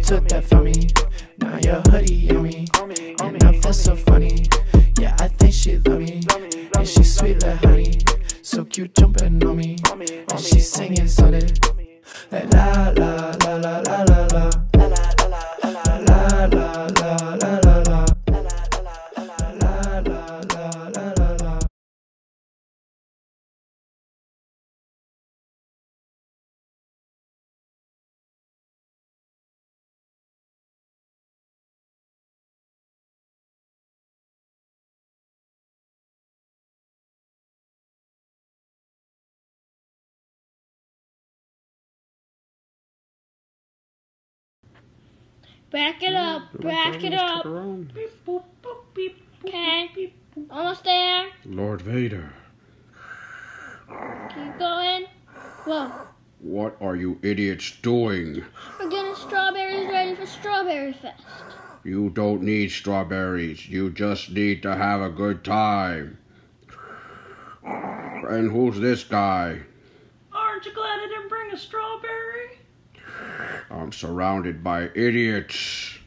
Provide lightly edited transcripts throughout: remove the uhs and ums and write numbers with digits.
took that from me. Now your hoodie on me, and I feel so funny. Yeah, I think she love me, and she sweet like honey. So cute jumping on me, and she singing something like la la la la la la la la la la la la la la la. Back it up, back it up. Beep, boop, boop, beep, boop, okay, beep, boop. Almost there. Lord Vader. Keep going. Whoa. What are you idiots doing? We're getting strawberries ready for Strawberry Fest. You don't need strawberries. You just need to have a good time. And who's this guy? Aren't you glad I didn't bring a strawberry? I'm surrounded by idiots.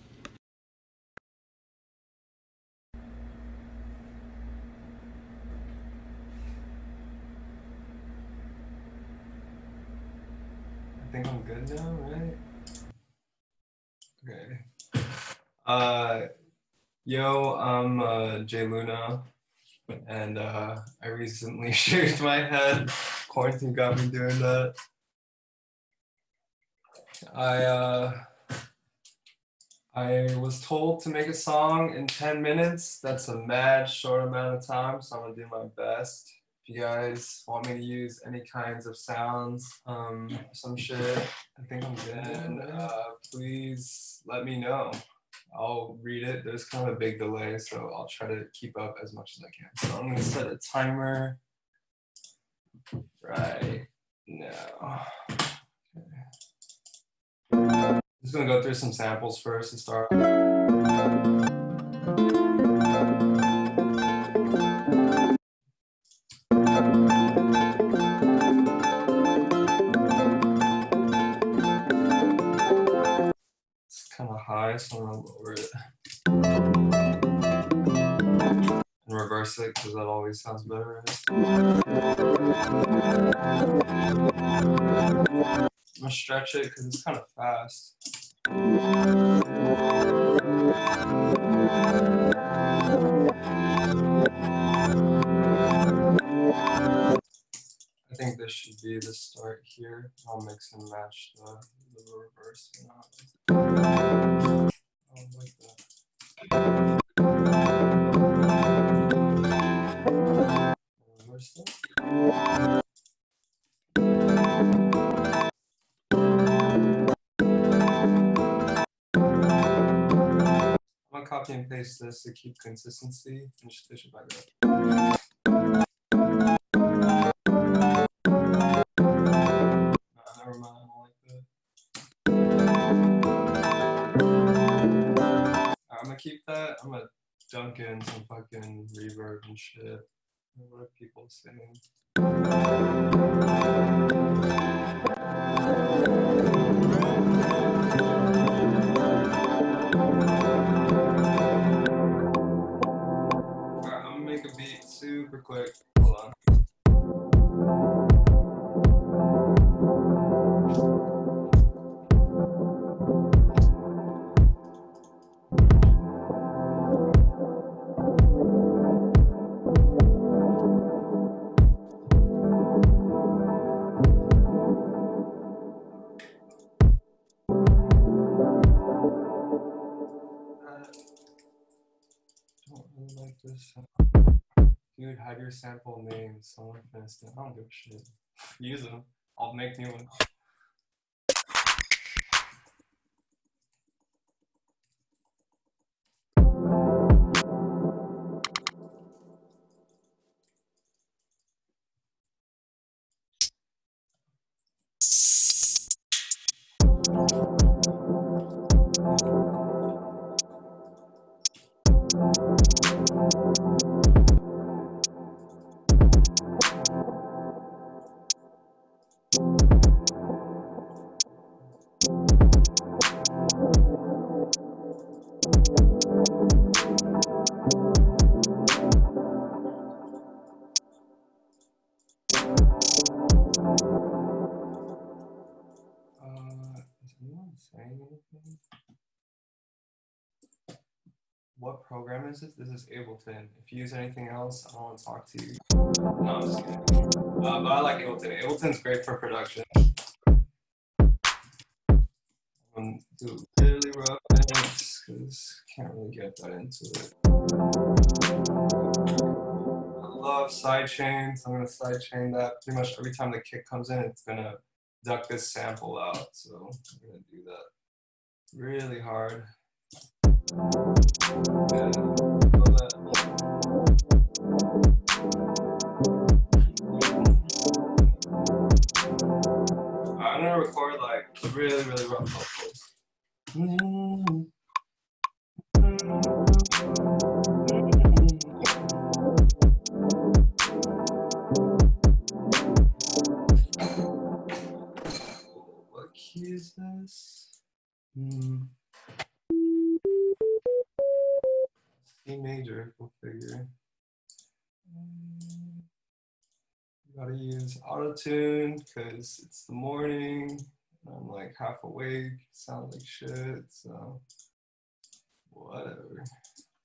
I think I'm good now, right? Okay. Yo, I'm Jay Luna, and I recently shaved my head. Quarantine got me doing that. I was told to make a song in 10 minutes. That's a mad short amount of time, so I'm gonna do my best. If you guys want me to use any kinds of sounds, some shit, I think I'm good. And please let me know. I'll read it. There's kind of a big delay, so I'll try to keep up as much as I can. So I'm gonna set a timer right now. I'm just gonna go through some samples first to start. It's kind of high, so I'm gonna lower it. And reverse it, because that always sounds better. I'm gonna stretch it because it's kind of fast. I think this should be the start here. I'll mix and match the reverse. I don't like that. Reverse it. I'm gonna copy and paste this to keep consistency and just fish it back up. Never mind, I don't like that. I'm gonna keep that. I'm gonna dunk in some fucking reverb and shit. What are people saying? Make a beat super quick. Hold on. I don't really like this. Dude, hide your sample names. Someone finished it. I don't give a shit. Use them. I'll make new ones. What program is this? This is Ableton. If you use anything else, I don't want to talk to you. No, I'm just kidding. But I like Ableton. Ableton's great for production. I'm gonna do really rough edits because can't really get that into it. I love side chains. I'm gonna side chain that pretty much every time the kick comes in. It's gonna duck this sample out. So I'm gonna do that really hard. Yeah, I'm gonna record like really rough vocals. What key is this? C major, go figure. Gotta use auto-tune because it's the morning and I'm like half awake, sound like shit, so whatever.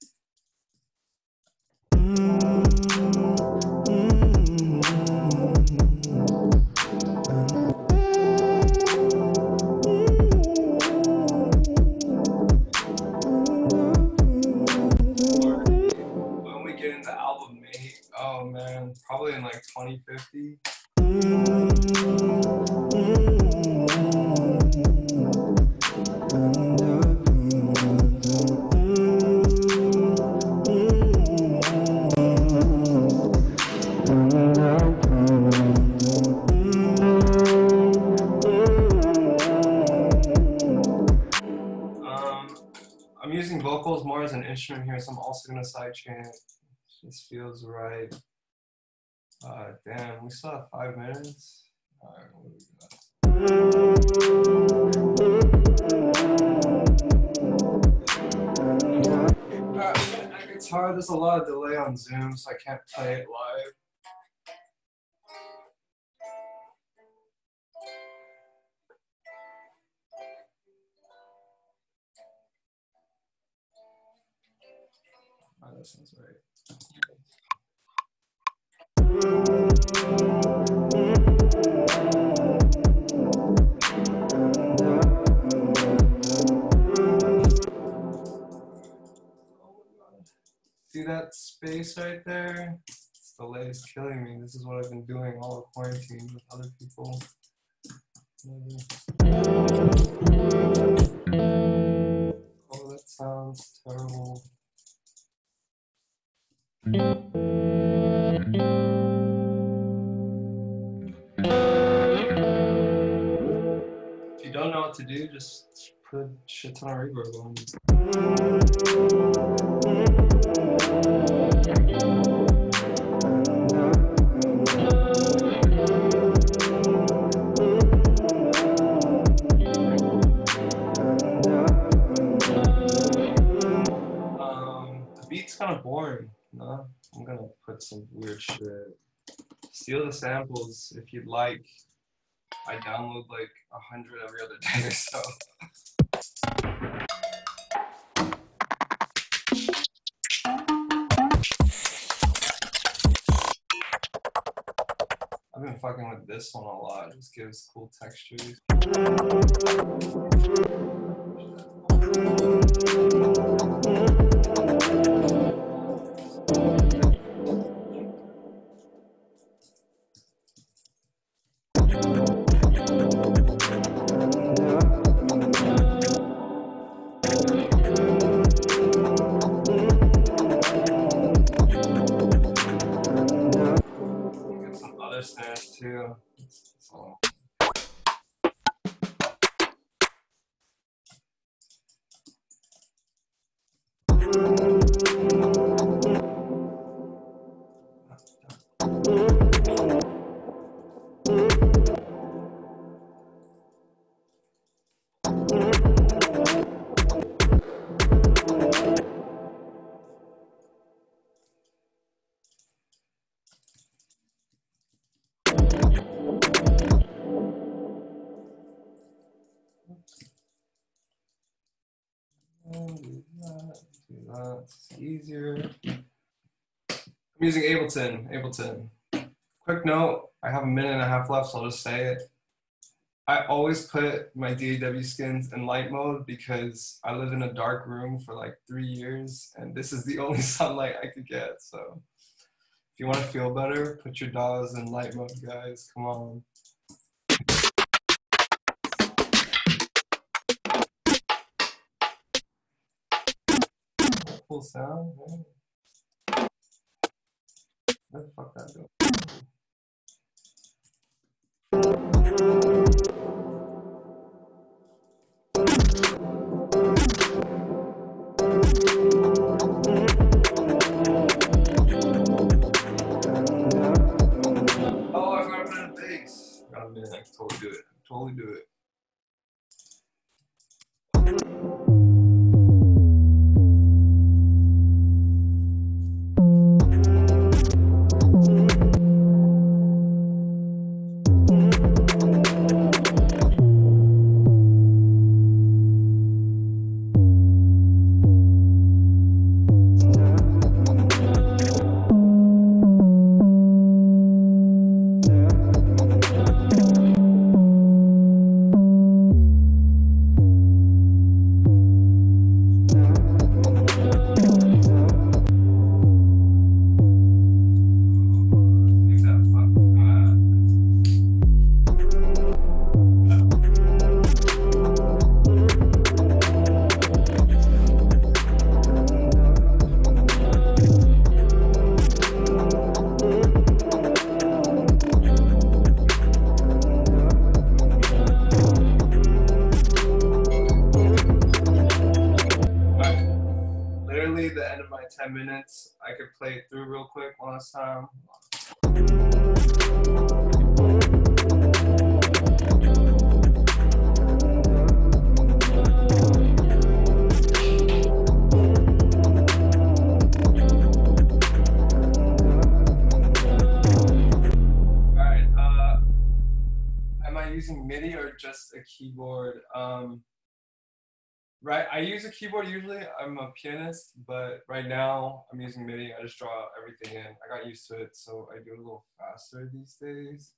When we get into album mate, oh man, probably in like 2050. I'm using vocals more as an instrument here, so I'm also gonna sidechain it. This feels right. Damn, we still have 5 minutes. All right, what do we got? It's hard. There's a lot of delay on Zoom, so I can't play it live. Oh, that sounds right. See that space right there? This delay is killing me. This is what I've been doing all of quarantine with other people. Oh, that sounds terrible. If you don't know what to do, just put a shit ton of reverb on. The beat's kind of boring, no? I'm gonna put some weird shit. Steal the samples if you'd like. I download like 100 every other day or so. I've been fucking with this one a lot. It just gives cool textures. Get some other snares too. It's easier. I'm using Ableton. Quick note, I have a minute and a half left, so I'll just say it. I always put my DAW skins in light mode because I lived in a dark room for like 3 years and this is the only sunlight I could get. So if you want to feel better, put your DAWs in light mode, guys. Come on. Full sound. Yeah. Where the fuck that go? Oh, I forgot to put in a bass. I got a minute. I can totally do it. Totally do it. The end of my 10 minutes. I could play it through real quick one last time. Alright, am I using MIDI or just a keyboard? Right, I use a keyboard usually. I'm a pianist, but right now I'm using MIDI. I just draw everything in. I got used to it, so I do it a little faster these days.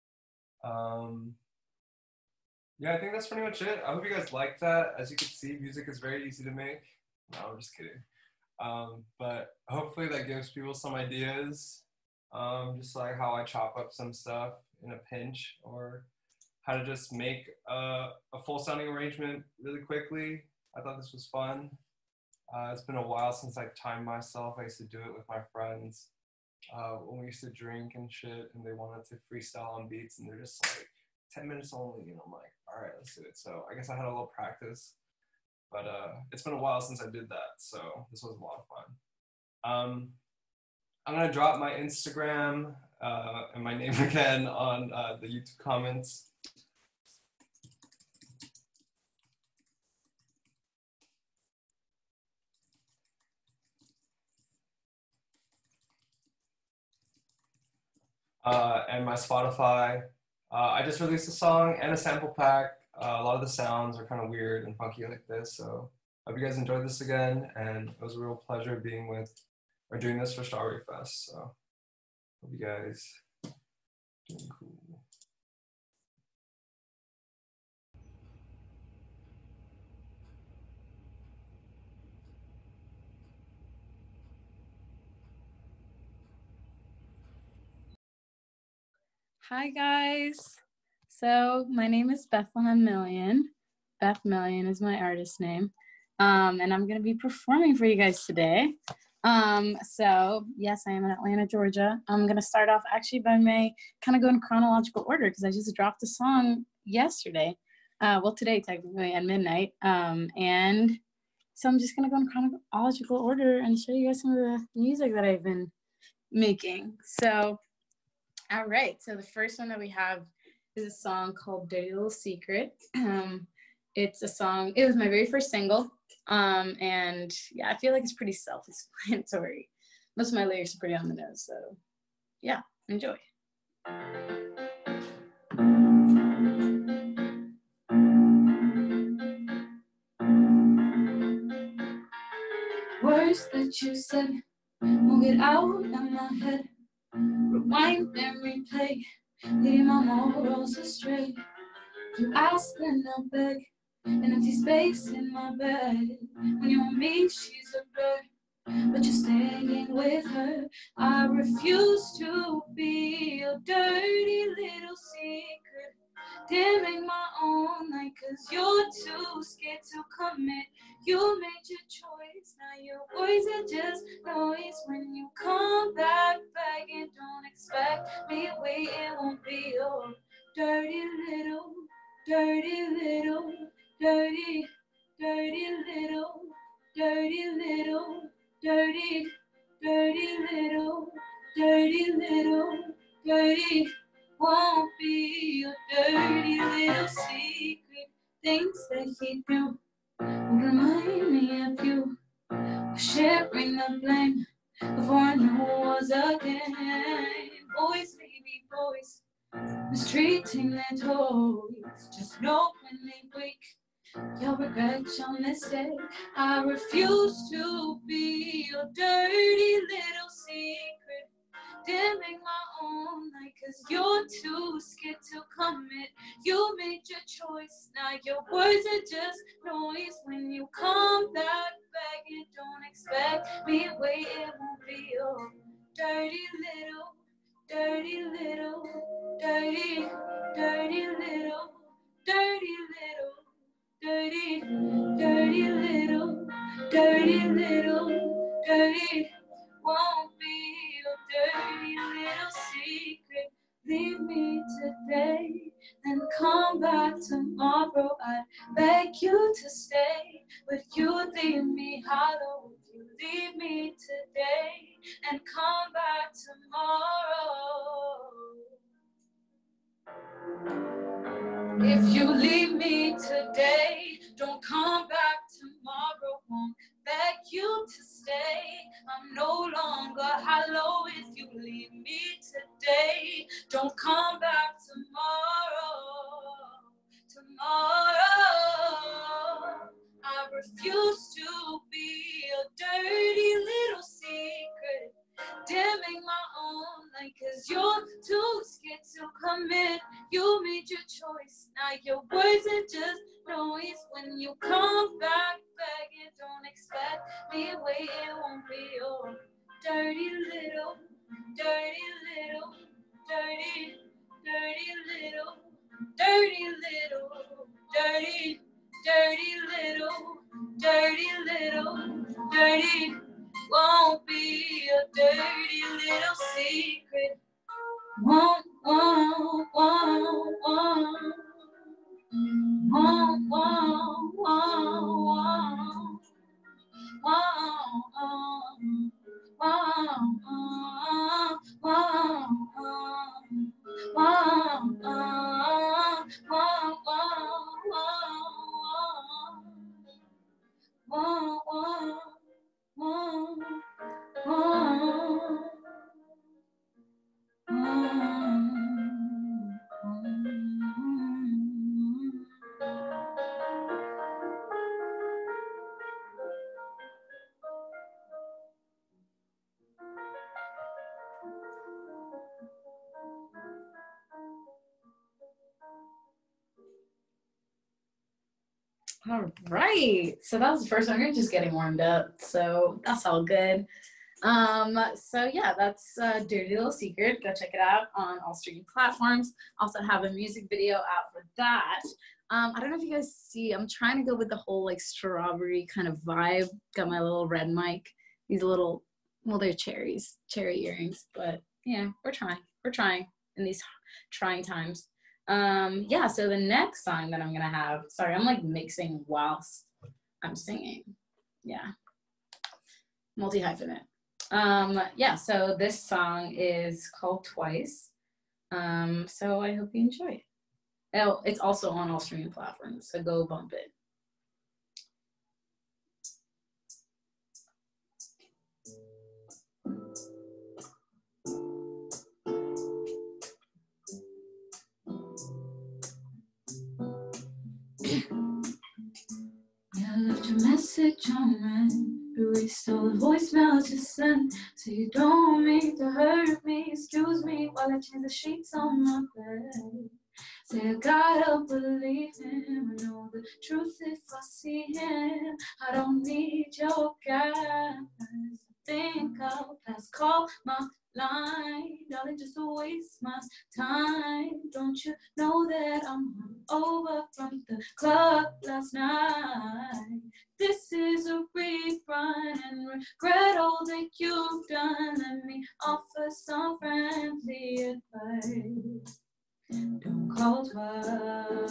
Yeah, I think that's pretty much it. I hope you guys like that. As you can see, music is very easy to make. No, I'm just kidding. But hopefully that gives people some ideas, just like how I chop up some stuff in a pinch, or how to just make a full sounding arrangement really quickly. I thought this was fun. It's been a while since I timed myself. I used to do it with my friends when we used to drink and shit, and they wanted to freestyle on beats, and they're just like 10 minutes only, and I'm like, all right, let's do it. So I guess I had a little practice, but it's been a while since I did that, so this was a lot of fun. I'm gonna drop my Instagram and my name again on the YouTube comments. And my Spotify. I just released a song and a sample pack. A lot of the sounds are kind of weird and funky like this, so I hope you guys enjoyed this again, and it was a real pleasure being with, or doing this for Strawberry Fest, so hope you guys doing cool. Hi guys, so my name is Bethlehem Million. Beth Million is my artist name, and I'm gonna be performing for you guys today. So yes, I am in Atlanta, Georgia. I'm gonna start off actually by kind of go in chronological order because I just dropped a song yesterday, well today technically at midnight, and so I'm just gonna go in chronological order and show you guys some of the music that I've been making. So. All right, so the first one that we have is a song called Dirty Little Secret. It's a song, it was my very first single, and yeah, I feel like it's pretty self-explanatory. Most of my lyrics are pretty on the nose, so yeah, enjoy. Words that you said won't get out of my head. Rewind and replay, leading my morals astray. You ask and I beg, an empty space in my bed. When you're with me, she's a bird, but you're staying with her. I refuse to be your dirty little secret, dimming my own light, cause you're too scared to commit. You made your choice, now your words are just noise. When you come back begging, don't expect me waiting, won't be your dirty little, dirty little, dirty, dirty little, dirty little, dirty, dirty little, dirty little, dirty. Won't be your dirty little secret. Things that he do will remind me of you. Sharing the blame before I knew it was a game. Boys, baby boys, mistreating their toys. Just know when they wake, you'll regret your mistake. I refuse to be your dirty little secret, dimming my own light, cause you're too scared to commit. You made your choice, now your words are just noise. When you come back begging, don't expect me wait, it won't be your dirty little, dirty little, dirty, dirty little, dirty little, dirty, dirty little, dirty little, dirty. Won't be your dirty little secret. Leave me today, then come back tomorrow. I beg you to stay, but you leave me hollow. If you leave me today and come back tomorrow. If you leave me today, don't come back tomorrow. Won't beg you to stay. I'm no longer hollow if you leave me today. Don't come back tomorrow. Tomorrow. I refuse to be a dirty little secret, dimming my own light, cause you're too scared to commit. You made your choice, now your words are just noise. When you come back begging, don't expect me wait, it won't be your dirty little, dirty little, dirty, dirty little, dirty little, dirty, dirty little, dirty little, dirty. Won't be a dirty little secret. Won't, won't, won't, won't. Won't, won't, won't, won't. Won't, won't, won't, won't, won't, won't. All right, so that was the first one. We're just getting warmed up, so that's all good. So yeah, that's Dirty Little Secret. Go check it out on all streaming platforms. Also have a music video out for that. I don't know if you guys see, I'm trying to go with the whole like strawberry kind of vibe. Got my little red mic, these little, well, they're cherry earrings, but yeah, we're trying in these trying times. Yeah, so the next song that I'm gonna have, sorry, I'm like mixing whilst I'm singing. Yeah, multi-hyphenate. Yeah, so this song is called Twice. So I hope you enjoy it. Oh, it's also on all streaming platforms, so go bump it. You left a message on mine. Erase all the voicemails you sent, so you don't mean to hurt me. Excuse me while I change the sheets on my bed. Say I gotta believe him, I know the truth if I see him. I don't need your guidance. I think I'll pass, call my line, darling, just to waste my time. Don't you know that I'm over from the club last night? This is a rerun and regret all that you've done. Let me offer some friendly advice. Don't call twice.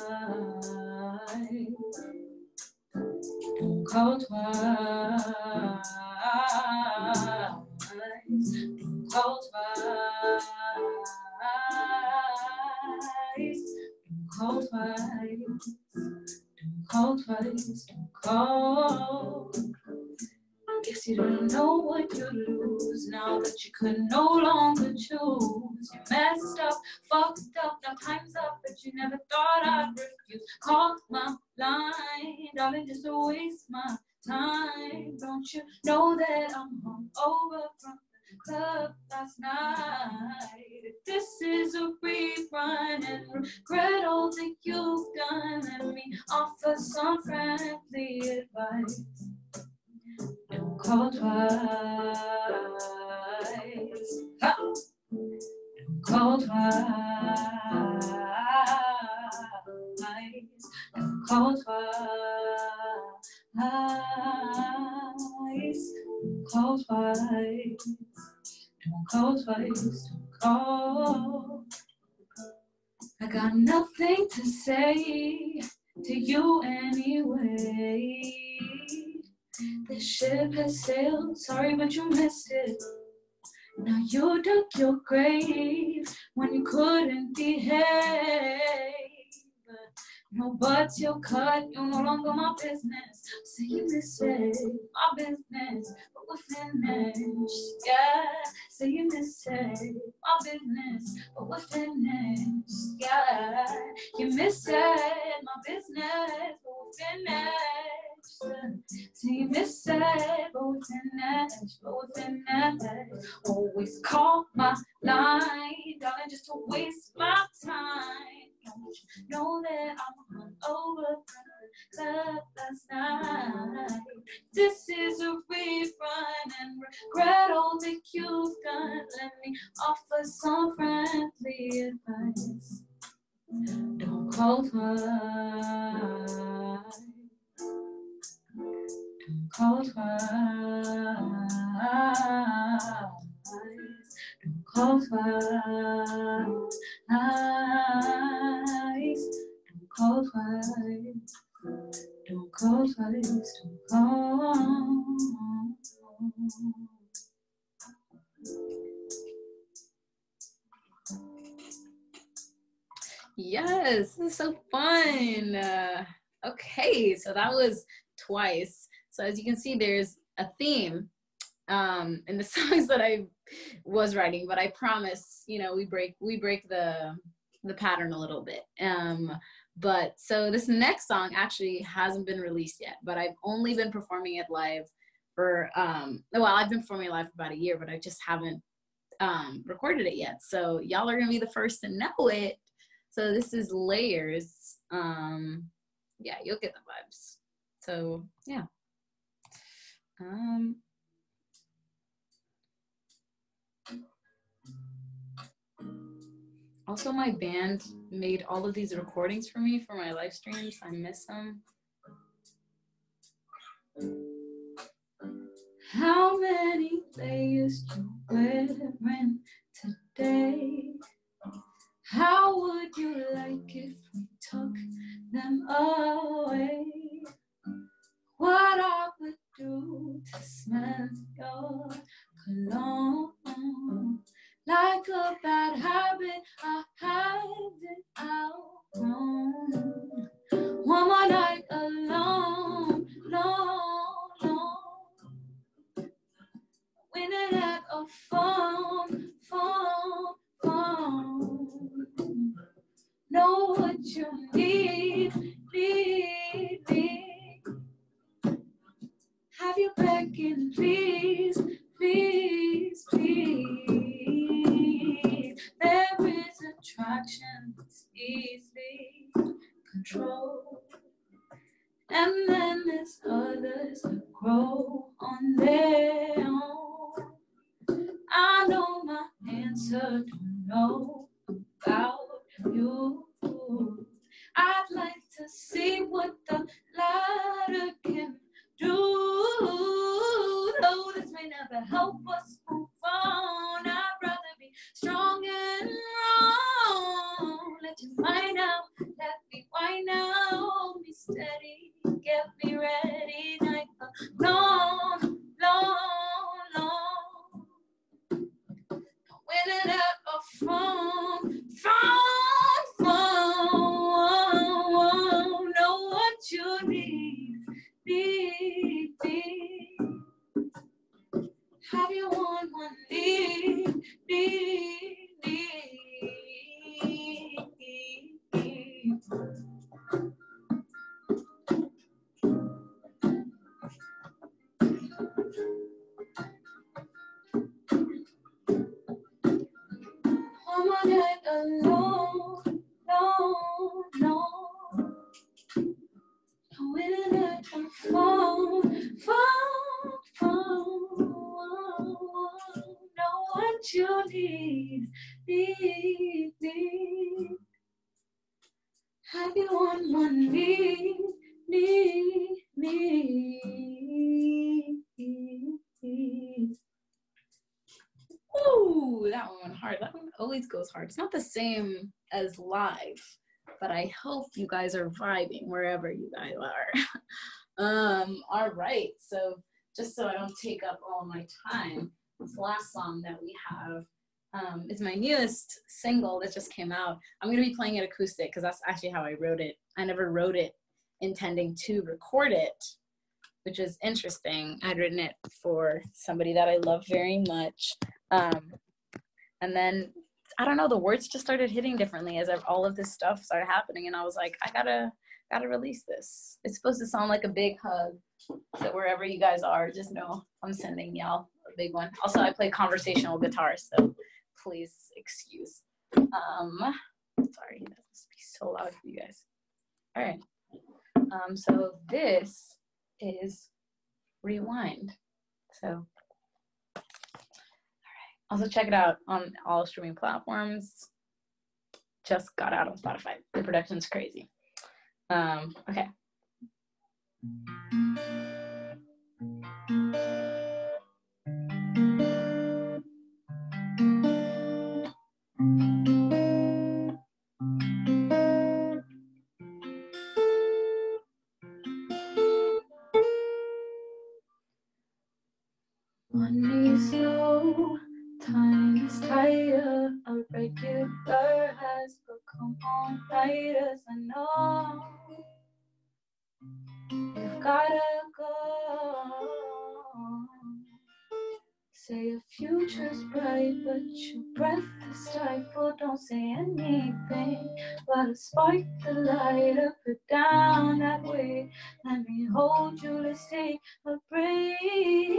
Don't call twice. Don't call twice. Don't call twice. Don't call twice. Don't call. Guess you don't know what you lose now that you could no longer choose. You messed up, fucked up, now time's up, but you never thought I'd refuse. Call my line, darling, just to waste my time. Don't you know that I'm hungover from the club last night? If this is a rerun and regret all that you've done, let me offer some friendly advice. Don't call twice. Ha! Don't call twice. Don't call twice. Don't call twice. Don't call twice. Don't call. I got nothing to say to you anyway. The ship has sailed, sorry but you missed it. Now you dug your grave when you couldn't behave. But no buts you'll cut, you're no longer my business. So you miss it, my business, but we're finished, yeah. So you miss it, my business, but we're finished, yeah. You miss it, my business, but we're finished. So you miss it, but we're finished, but we're finished. Always call my line, darling, just to waste my time. Don't you know that I'm hungover from the club last night? This is a rerun and regret all that you've done. Let me offer some friendly advice. Don't call twice. Don't call twice. Don't call twice. Don't call twice. Don't call twice. Don't call. Yes, this is so fun. Okay, so that was Twice. So as you can see, there's a theme in the songs that I was writing, but I promise, you know, we break the pattern a little bit. But so this next song actually hasn't been released yet, but I've only been performing it live for well, I've been performing it live for about a year, but I just haven't recorded it yet. So y'all are gonna be the first to know it. So this is Layers. Yeah, you'll get the vibes. So yeah. Also, my band made all of these recordings for me for my live streams. I miss them. How many layers you wearing today? How would you like if we took them away? What I would do to smell your cologne, like a bad habit I haven't outgrown. One more night alone, alone, winning at a phone. Know what you need. Have you begging, please, please, please. There is attraction that's easily controlled. And then there's others that grow on their own. I know my answer, don't know about you. I'd like to see what the latter can do. Though this may never help us move on, I'd rather be strong and wrong. Let you mind out, let me wind out. Hold me steady, get me ready. Like a long, long, long. Winning at a phone. Know what you need. Have you on one knee? I'm on it alone, no. Winning at a phone. Know what you need. Have you on one knee? Ooh, that one went hard. That one always goes hard. It's not the same as live, but I hope you guys are vibing wherever you guys are. All right, so just so I don't take up all my time, this last song that we have is my newest single that just came out. I'm gonna be playing it acoustic because that's actually how I wrote it. I never wrote it intending to record it, which is interesting. I'd written it for somebody that I love very much. And then, I don't know, the words just started hitting differently as all of this stuff started happening. And I was like, I gotta release this. It's supposed to sound like a big hug. So wherever you guys are, just know I'm sending y'all a big one. Also, I play conversational guitar, so please excuse. Sorry, that must be so loud for you guys. All right. So this is Rewind. So, also check it out on all streaming platforms. Just got out on Spotify. The production's crazy. Okay. Money slow, time is tighter, a regular has become all nighters. I know you've gotta go. Say your future's bright, but your breath is stifled. Don't say anything, but spark the light up or down that way. Let me hold you, let's take a break.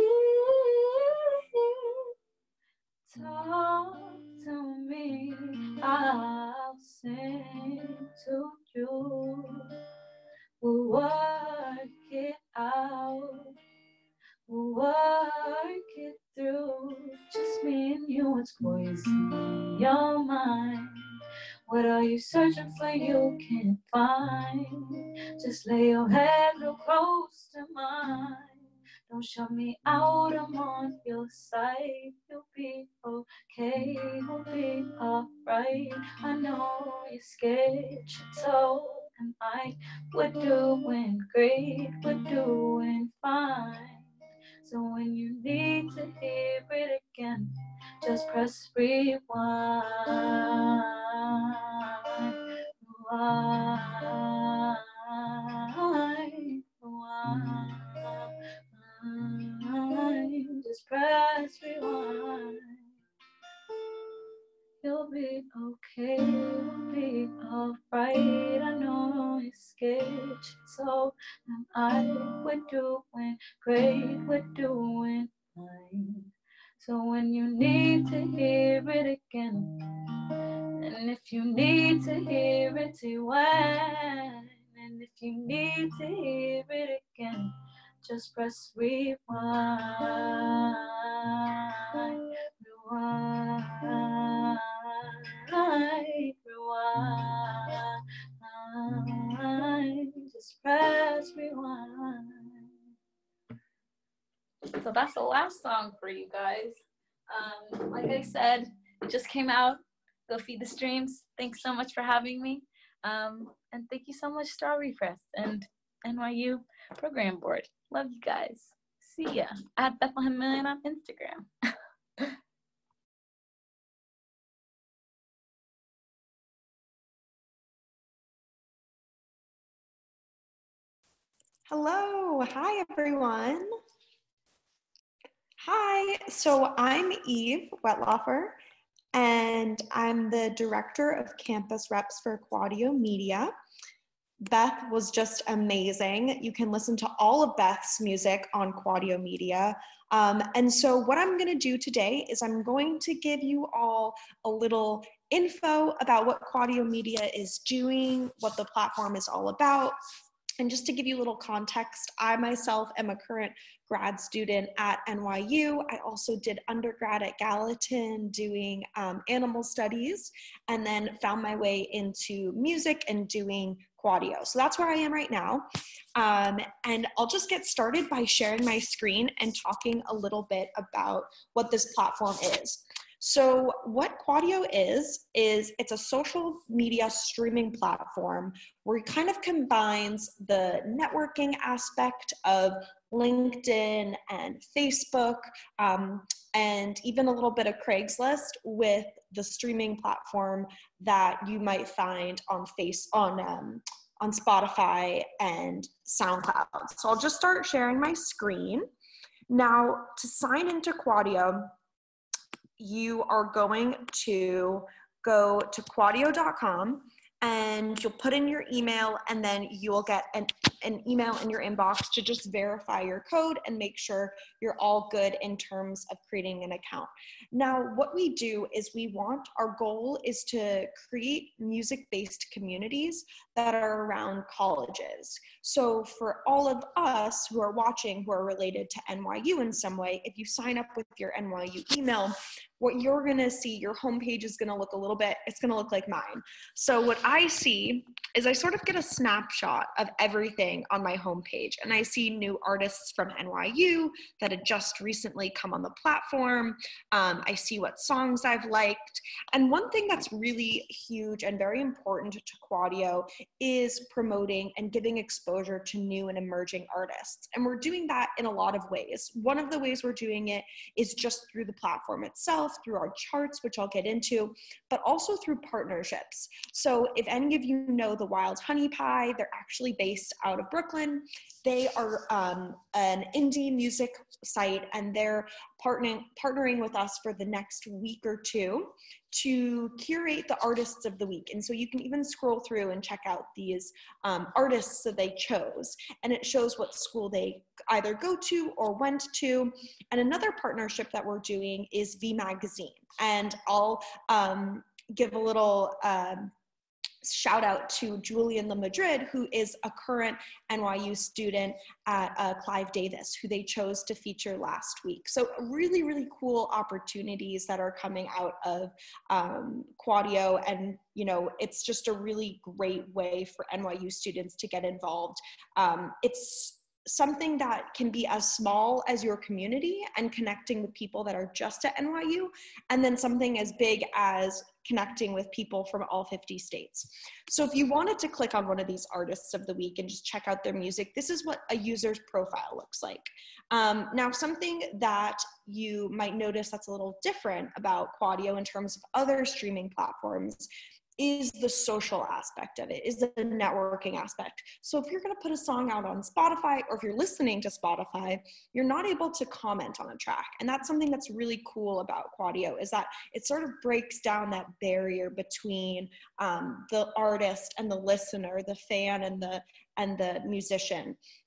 Talk to me, I'll sing to you. We'll work it out, we'll work it through. Just me and you, it's poison in your mind. What are you searching for you can't find? Just lay your head real close to mine. Don't shut me out, I'm on your side. You'll be okay, we'll be alright. I know you're scared, you told and we're doing great, we're doing fine. So when you need to hear it again, just press rewind. Just press rewind. You'll be okay, you'll be alright. I know you're scared, so am I. We're doing great, we're doing fine. So when you need to hear it again, and if you need to hear it rewind, and if you need to hear it again, just press rewind, rewind, rewind, just press rewind. So that's the last song for you guys. Like I said, it just came out. Go feed the streams. Thanks so much for having me. And thank you so much, Strawberry Press and NYU Program Board. Love you guys. See ya. At Bethlehem Million on Instagram. Hello, hi everyone. Hi, so I'm Eve Wetlaufer, and I'm the Director of Campus Reps for Quadio Media. Beth was just amazing. You can listen to all of Beth's music on Quadio Media. And so what I'm gonna do today is I'm going to give you all a little info about what Quadio Media is doing, what the platform is all about. And just to give you a little context, I myself am a current grad student at NYU. I also did undergrad at Gallatin doing animal studies, and then found my way into music and doing Quadio. So that's where I am right now. And I'll just get started by sharing my screen and talking a little bit about what this platform is. So what Quadio is it's a social media streaming platform where it kind of combines the networking aspect of LinkedIn and Facebook, and even a little bit of Craigslist with the streaming platform that you might find on Spotify and SoundCloud. So I'll just start sharing my screen. Now, to sign into Quadio, you are going to go to quadio.com and you'll put in your email, and then you will get an email in your inbox to just verify your code and make sure you're all good in terms of creating an account. Now, what we do is our goal is to create music-based communities that are around colleges. So for all of us who are watching who are related to NYU in some way, if you sign up with your NYU email, what you're gonna see, your homepage is gonna look it's gonna look like mine. So what I see is I sort of get a snapshot of everything on my homepage, and I see new artists from NYU that had just recently come on the platform. I see what songs I've liked. And one thing that's really huge and very important to Quadio is promoting and giving exposure to new and emerging artists. And we're doing that in a lot of ways. One of the ways we're doing it is just through the platform itself, through our charts, which I'll get into, but also through partnerships. So if any of you know the Wild Honey Pie, they're actually based out of Brooklyn. They are an indie music site, and they're partnering with us for the next week or two to curate the artists of the week. And so you can even scroll through and check out these artists that they chose, and it shows what school they either go to or went to. And another partnership that we're doing is V Magazine, and I'll give a little shout out to Julian LaMadrid, who is a current NYU student at Clive Davis, who they chose to feature last week. So really, really cool opportunities that are coming out of Quadio, and it's just a really great way for NYU students to get involved. It's something that can be as small as your community and connecting with people that are just at NYU, and then something as big as connecting with people from all 50 states. So if you wanted to click on one of these artists of the week and just check out their music, this is what a user's profile looks like. Now, something that you might notice that's a little different about Quadio in terms of other streaming platforms is the social aspect of it, is the networking aspect. So if you're gonna put a song out on Spotify, or if you're listening to Spotify, you're not able to comment on a track. And that's something that's really cool about Quadio, is that it sort of breaks down that barrier between the artist and the listener, the fan and the musician.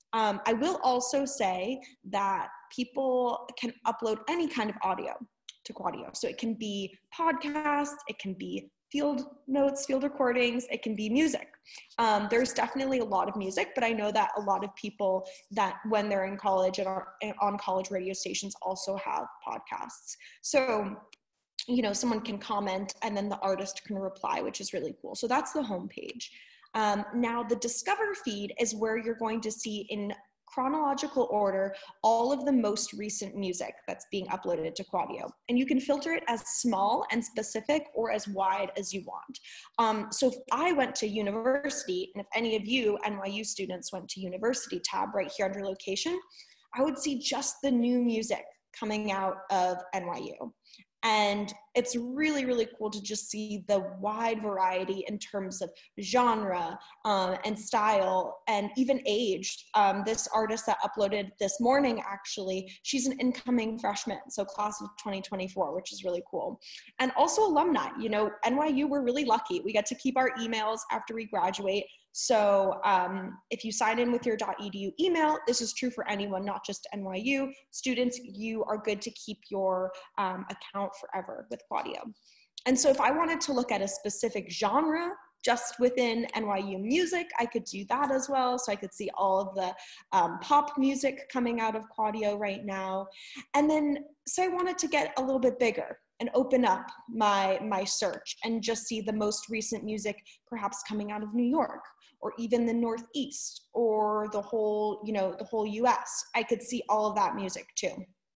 I will also say that people can upload any kind of audio to Quadio. So it can be podcasts, it can be field notes, field recordings, it can be music. There's definitely a lot of music, but I know that a lot of people that when they're in college and are on college radio stations also have podcasts. So, you know, someone can comment and then the artist can reply, which is really cool. So that's the homepage. Now the Discover feed is where you're going to see in chronological order all of the most recent music that's being uploaded to Quadio. And you can filter it as small and specific or as wide as you want. So if I went to university, and if any of you NYU students went to university tab right here under location, I would see just the new music coming out of NYU. And it's really, really cool to just see the wide variety in terms of genre and style and even age. This artist that uploaded this morning, actually, she's an incoming freshman, so class of 2024, which is really cool. And also alumni. You know, NYU, we're really lucky. We get to keep our emails after we graduate. So if you sign in with your .edu email, this is true for anyone, not just NYU students, you are good to keep your account forever with Quadio. And so if I wanted to look at a specific genre just within NYU music, I could do that as well. So I could see all of the pop music coming out of Quadio right now. And then say I wanted to get a little bit bigger and open up my search and just see the most recent music perhaps coming out of New York or even the Northeast or the whole, you know, the whole US. I could see all of that music too.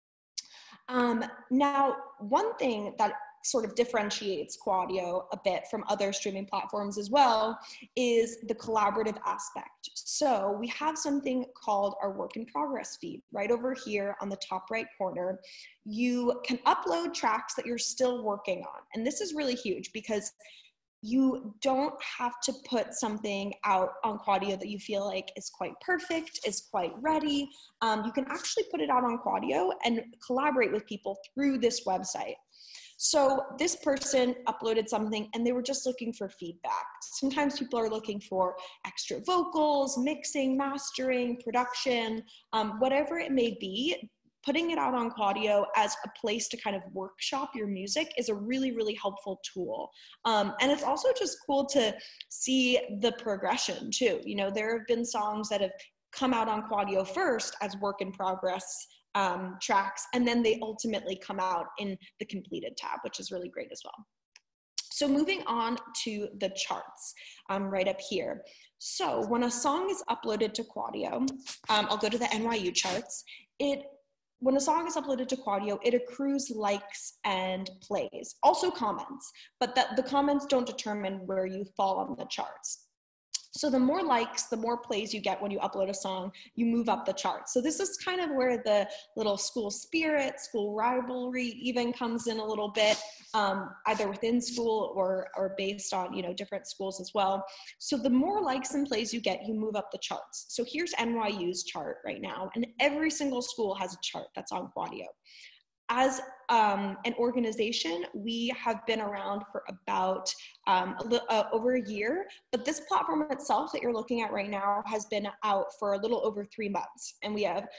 Now, one thing that sort of differentiates Quadio a bit from other streaming platforms as well is the collaborative aspect. So we have something called our work in progress feed right over here on the top right corner. You can upload tracks that you're still working on. And this is really huge because you don't have to put something out on Quadio that you feel like is quite perfect, is quite ready. You can actually put it out on Quadio and collaborate with people through this website. So this person uploaded something and they were just looking for feedback. Sometimes people are looking for extra vocals, mixing, mastering, production, whatever it may be. Putting it out on Quadio as a place to kind of workshop your music is a really, really helpful tool. And it's also just cool to see the progression too. You know, there have been songs that have come out on Quadio first as work in progress tracks, and then they ultimately come out in the completed tab, which is really great as well. So moving on to the charts, right up here. So when a song is uploaded to Quadio, I'll go to the NYU charts. When a song is uploaded to Quadio, it accrues likes and plays, also comments, but the comments don't determine where you fall on the charts. So the more likes, the more plays you get when you upload a song, you move up the charts. So this is kind of where the little school spirit, school rivalry even comes in a little bit, either within school or based on, you know, different schools as well. So the more likes and plays you get, you move up the charts. So here's NYU's chart right now, and every single school has a chart that's on Quadio. As an organization, we have been around for about over a year, but this platform itself that you're looking at right now has been out for a little over 3 months, and we have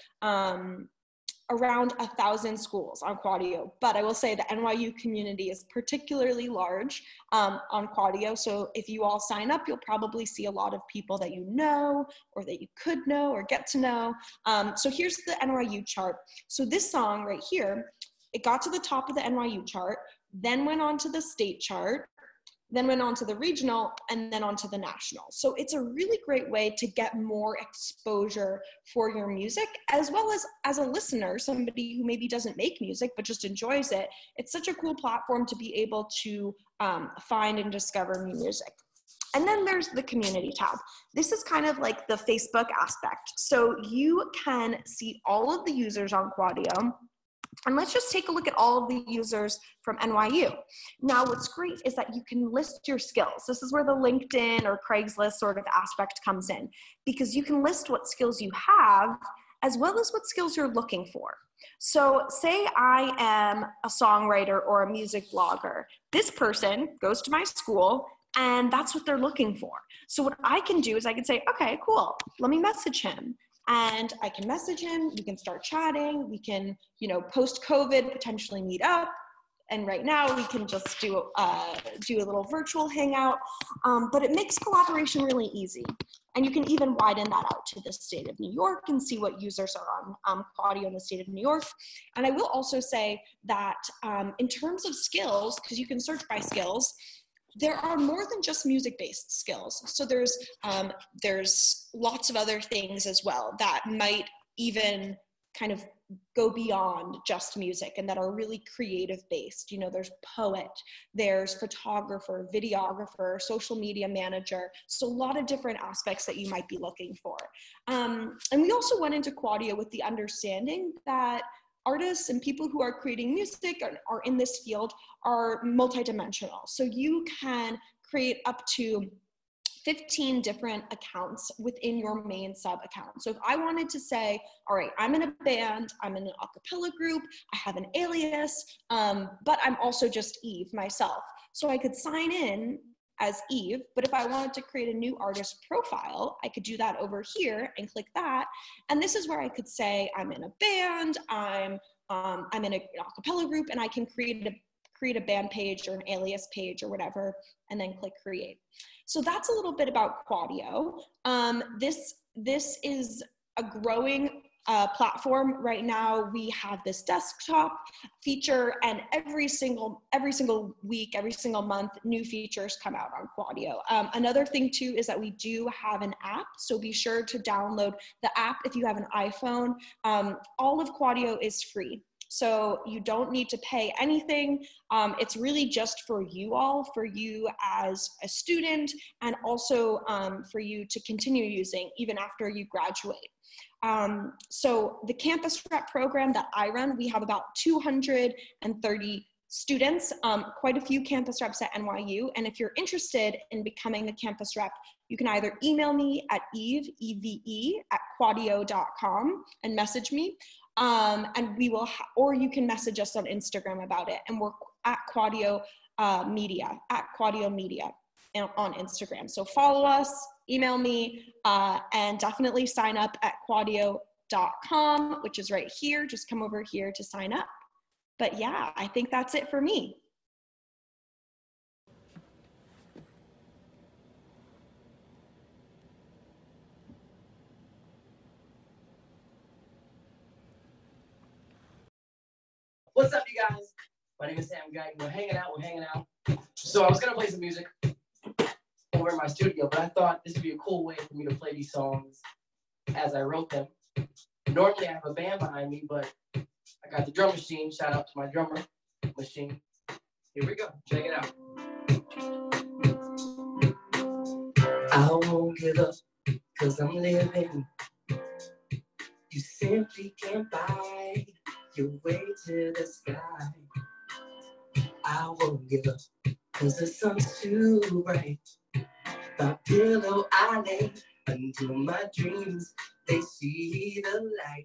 around 1,000 schools on Quadio. But I will say the NYU community is particularly large on Quadio, so if you all sign up, you'll probably see a lot of people that you know or that you could know or get to know. So here's the NYU chart. So this song right here, it got to the top of the NYU chart, then went on to the state chart, then went on to the regional, and then on to the national. So it's a really great way to get more exposure for your music, as well as a listener, somebody who maybe doesn't make music, but just enjoys it. It's such a cool platform to be able to find and discover new music. And then there's the community tab. This is kind of like the Facebook aspect. So you can see all of the users on Quadio. And let's just take a look at all of the users from NYU. Now, what's great is that you can list your skills. This is where the LinkedIn or Craigslist sort of aspect comes in, because you can list what skills you have as well as what skills you're looking for. So say I am a songwriter or a music blogger. This person goes to my school and that's what they're looking for. So what I can do is I can say, okay, cool, let me message him and I can message him, we can start chatting, we can, you know, post-COVID potentially meet up. And right now we can just do a little virtual hangout, but it makes collaboration really easy. And you can even widen that out to the state of New York and see what users are on Quadio in the state of New York. And I will also say that in terms of skills, because you can search by skills, there are more than just music-based skills. So there's lots of other things as well that might even kind of go beyond just music and that are really creative based. You know, there's poet, there's photographer, videographer, social media manager. So a lot of different aspects that you might be looking for. And we also went into Quadio with the understanding that artists and people who are creating music are in this field are multidimensional. So you can create up to 15 different accounts within your main sub account. So if I wanted to say, all right, I'm in a band, I'm in an a cappella group, I have an alias, but I'm also just Eve myself. So I could sign in as Eve, but if I wanted to create a new artist profile, I could do that over here and click that. And this is where I could say, I'm in a band, I'm in a cappella group, and I can create a band page or an alias page or whatever, and then click create. So that's a little bit about Quadio. This is a growing platform. Right now we have this desktop feature, and every single week, every single month, new features come out on Quadio. Another thing too is that we do have an app, so be sure to download the app if you have an iPhone. All of Quadio is free. So you don't need to pay anything. It's really just for you all, for you as a student, and also for you to continue using even after you graduate. So the campus rep program that I run, we have about 230 students, quite a few campus reps at NYU. And if you're interested in becoming a campus rep, you can either email me at eve@quadio.com and message me. And we will, or you can message us on Instagram about it. And we're at Quadio Media, on Instagram. So follow us, email me, and definitely sign up at Quadio.com, which is right here. Just come over here to sign up. But yeah, I think that's it for me. What's up, you guys? My name is Sam Guyton. We're hanging out. So I was gonna play some music over in my studio, but I thought this would be a cool way for me to play these songs as I wrote them. Normally I have a band behind me, but I got the drum machine. Shout out to my drummer machine. Here we go. Check it out. I won't give up, 'cause I'm living. You simply can't buy your way to the sky. I won't give up, 'cause the sun's too bright. My pillow I lay until my dreams, they see the light.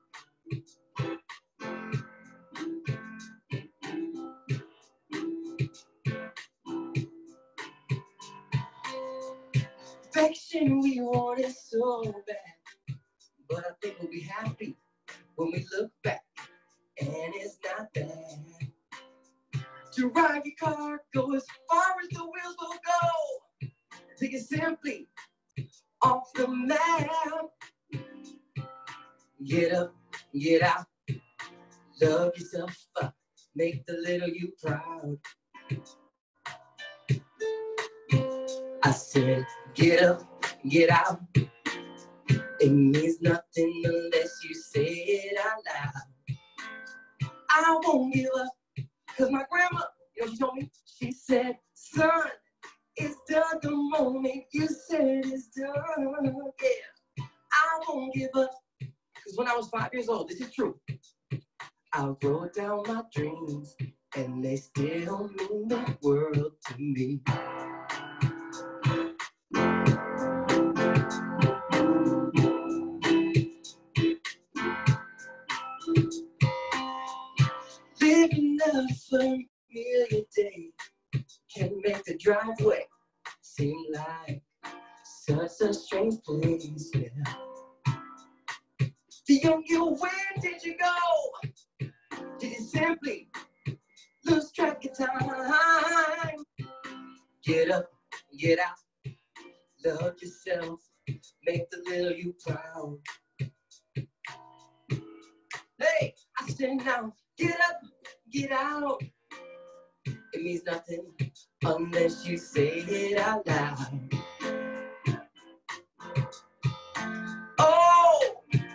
Affection we want it so bad, but I think we'll be happy when we look back, and it's not bad. To ride your car, go as far as the wheels will go. Take it simply off the map. Get up, get out, love yourself up, make the little you proud. I said, get up, get out. It means nothing unless you say it out loud. I won't give up, 'cause my grandma, you know what she told me? She said, son, it's done the moment you said it's done. Yeah, I won't give up, 'cause when I was 5 years old, this is true, I wrote down my dreams, and they still mean the world to me. Living a familiar day can make the driveway seem like such a strange place, yeah. The young you, where did you go? Did you simply lose track of time? Get up, get out, love yourself, make the little you proud. Hey, I said now, get up, get out. It means nothing unless you say it out loud. Oh,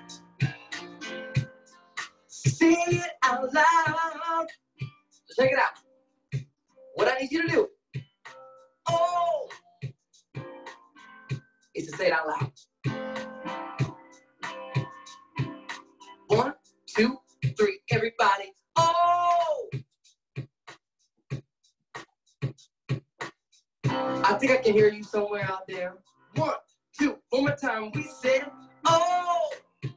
say it out loud. So check it out. What I need you to do, oh, is to say it out loud. 1, 2, 3, everybody. Oh! I think I can hear you somewhere out there. 1, 2, one more time. We said, oh!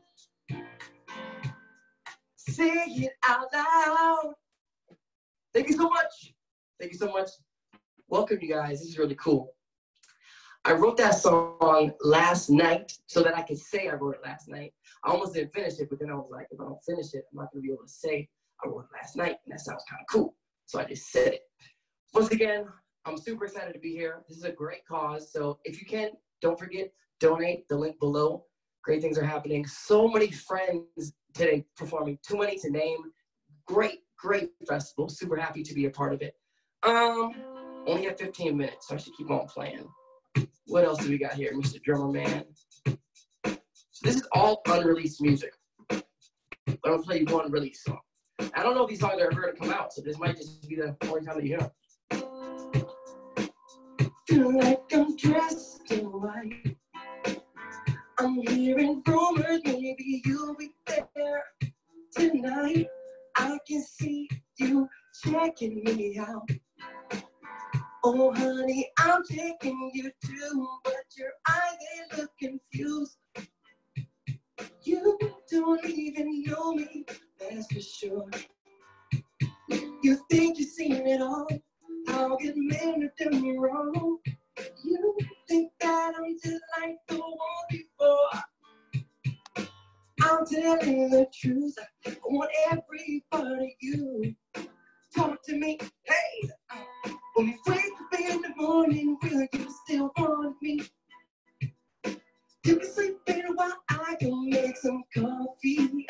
Say it out loud. Thank you so much. Thank you so much. Welcome, you guys. This is really cool. I wrote that song last night so that I could say I wrote it last night. I almost didn't finish it, but then I was like, if I don't finish it, I'm not going to be able to say I wrote it last night, and that sounds kind of cool. So I just said it. Once again, I'm super excited to be here. This is a great cause. So if you can, don't forget, donate, the link below. Great things are happening. So many friends today performing, too many to name. Great, great festival. Super happy to be a part of it. Only have 15 minutes, so I should keep on playing. What else do we got here, Mr. Drummer Man? So this is all unreleased music. But I'm gonna play you one release song. I don't know if these songs are ever gonna come out, so this might just be the only time that you hear them. Feel like I'm dressed in white. I'm hearing rumors, maybe you'll be there tonight. I can see you checking me out. Oh, honey, I'm checking you too, but your eyes they look confused. You don't even know me, that's for sure. You think you've seen it all, how good men have done me wrong. You think that I'm just like the one before. I'm telling the truth, I want every part of you. Talk to me, hey. When we wake up in the morning, will you still want me? You can sleep in a while, I can make some coffee.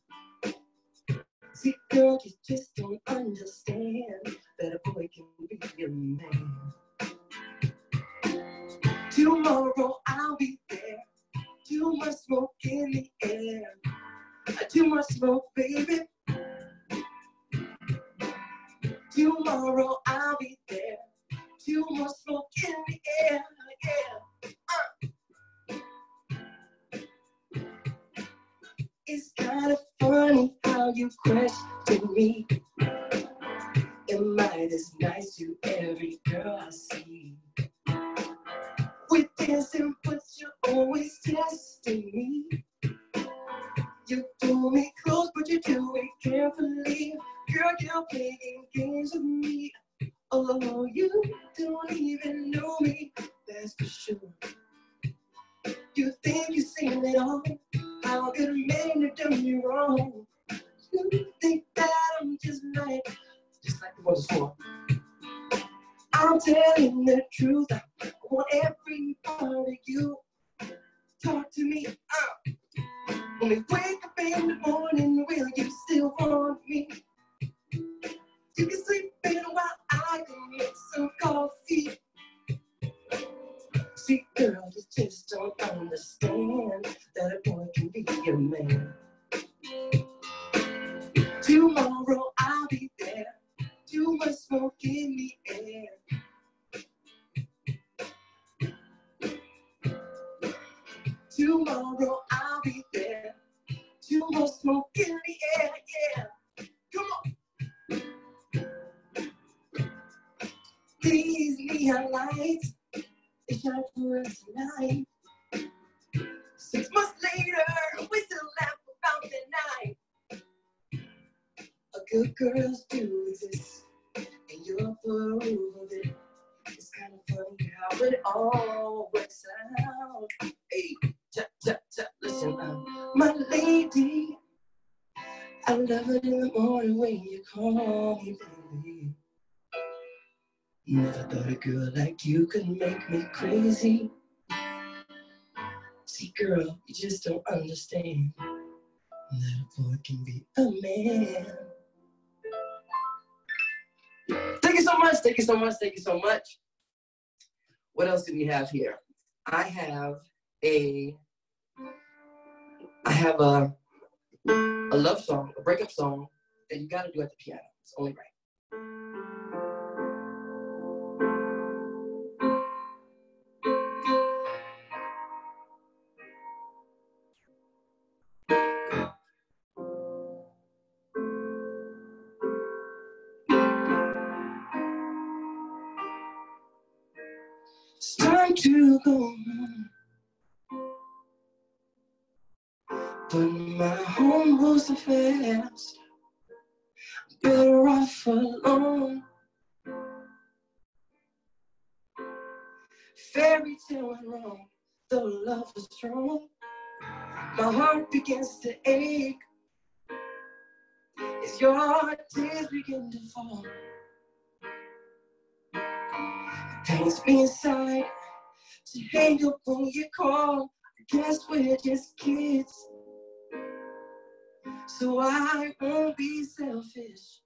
See, girl, you just don't understand that a boy can be a man. Tomorrow I'll be there. Too much smoke in the air. Too much smoke, baby. Tomorrow I'll be there. Too much smoke in the air, yeah. It's kind of funny how you question me. Am I this nice to every girl I see? With this input, you're always testing me. You pull me close, but you do it carefully. Girl, you're playing games with me. Oh, you don't even know me, that's for sure. You think you've seen it all, how could a man have done you wrong? You think that I'm just like the ones before. I'm telling the truth, I want every part of you. Talk to me, when we wake up in the morning, will you still want me? You can sleep in a while, I can make some coffee. See, girl, you just don't understand that a boy can be a man. Tomorrow I'll be there. Too much smoke in the air. Tomorrow I'll be there. Too much smoke in the air, yeah. Come on. These neon lights, they shine for us tonight. 6 months later, we still laugh about the night. A good girls do exist, and you're proof of it. It's kind of funny how it all works out. Hey, listen, my lady. I love it in the morning when you call me baby. Never thought a girl like you could make me crazy. See, girl, you just don't understand that a boy can be a man. Thank you so much, thank you so much, thank you so much. What else do we have here? I have a love song, a breakup song that you gotta do at the piano. It's only right. It's time to go home, but my home was so fast. Better off alone. Fairy tale went wrong, though love was strong. My heart begins to ache as your tears begin to fall. It pains me inside to hang up when you call. I guess we're just kids, so I won't be selfish.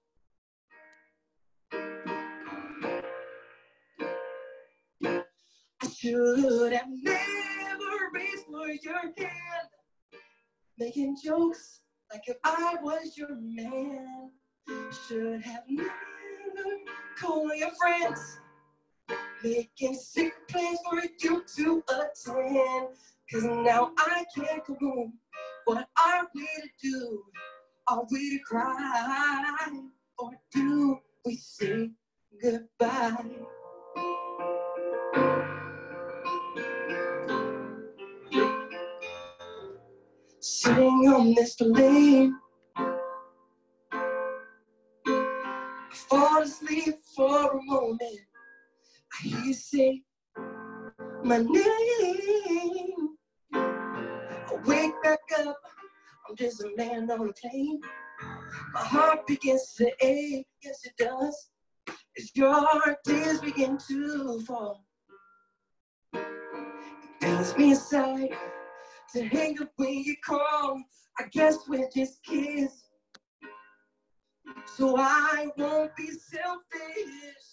I should have never reached for your hand, making jokes like if I was your man. Should have never called your friends, making secret plans for you to attend. Cause now I can't go home. What are we to do? Are we to cry? Or do we say goodbye? Sitting on this lane, I fall asleep for a moment. I hear you say my name. I wake back up, I'm just a man on a plane. My heart begins to ache, yes it does, as your tears begin to fall. It pains me inside to hang up when you call. I guess we're just kids, so I won't be selfish.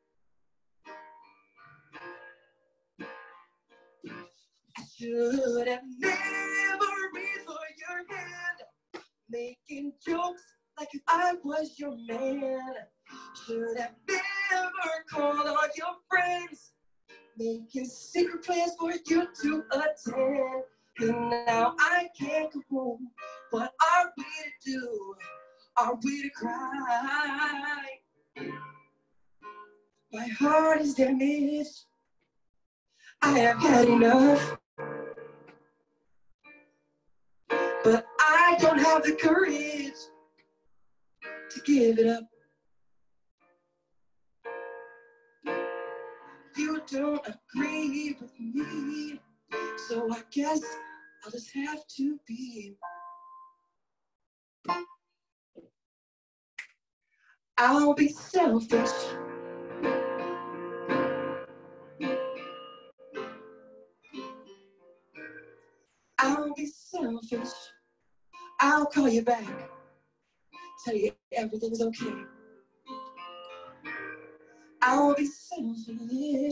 I should have never reached for your hand, making jokes like if I was your man. Should have never called all your friends, making secret plans for you to attend. And now I can't go home. What are we to do? Are we to cry? My heart is damaged. I have had enough, but I don't have the courage to give it up. You don't agree with me, so I guess I'll just have to be. I'll be selfish. I'll be selfish. I'll call you back, tell you everything's okay. I'll be selfish.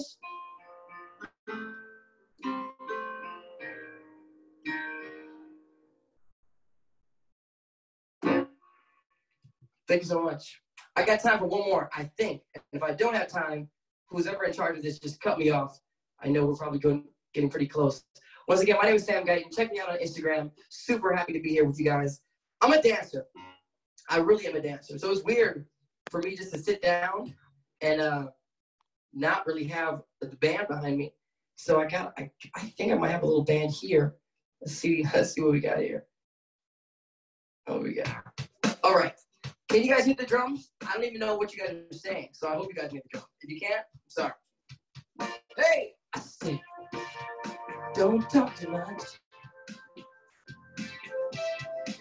Thank you so much. I got time for one more, I think. And if I don't have time, who's ever in charge of this, just cut me off. I know we're probably getting pretty close. Once again, my name is Sam Guyton. Check me out on Instagram. Super happy to be here with you guys. I'm a dancer. I really am a dancer. So it's weird for me just to sit down and not really have the band behind me. So I think I might have a little band here. Let's see what we got here. What we got? All right. Can you guys hit the drums? I don't even know what you guys are saying, so I hope you guys can hit the drums. If you can't, I'm sorry. Hey, I say, don't talk too much.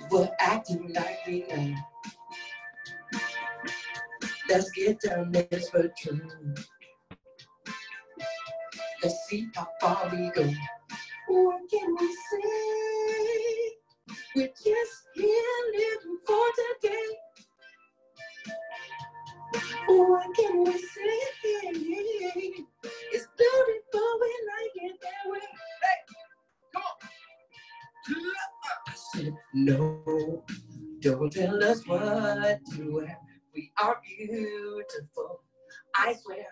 we're acting like we know. Let's get down this for true. Let's see how far we go. What can we say? We're just here living for today. What can we say? It's beautiful, we like it that way. Hey, come on. I said, no, don't tell us what to wear. We are beautiful, I swear.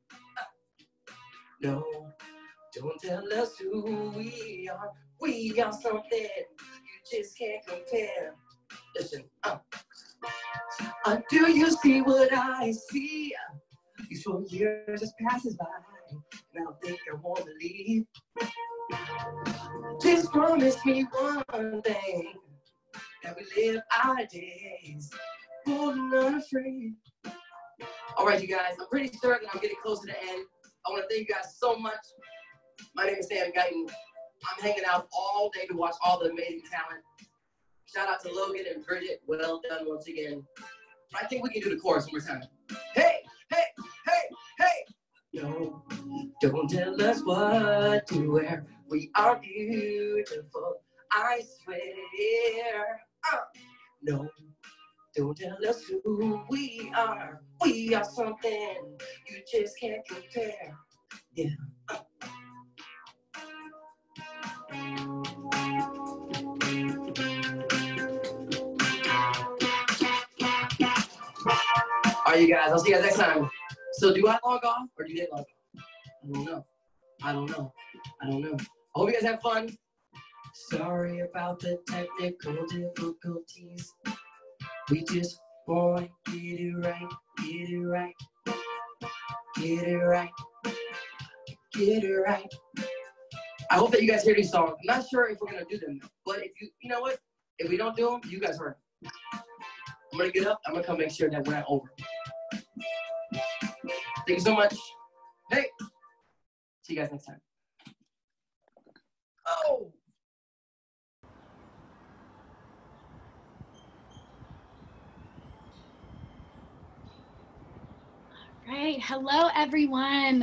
No, don't tell us who we are. We are something you just can't compare. Listen, do you see what I see? These 4 years just passes by, and I don't think I want to leave. Just promise me one thing, that we live our days, bold and unafraid. All right, you guys, I'm pretty certain I'm getting close to the end. I want to thank you guys so much. My name is Guyton. I'm hanging out all day to watch all the amazing talent. Shout out to Logan and Bridget. Well done once again. I think we can do the chorus one more time. Hey, hey, hey, hey. No, don't tell us what to wear. We are beautiful, I swear. No, don't tell us who we are. We are something you just can't compare. Yeah. All right, you guys, I'll see you guys next time. So do I log off or do they log off? I don't know. I don't know. I don't know. I hope you guys have fun. Sorry about the technical difficulties. We just want to get it right, get it right, get it right, get it right. I hope that you guys hear these songs. I'm not sure if we're gonna do them, but if you know what? If we don't do them, you guys heard them. I'm gonna get up. I'm gonna come make sure that we're not over. Thank you so much. Hey, see you guys next time. Oh. All right, hello everyone.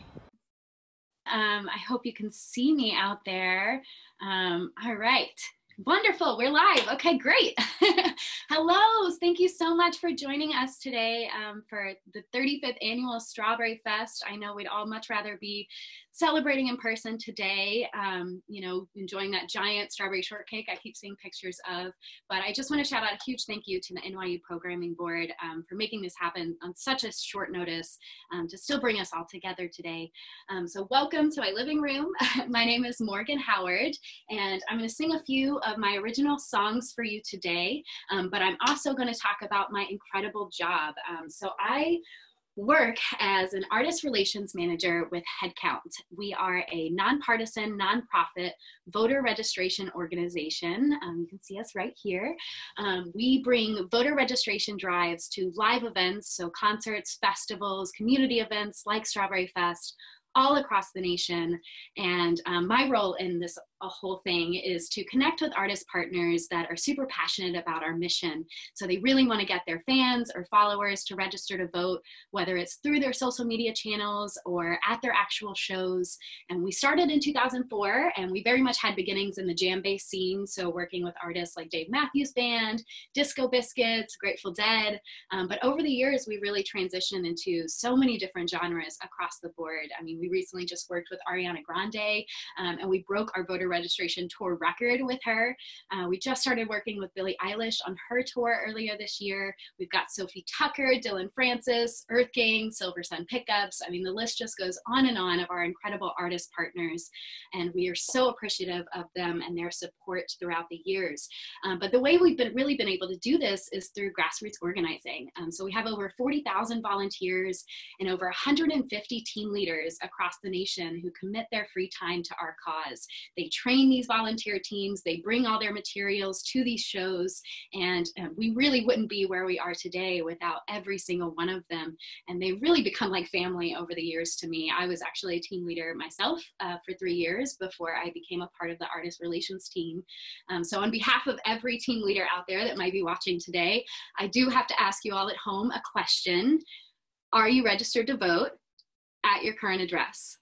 I hope you can see me out there. All right. Wonderful, we're live. Okay, great. Hello, thank you so much for joining us today for the 35th Annual Strawberry Fest. I know we'd all much rather be celebrating in person today, you know, enjoying that giant strawberry shortcake I keep seeing pictures of. But I just want to shout out a huge thank you to the NYU Programming Board for making this happen on such a short notice to still bring us all together today. So welcome to my living room. My name is Morgan Howard, and I'm going to sing a few of my original songs for you today, but I'm also going to talk about my incredible job. So I work as an artist relations manager with HeadCount. We are a nonpartisan, nonprofit voter registration organization. You can see us right here. We bring voter registration drives to live events, so concerts, festivals, community events like Strawberry Fest, all across the nation. And my role in this whole thing is to connect with artist partners that are super passionate about our mission. So they really want to get their fans or followers to register to vote, whether it's through their social media channels or at their actual shows. And we started in 2004, and we very much had beginnings in the jam-based scene. So working with artists like Dave Matthews Band, Disco Biscuits, Grateful Dead. But over the years, we really transitioned into so many different genres across the board. I mean, we recently just worked with Ariana Grande, and we broke our voter registration tour record with her. We just started working with Billie Eilish on her tour earlier this year. We've got Sophie Tucker, Dylan Francis, Earth Gang, Silver Sun Pickups. I mean, the list just goes on and on of our incredible artist partners, and we are so appreciative of them and their support throughout the years. But the way we've really been able to do this is through grassroots organizing. So we have over 40,000 volunteers and over 150 team leaders across the nation who commit their free time to our cause. They train these volunteer teams, they bring all their materials to these shows, and we really wouldn't be where we are today without every single one of them. And they really become like family over the years to me. I was actually a team leader myself for 3 years before I became a part of the artist relations team. So on behalf of every team leader out there that might be watching today, I do have to ask you all at home a question. Are you registered to vote at your current address?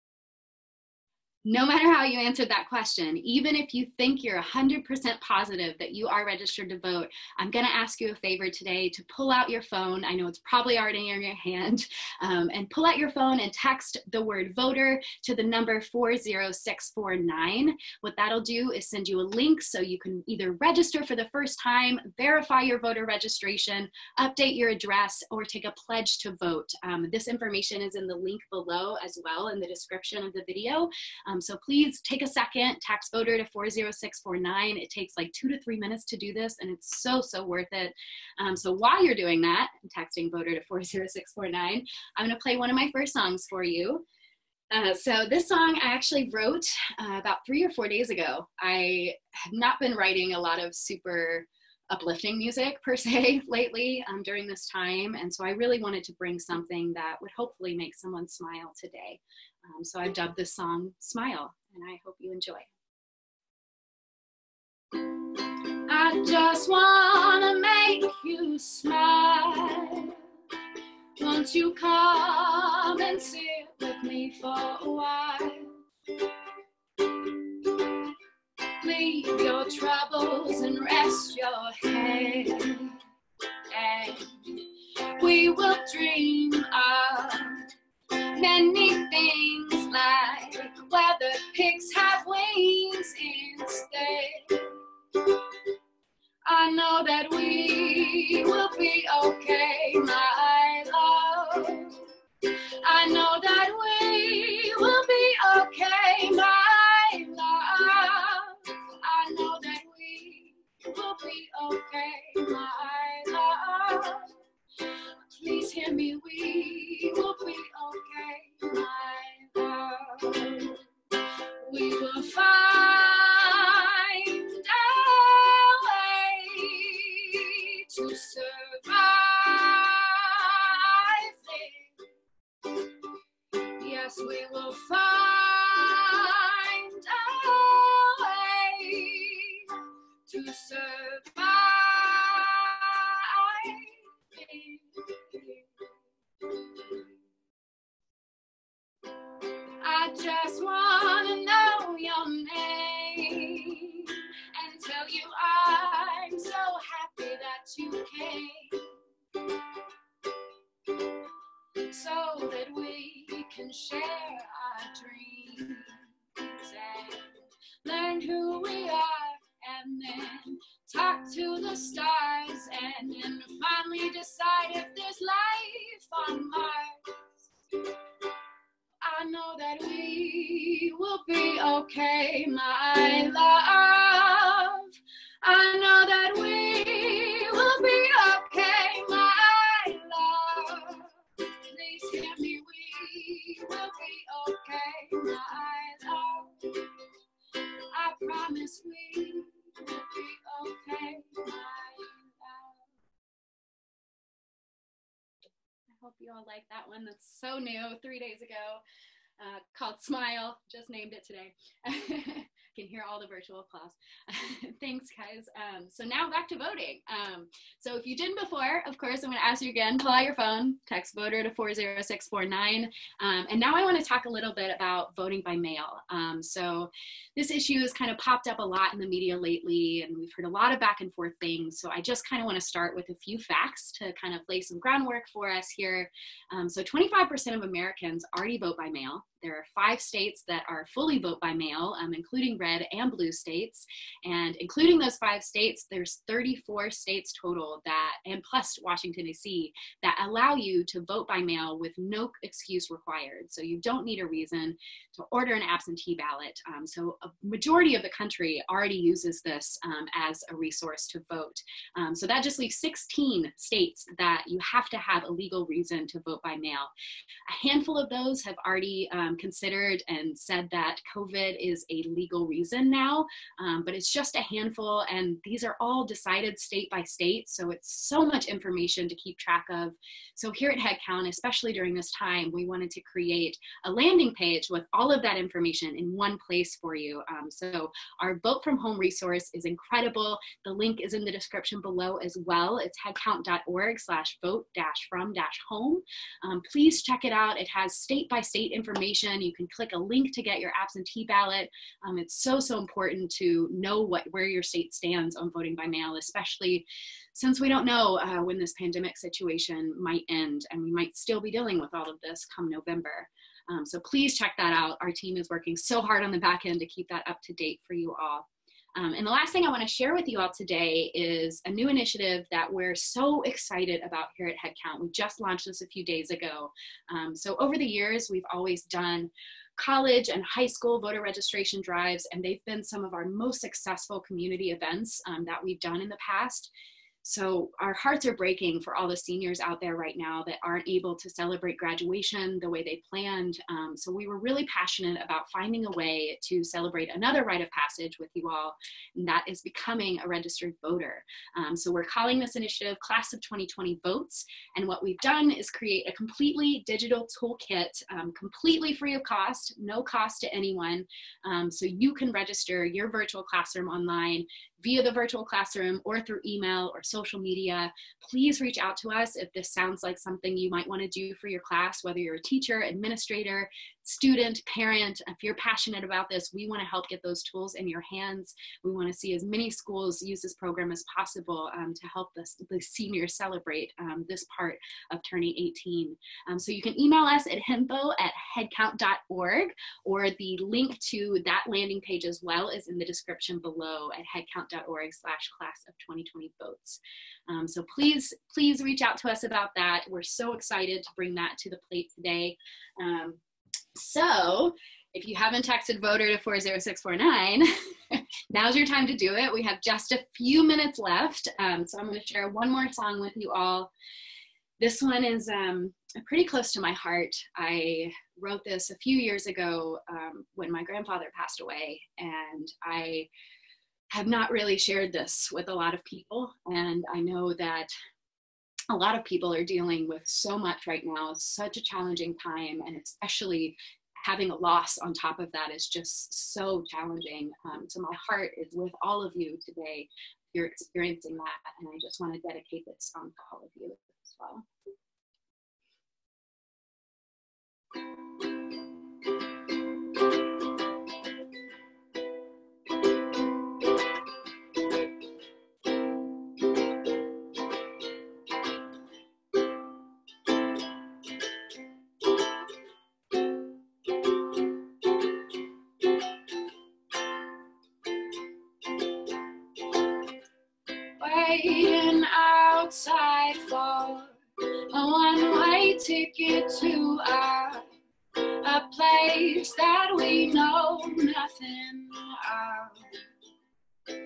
No matter how you answered that question, even if you think you're 100% positive that you are registered to vote, I'm going to ask you a favor today to pull out your phone. I know it's probably already in your hand, and pull out your phone and text the word voter to the number 40649. What that'll do is send you a link so you can either register for the first time, verify your voter registration, update your address, or take a pledge to vote. This information is in the link below as well in the description of the video. So please take a second, text voter to 40649. It takes like 2 to 3 minutes to do this, and it's so worth it. So while you're doing that, texting voter to 40649, I'm gonna play one of my first songs for you. So this song I actually wrote about 3 or 4 days ago. I have not been writing a lot of super uplifting music per se lately during this time, and so I really wanted to bring something that would hopefully make someone smile today. So I've dubbed this song Smile, and I hope you enjoy. I just wanna make you smile. Won't you come and sit with me for a while? Leave your troubles and rest your head, and we will dream of many things, like whether pigs have wings instead. I know that we will be okay, my love. I know that we will be okay, my love. I know that we will be okay, my love. Please hear me, we will be okay, my love. We will find a way to survive it. Yes, we will find a way to survive it. I just wanna know your name and tell you I'm so happy that you came, so that we can share our dreams and learn who we are, and then talk to the stars, and then finally decide if there's life on Mars. I know that we will be okay, my love. I know that we will be okay, my love. Please hear me, we will be okay, my love. I promise we will be okay, my love. I hope you all like that one. That's so new, 3 days ago, called Smile. Just named it today. Can hear all the virtual applause. Thanks, guys. So now back to voting. So if you didn't before, of course, I'm going to ask you again, pull out your phone, text voter to 40649. And now I want to talk a little bit about voting by mail. So this issue has kind of popped up a lot in the media lately, and we've heard a lot of back and forth things. So I just kind of want to start with a few facts to kind of lay some groundwork for us here. So 25% of Americans already vote by mail. There are 5 states that are fully vote by mail, including red and blue states. And including those 5 states, there's 34 states total that, and plus Washington, D.C., that allow you to vote by mail with no excuse required. So you don't need a reason to order an absentee ballot. So a majority of the country already uses this as a resource to vote. So that just leaves 16 states that you have to have a legal reason to vote by mail. A handful of those have already considered and said that COVID is a legal reason now, but it's just a handful, and these are all decided state by state, so it's so much information to keep track of. So here at HeadCount, especially during this time, we wanted to create a landing page with all of that information in one place for you. So our Vote From Home resource is incredible. The link is in the description below as well. It's headcount.org/vote-from-home. Please check it out. It has state-by-state information. You can click a link to get your absentee ballot. It's so important to know where your state stands on voting by mail, especially since we don't know when this pandemic situation might end, and we might still be dealing with all of this come November. So please check that out. Our team is working so hard on the back end to keep that up to date for you all. And the last thing I want to share with you all today is a new initiative that we're so excited about here at HeadCount. We just launched this a few days ago. So over the years, we've always done college and high school voter registration drives, and they've been some of our most successful community events that we've done in the past. So our hearts are breaking for all the seniors out there right now that aren't able to celebrate graduation the way they planned. So we were really passionate about finding a way to celebrate another rite of passage with you all, and that is becoming a registered voter. So we're calling this initiative Class of 2020 Votes. And what we've done is create a completely digital toolkit, completely free of cost, no cost to anyone. So you can register your virtual classroom online via the virtual classroom or through email or social media. Please reach out to us if this sounds like something you might want to do for your class, whether you're a teacher, administrator, student, parent. If you're passionate about this, we want to help get those tools in your hands. We want to see as many schools use this program as possible to help the seniors celebrate this part of turning 18. So you can email us at info@headcount.org, or the link to that landing page as well is in the description below at headcount.org/class of 2020 votes. So please reach out to us about that. We're so excited to bring that to the plate today. So if you haven't texted voter to 40649, now's your time to do it. We have just a few minutes left. So I'm going to share one more song with you all. This one is pretty close to my heart. I wrote this a few years ago when my grandfather passed away, and I have not really shared this with a lot of people. And I know that a lot of people are dealing with so much right now. It's such a challenging time, and especially having a loss on top of that is just so challenging. So my heart is with all of you today. You're experiencing that, and I just want to dedicate this song to all of you as well. Waiting outside for a one-way ticket to a place that we know nothing of.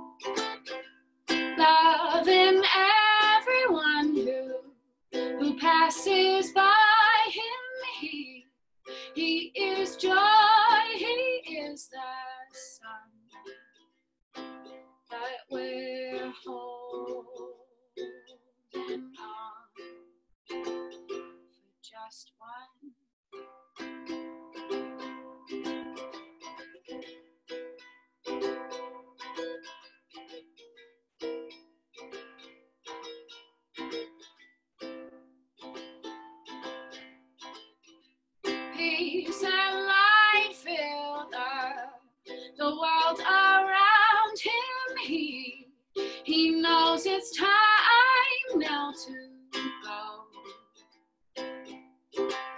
Loving everyone who passes by him. He is joy, he is the sun. But we're holding on for just one. Peace and light fill the world around him. He knows it's time now to go.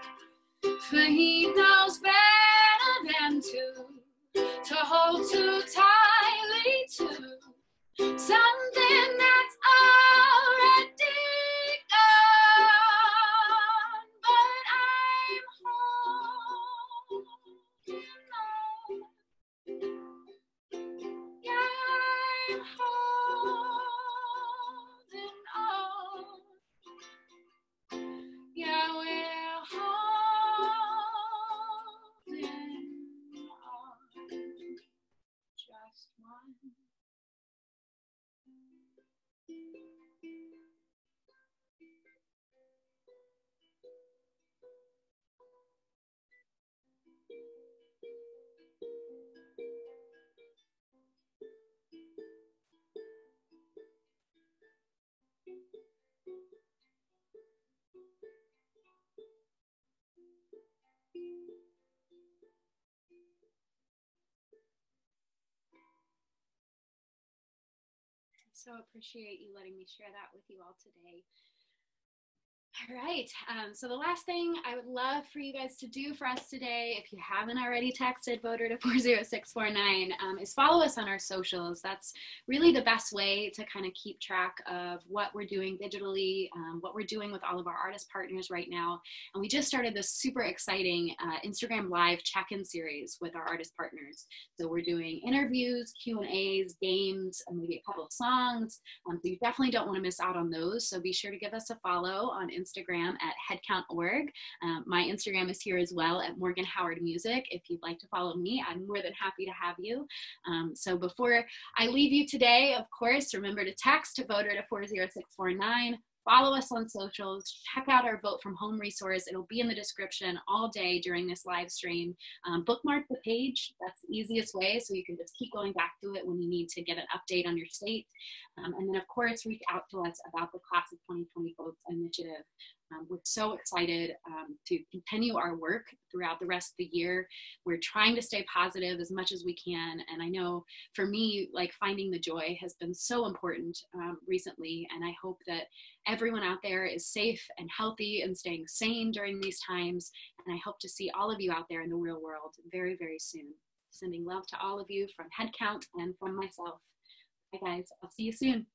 so appreciate you letting me share that with you all today. All right, so the last thing I would love for you guys to do for us today, if you haven't already texted voter to 40649, is follow us on our socials. That's really the best way to kind of keep track of what we're doing digitally, what we're doing with all of our artist partners right now. And we just started this super exciting Instagram Live check-in series with our artist partners. So we're doing interviews, Q&As, games, and maybe a couple of songs. So you definitely don't want to miss out on those. So be sure to give us a follow on Instagram at HeadCount.org. My Instagram is here as well at Morgan Howard Music. If you'd like to follow me, I'm more than happy to have you. So before I leave you today, of course, remember to text to voter to 40649. Follow us on socials. Check out our Vote from Home resource. It'll be in the description all day during this live stream. Bookmark the page. That's the easiest way, so you can just keep going back to it when you need to get an update on your state. And then, of course, reach out to us about the Class of 2020 Votes Initiative. We're so excited to continue our work throughout the rest of the year. We're trying to stay positive as much as we can. And I know for me, like, finding the joy has been so important recently. And I hope that everyone out there is safe and healthy and staying sane during these times. And I hope to see all of you out there in the real world very, very soon. Sending love to all of you from HeadCount and from myself. Bye, guys. I'll see you soon.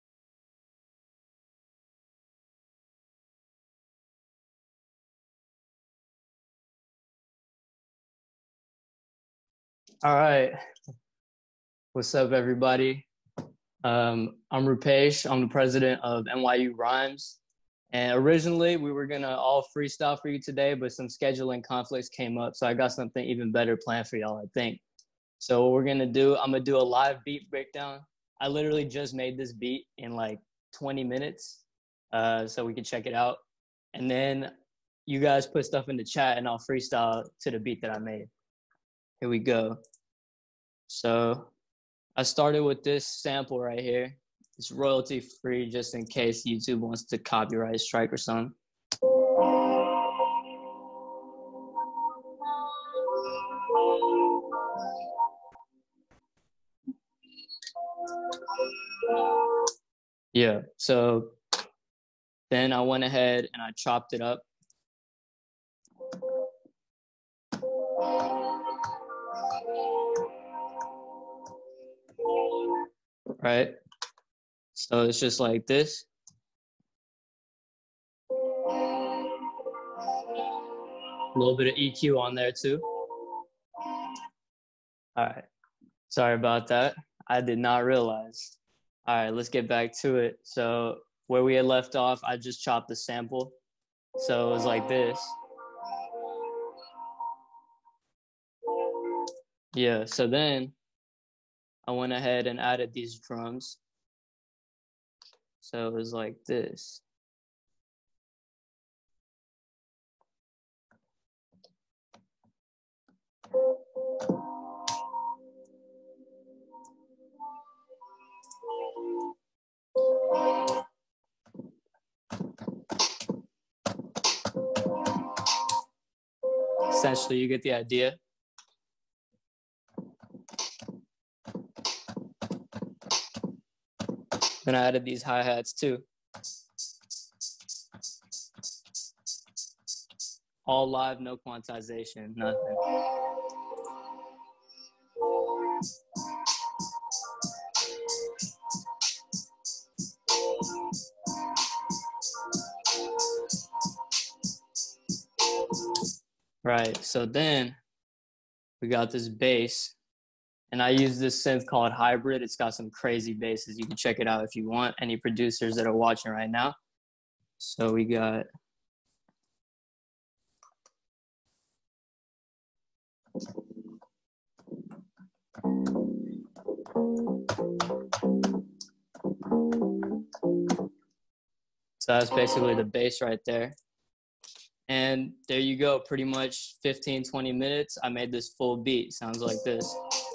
All right. What's up, everybody? I'm Rupesh. I'm the president of NYU Rhymez. And originally, we were going to all freestyle for you today, but some scheduling conflicts came up. So I got something even better planned for y'all, I think. So what we're going to do, I'm going to do a live beat breakdown. I literally just made this beat in like 20 minutes, so we can check it out. And then you guys put stuff in the chat, and I'll freestyle to the beat that I made. Here we go. So I started with this sample right here. It's royalty free just in case YouTube wants to copyright strike or something. Yeah, so then I went ahead and I chopped it up. Right? So it's just like this. A little bit of EQ on there too. All right. Sorry about that. I did not realize. All right, let's get back to it. So where we had left off, I just chopped the sample. So it was like this. Yeah, so then I went ahead and added these drums. So it was like this. Essentially, you get the idea. Then I added these hi-hats too. All live, no quantization, nothing. Right, so then we got this bass, and I use this synth called Hybrid. It's got some crazy basses. You can check it out if you want, any producers that are watching right now. So we got so that's basically the bass right there. And there you go, pretty much 15, 20 minutes. I made this full beat. Sounds like this.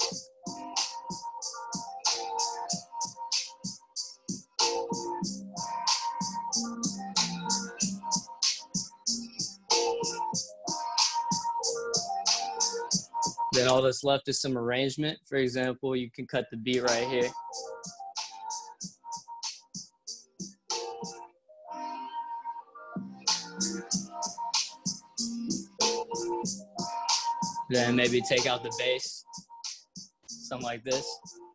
Then all that's left is some arrangement. For example, you can cut the beat right here. Then maybe take out the bass, something like this.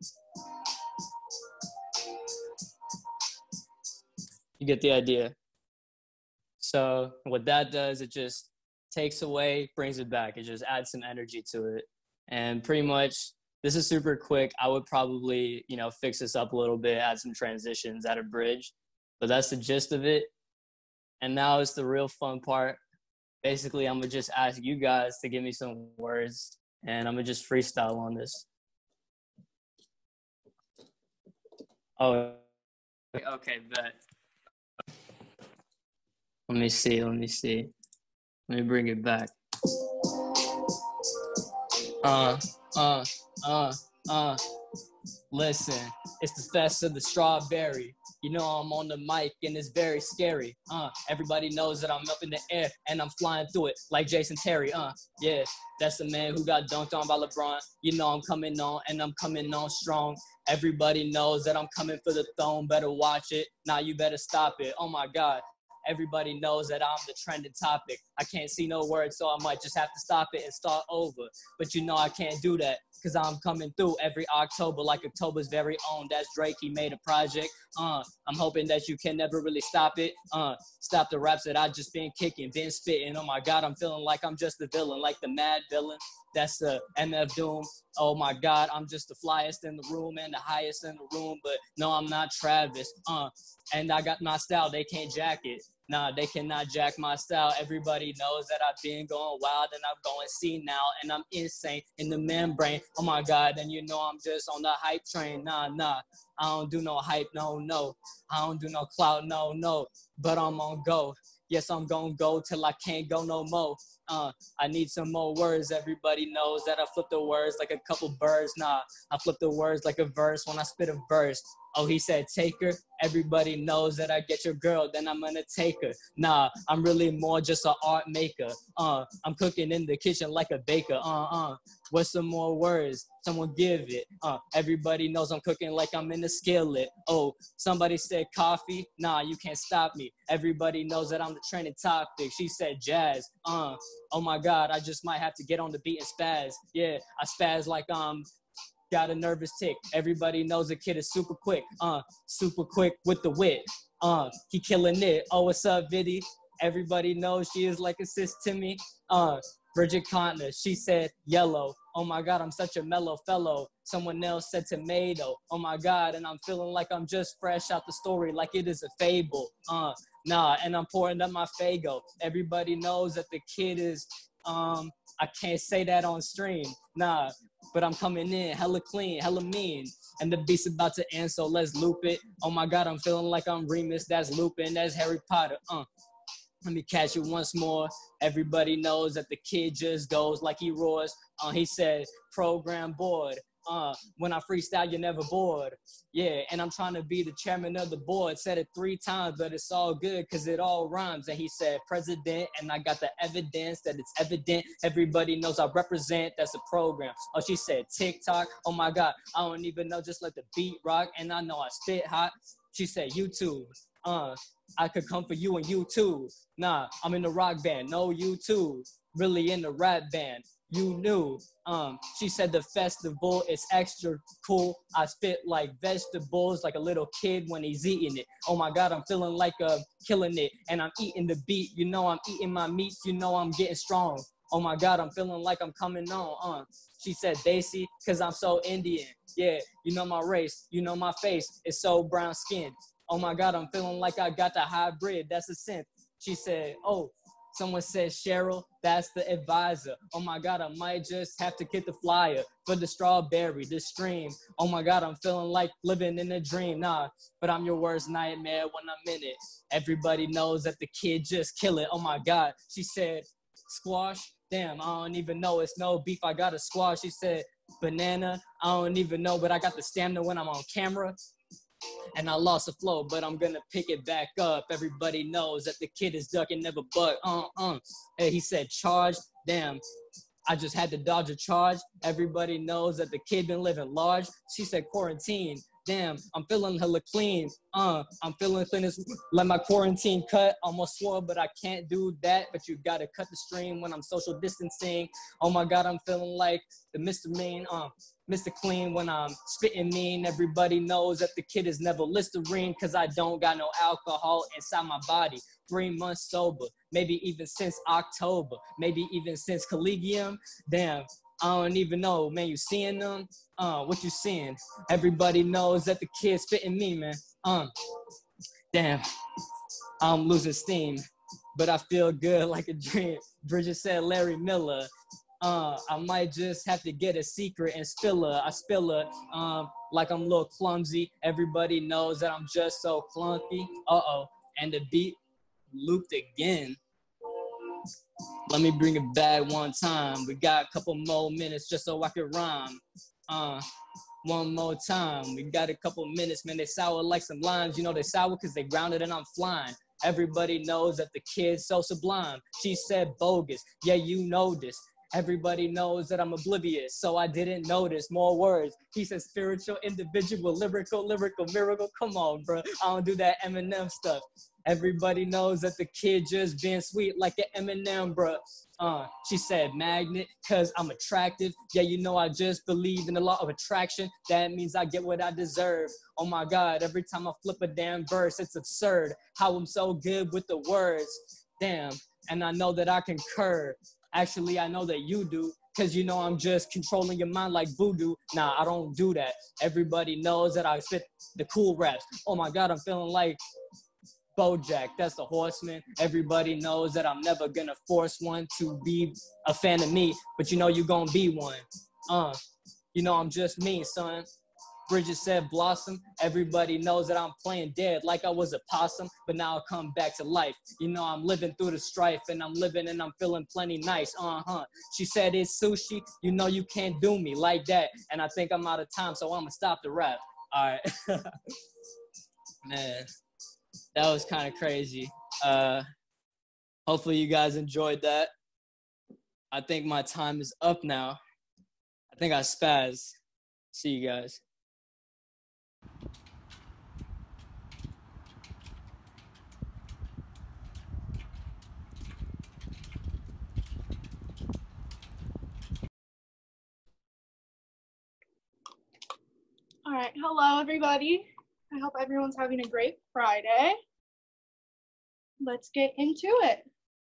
You get the idea. So what that does, it just takes away, brings it back. It just adds some energy to it. And pretty much, this is super quick. I would probably, you know, fix this up a little bit, add some transitions, add a bridge. But that's the gist of it. And now it's the real fun part. Basically, I'm going to just ask you guys to give me some words, and I'm going to just freestyle on this. Oh, okay, bet. Let me see. Let me bring it back. Listen, it's the fest of the strawberry. You know I'm on the mic and it's very scary. Everybody knows that I'm up in the air and I'm flying through it like Jason Terry. Yeah, that's the man who got dunked on by LeBron. You know I'm coming on and I'm coming on strong. Everybody knows that I'm coming for the throne. Better watch it. Now you better stop it. Oh my God. Everybody knows that I'm the trending topic. I can't see no words, so I might just have to stop it and start over. But you know I can't do that, because I'm coming through every October like October's very own. That's Drake, he made a project. I'm hoping that you can never really stop it. Stop the raps that I just been kicking, been spitting. Oh my God, I'm feeling like I'm just the villain, like the mad villain. That's the MF Doom. Oh my God, I'm just the flyest in the room and the highest in the room. But no, I'm not Travis. And I got my style, they can't jack it. Nah, they cannot jack my style. Everybody knows that I've been going wild and I'm going senile and I'm insane in the membrane. Oh my God, and you know I'm just on the hype train. Nah, I don't do no hype, no. I don't do no clout, no. But I'm on go. Yes, I'm gonna go till I can't go no more. I need some more words. Everybody knows that I flip the words like a couple birds. Nah, I flip the words like a verse when I spit a verse. Oh, he said take her. Everybody knows that I get your girl, then I'm gonna take her. Nah, I'm really more just an art maker. I'm cooking in the kitchen like a baker. What's some more words? Someone give it. Everybody knows I'm cooking like I'm in the skillet. Oh, somebody said coffee. Nah, you can't stop me. Everybody knows that I'm the trending topic. She said jazz. Oh my God, I just might have to get on the beat and spaz. Yeah, I spaz like got a nervous tick. Everybody knows the kid is super quick with the wit. He killing it. Oh, what's up, Viddy? Everybody knows she is like a sis to me. Bridget Connor, she said yellow. Oh my God, I'm such a mellow fellow. Someone else said tomato. Oh my God, and I'm feeling like I'm just fresh out the story, like it is a fable. Nah, and I'm pouring up my Fago. Everybody knows that the kid is, I can't say that on stream. Nah, but I'm coming in hella clean, hella mean. And the beat's about to end, so let's loop it. Oh my God, I'm feeling like I'm Rhymez. That's Lupin, that's Harry Potter. Let me catch you once more. Everybody knows that the kid just goes like he roars. He said, Program Board. When I freestyle, you're never bored. Yeah, and I'm trying to be the chairman of the board. Said it 3 times, but it's all good because it all rhymes. And he said president, and I got the evidence that it's evident. Everybody knows I represent, that's a program. Oh, she said TikTok. Oh my God, I don't even know, just let the beat rock. And I know I spit hot. She said YouTube. I could come for you and you too. Nah, I'm in the rock band, no YouTube. Really in the rap band, you knew. She said the festival is extra cool. I spit like vegetables, like a little kid when he's eating it. Oh my God, I'm feeling like killing it. And I'm eating the beat, you know I'm eating my meats, you know I'm getting strong. Oh my God, I'm feeling like I'm coming on. She said Daisy, cause I'm so Indian. Yeah, you know my race, you know my face, it's so brown skin. Oh my God, I'm feeling like I got the hybrid, that's a synth. She said, oh, someone said Cheryl, that's the advisor. Oh my God, I might just have to get the flyer for the strawberry, the stream. Oh my God, I'm feeling like living in a dream. Nah, but I'm your worst nightmare when I'm in it. Everybody knows that the kid just kill it. Oh my God, she said squash. Damn, I don't even know, it's no beef, I got a squash. She said banana, I don't even know, but I got the stamina when I'm on camera. And I lost the flow, but I'm gonna pick it back up. Everybody knows that the kid is ducking, never buck. Hey, he said charge. Damn, I just had to dodge a charge. Everybody knows that the kid been living large. She said quarantine. Damn, I'm feeling hella clean. I'm feeling clean as like my quarantine cut. Almost swore, but I can't do that. But you gotta cut the stream when I'm social distancing. Oh my God, I'm feeling like the Mr. Mean, Mr. Clean when I'm spitting mean. Everybody knows that the kid is never Listerine, cause I don't got no alcohol inside my body. 3 months sober, maybe even since October, maybe even since Collegium. Damn, I don't even know, man, you seeing them? What you seeing? Everybody knows that the kid's spitting me, man. Damn, I'm losing steam, but I feel good like a dream. Bridget said Larry Miller. I might just have to get a secret and spill her. I spill her like I'm a little clumsy. Everybody knows that I'm just so clunky. Uh-oh, and the beat looped again. Let me bring it back one time. We got a couple more minutes just so I can rhyme. One more time. We got a couple minutes, man. They sour like some limes. You know they sour because they grounded and I'm flying. Everybody knows that the kid's so sublime. She said bogus. Yeah, you know this. Everybody knows that I'm oblivious, so I didn't notice more words. He said spiritual, individual, lyrical, miracle. Come on, bro. I don't do that Eminem stuff. Everybody knows that the kid just being sweet like an Eminem, bro. She said magnet, cause I'm attractive. Yeah, you know I just believe in the law of attraction. That means I get what I deserve. Oh my God, every time I flip a damn verse, it's absurd how I'm so good with the words. Damn, and I know that I concur. Actually, I know that you do, cause you know I'm just controlling your mind like voodoo. Nah, I don't do that. Everybody knows that I spit the cool raps. Oh my God, I'm feeling like Bojack, that's the horseman. Everybody knows that I'm never gonna force one to be a fan of me, but you know you gonna be one. You know I'm just me, son. Bridget said blossom. Everybody knows that I'm playing dead like I was a possum, but now I come back to life. You know I'm living through the strife, and I'm living and I'm feeling plenty nice. She said it's sushi. You know you can't do me like that, and I think I'm out of time, so I'm gonna stop the rap. All right. Man, that was kind of crazy. Hopefully you guys enjoyed that. I think my time is up now. I think I spazzed. See you guys. All right, hello everybody. I hope everyone's having a great Friday. Let's get into it.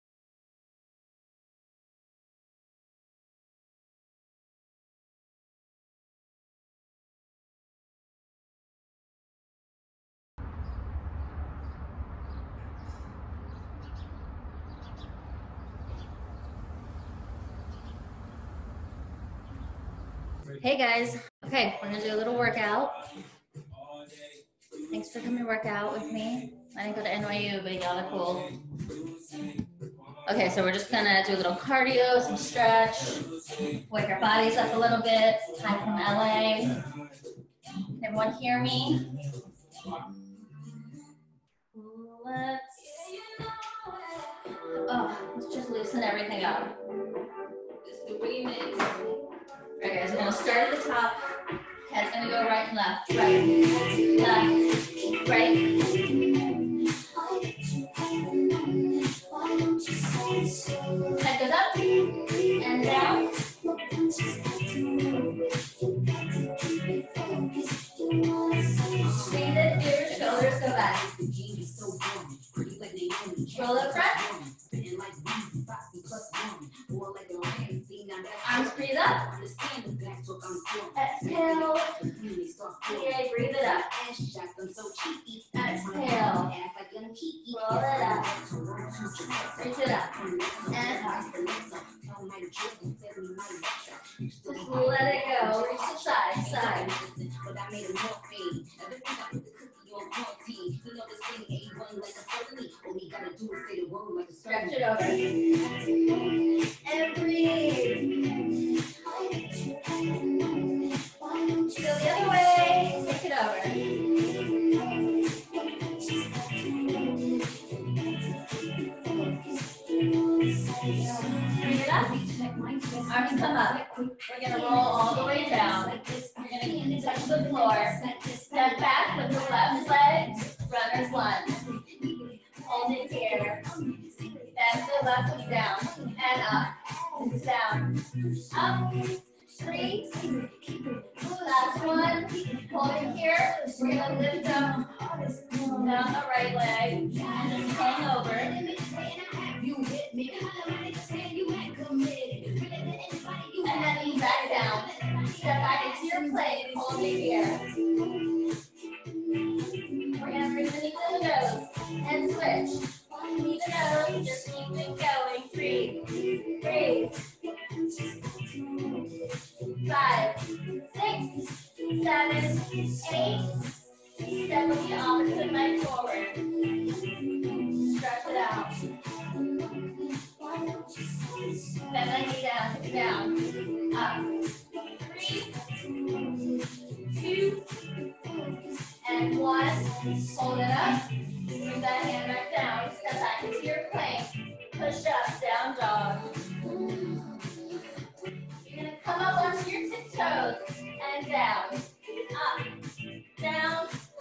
Hey guys, okay, we're gonna do a little workout. Thanks for coming to work out with me. I didn't go to NYU, but y'all are cool. Okay, so we're just gonna do a little cardio, some stretch, wake our bodies up a little bit. Hi from LA. Can everyone hear me? Let's just loosen everything up. Just the remix. Okay, so we're gonna start at the top. Head's gonna go right and left, right. Head goes up and down. Squeeze it, feel your shoulders go back. Roll up front. Arms breathe up. Exhale. Yeah, breathe it up. Exhale. Roll it up. Reach it up. And up. Just let it go. Reach the side, side. Stretch it over. And breathe. Go the other way. Take it over. Bring it up. Arms come up. We're going to roll all the way down. You're going to touch the floor. Step Step back with the left leg, runner's lunge. Hold it here. Bend the left knee down and up, down, up. 3. Last one. Hold it here. We're gonna lift up down the right leg and just hang over. And then lean back down. Step back into your plank. Hold it here. We're gonna bring the knee to the nose and switch. Knee to nose. Just keep it going. Breathe. Breathe. 5, 6, 7, 8. Step with the opposite leg forward. Stretch it out. Bend that knee down, up. 3, 2, and 1. Hold it up. Bring that hand back down. Step back into your plank. Push up, down dog. You're gonna come up onto your tiptoes and down, up, down.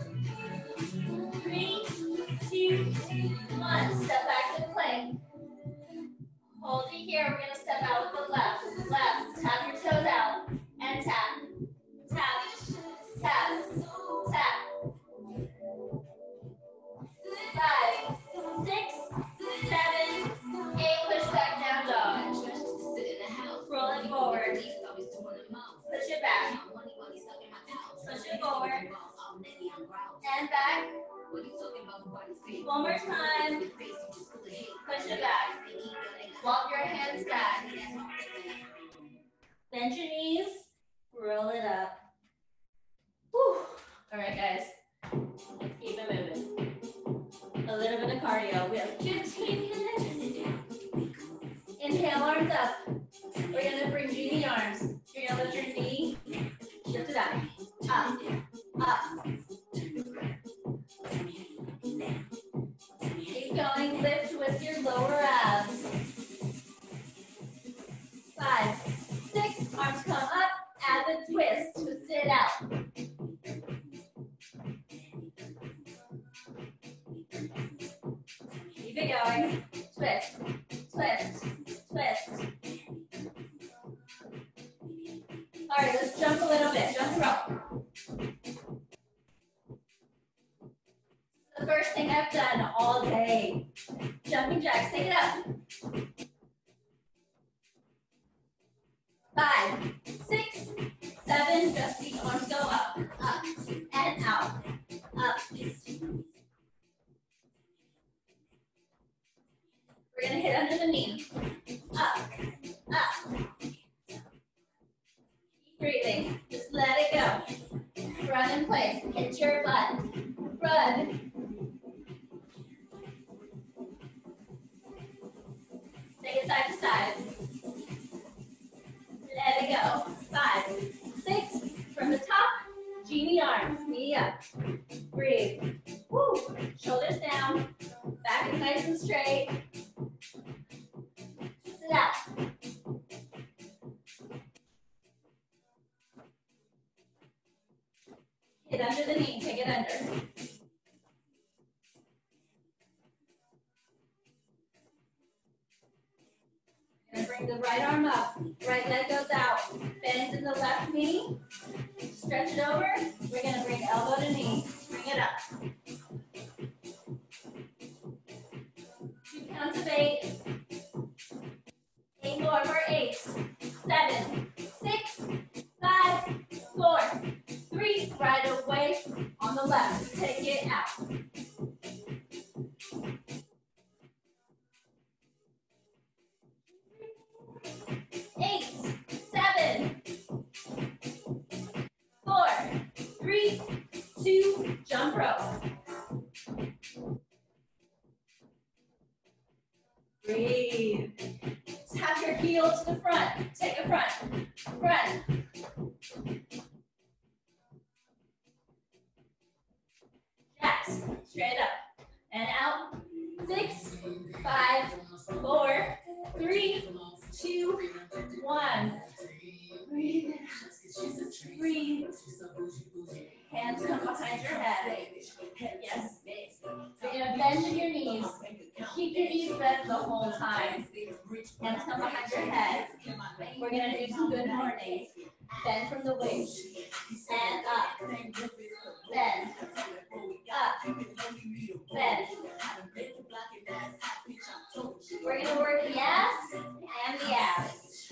3, 2, 1. Step back to plank. Hold it here. We're gonna step out with the left. Left. Tap your toes out and tap, tap, tap, tap. 5, 6, 7, 8. Push back down dog. Roll it forward. Push it back. Push it forward. And back. One more time. Push it back. Walk your hands back. Bend your knees. Roll it up. Whew. All right, guys. Let's keep it moving. A little bit of cardio. We have 15 minutes. Inhale, arms up. We're gonna bring genie arms. You're gonna lift your knee, lift it up, up, up. Keep going, lift with your lower abs. 5, 6, arms come up, add the twist, twist it out. Keep it going, twist, twist, twist. All right, let's jump a little bit, jump rope. The first thing I've done all day. Jumping jacks, take it up. 5, 6, 7, just the arms go up, and out, up. We're gonna hit under the knee, up, up. Keep breathing, just let it go. Run in place, hit your butt, run. Take it side to side. Let it go. 5, 6, from the top, genie arms, knee up. Breathe. Woo. Shoulders down. Back is nice and straight. Sit out. Hit under the knee. Take it under. And bring the right arm up. Right leg goes out. Bend in the left knee. Stretch it over. We're going to bring elbow to knee. Bring it up. 2 counts of 8. 8 more for 8. 7, 6, 5, 4, 3. Right away on the left. Take it out. 8, 7, 4, 3, 2, jump rope. Breathe. Tap your heel to the front. Take a front. Front. Jacks. Straight up. And out. 6, 5, 4, 3, 2, 1. Breathe in. Breathe. Hands come behind keep your knees bent the whole time. Hands come behind your head. We're gonna do some good mornings. Bend from the waist. And up. Bend. Up. Bend. We're gonna work the ass and the abs.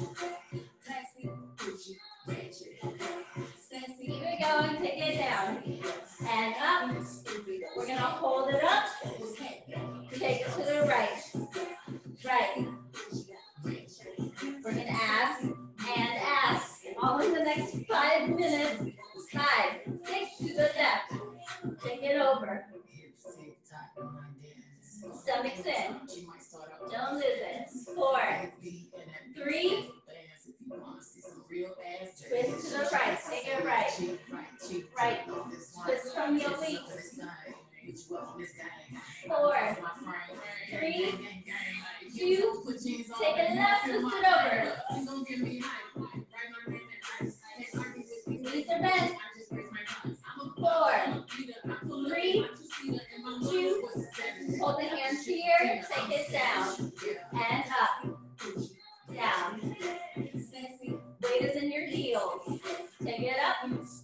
Keep it going, take it down. And up. We're gonna hold it up. Take it to the right. Right. We're gonna abs and abs. All in the next 5 minutes. 5, 6 to the left. Take it over. Stomach's in. Don't lose it. 4, 3. Twist to the right. Take it right. Right. Twist from the obliques. 4, 3, 2. Take it left. Twist it over. Knees are bent. 4, 3, 2. Hold the hands here. Take it down and up. Down. Weight is in your heels. Take it up.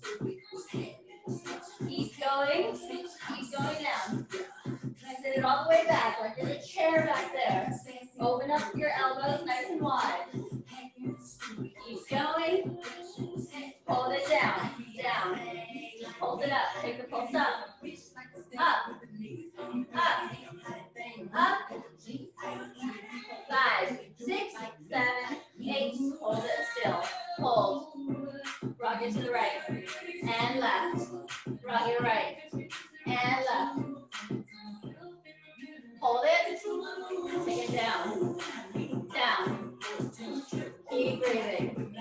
Keep going. Keep going down. Sit it all the way back, like there's a chair back there. Open up your elbows nice and wide. Keep going. Hold it down. Down. Hold it up. Take the pulse up. Up. Up. Up. 5, 6, 7, 8. Hold it still. Hold. Rock it to the right. And left. Rock it right. And left. Hold it. Take it down. Down. Keep breathing.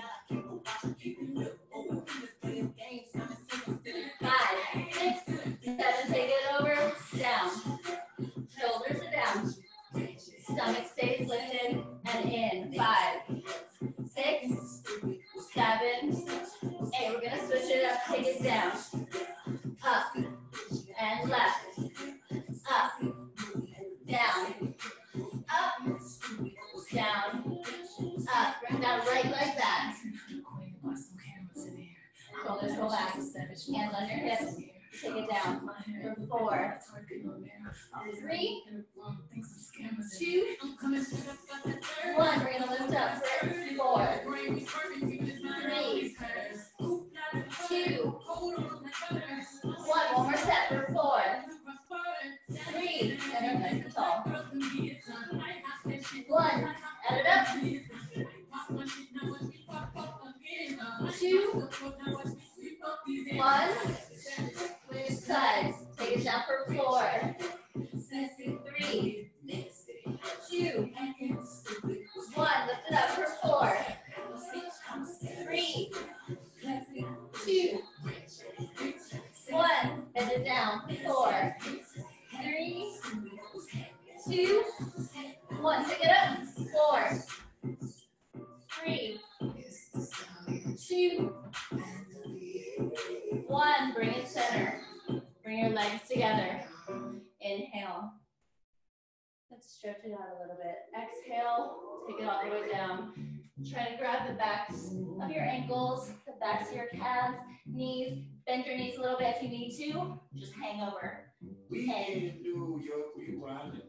5, 6, 7. Take it over. Down. Shoulders are down. Stomach stays lifted and in. 5, 6, 7, 8. We're gonna switch it up. Take it down. Up and left. Up. Down. Up. Down. Up. Bring that right leg back. Shoulders go back. Hands on your hips. Take it down. For 4, 3, 2, 1. We're gonna lift up for 4, 3, 2, 1. One more step for 4, 3. And up nice and tall. 1. Add it up. 2, 1. Sides. Take it down for 4, 3, 2, 1. Lift it up for 4, 3, 2, 1. Bend it down. 4, 3, 2, 1. Pick it up. 4, 3, 2, 1. Bring it center. Bring your legs together. Inhale. Let's stretch it out a little bit. Exhale. Take it all the way down. Try to grab the backs of your ankles, the backs of your calves, knees. Bend your knees a little bit if you need to. Just hang over. Hang. New York, we riding.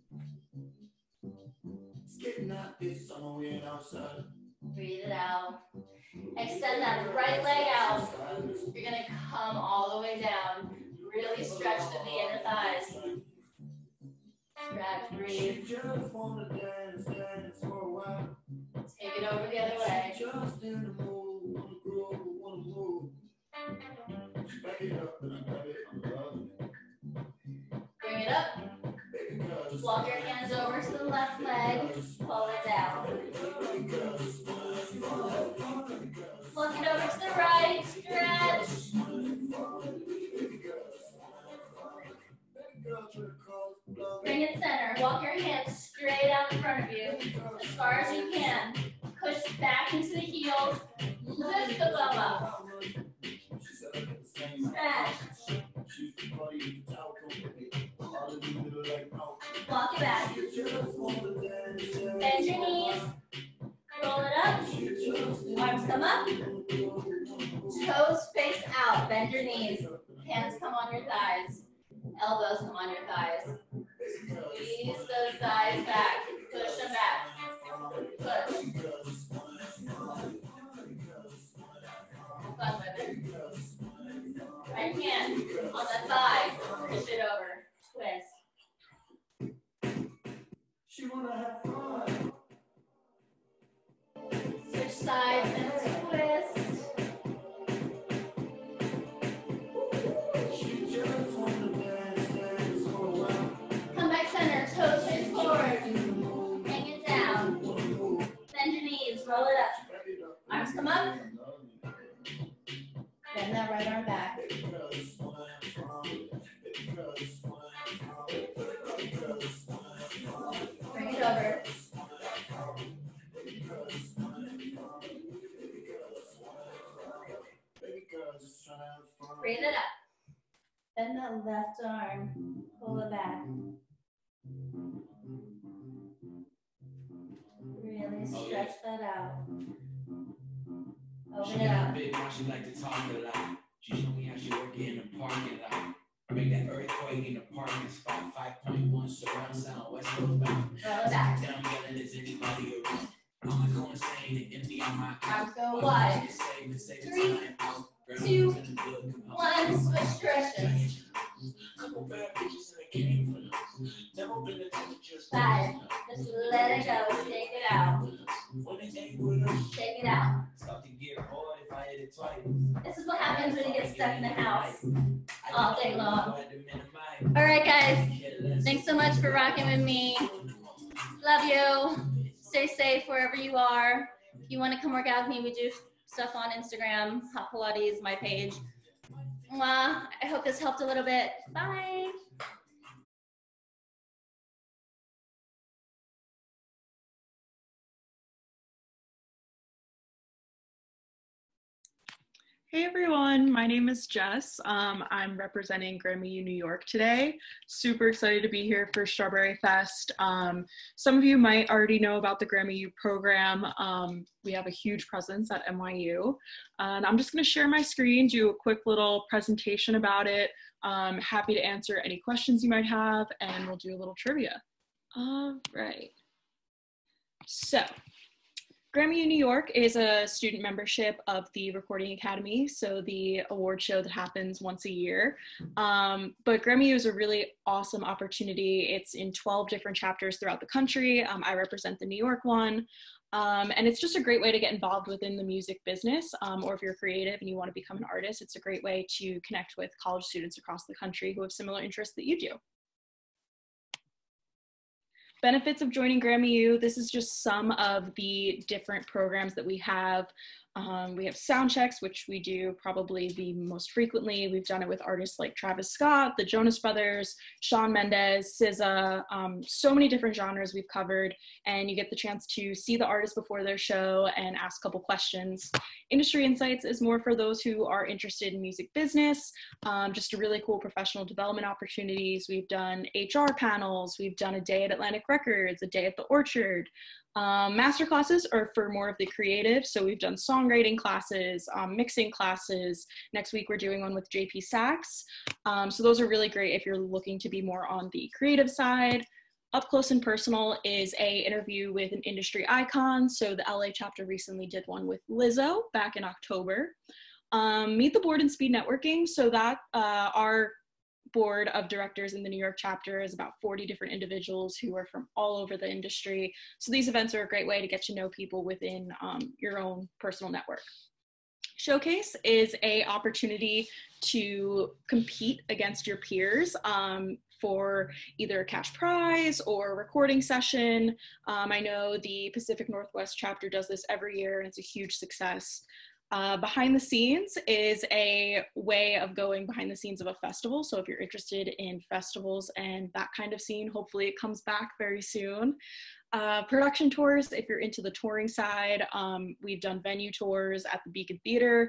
It's getting out this summer, we ain't outside. Breathe it out. Extend that right leg out. You're going to come all the way down. Really stretch to the inner thighs. Stretch, breathe. Take it over the other way. Bring it up. Walk your hands over to the left leg. Pull it down. Look it over to the right. Stretch. Bring it center. Walk your hands straight out in front of you as far as you can. Push back into the heels. Lift the bum up. Stretch. Walk it back. Bend your knees. Roll it up. Arms come up. Toes face out. Bend your knees. Hands come on your thighs. Elbows come on your thighs. Squeeze those thighs back. Push them back. Push. Have fun with it. Right hand on the thigh. Push it over. Twist. She wanna have fun. Switch sides and twist. She just wanna dance for a while. Come back center, toes face forward. Hang it down. Bend your knees, roll it up. Arms come up. Bend that right arm back. Bring it over. Breathe it up. Bend that left arm. Pull it back. Really stretch that out. Open it up. She like to talk a lot. She showed me how she work in the parking lot. I make that earthquake in the parking spot. 5.1 surround sound, West Coast bound. Roll it back. Down yelling, is anybody around? I'm going insane and empty on my Arms go wide. 3, 2, 1. Switch directions. 5. Just let it go. Shake it out. Shake it out. This is what happens when you get stuck in the house all day long. All right, guys. Thanks so much for rocking with me. Love you. Stay safe wherever you are. If you want to come work out with me, we do stuff on Instagram. Hot Pilates, my page. Mwah. I hope this helped a little bit. Bye. Hey everyone, my name is Jess. I'm representing GRAMMY U New York today. Super excited to be here for Strawberry Fest. Some of you might already know about the GRAMMY U program. We have a huge presence at NYU. And I'm just gonna share my screen, do a quick little presentation about it. Happy to answer any questions you might have, and we'll do a little trivia. All right. So, GRAMMY U New York is a student membership of the Recording Academy, so the award show that happens once a year. But GRAMMY U is a really awesome opportunity. It's in 12 different chapters throughout the country. I represent the New York one. And it's just a great way to get involved within the music business, or if you're creative and you want to become an artist, it's a great way to connect with college students across the country who have similar interests that you do. Benefits of joining GRAMMY U, this is just some of the different programs that we have. We have sound checks, which we do probably the most frequently. We've done it with artists like Travis Scott, the Jonas Brothers, Shawn Mendes, SZA, so many different genres we've covered, and you get the chance to see the artist before their show and ask a couple questions. Industry Insights is more for those who are interested in music business, just a really cool professional development opportunities. We've done HR panels, we've done a day at Atlantic Records, a day at the Orchard. Master classes are for more of the creative, so we've done songwriting classes, mixing classes. Next week we're doing one with JP Sachs. So those are really great if you're looking to be more on the creative side. Up Close and Personal is a interview with an industry icon. So the LA chapter recently did one with Lizzo back in October. Meet the Board and Speed Networking. So that our board of directors in the New York chapter is about 40 different individuals who are from all over the industry. So these events are a great way to get to know people within your own personal network. Showcase is an opportunity to compete against your peers for either a cash prize or a recording session. I know the Pacific Northwest chapter does this every year, and it's a huge success. Behind the Scenes is a way of going behind the scenes of a festival. So if you're interested in festivals and that kind of scene, hopefully it comes back very soon. Production tours, if you're into the touring side, we've done venue tours at the Beacon Theater.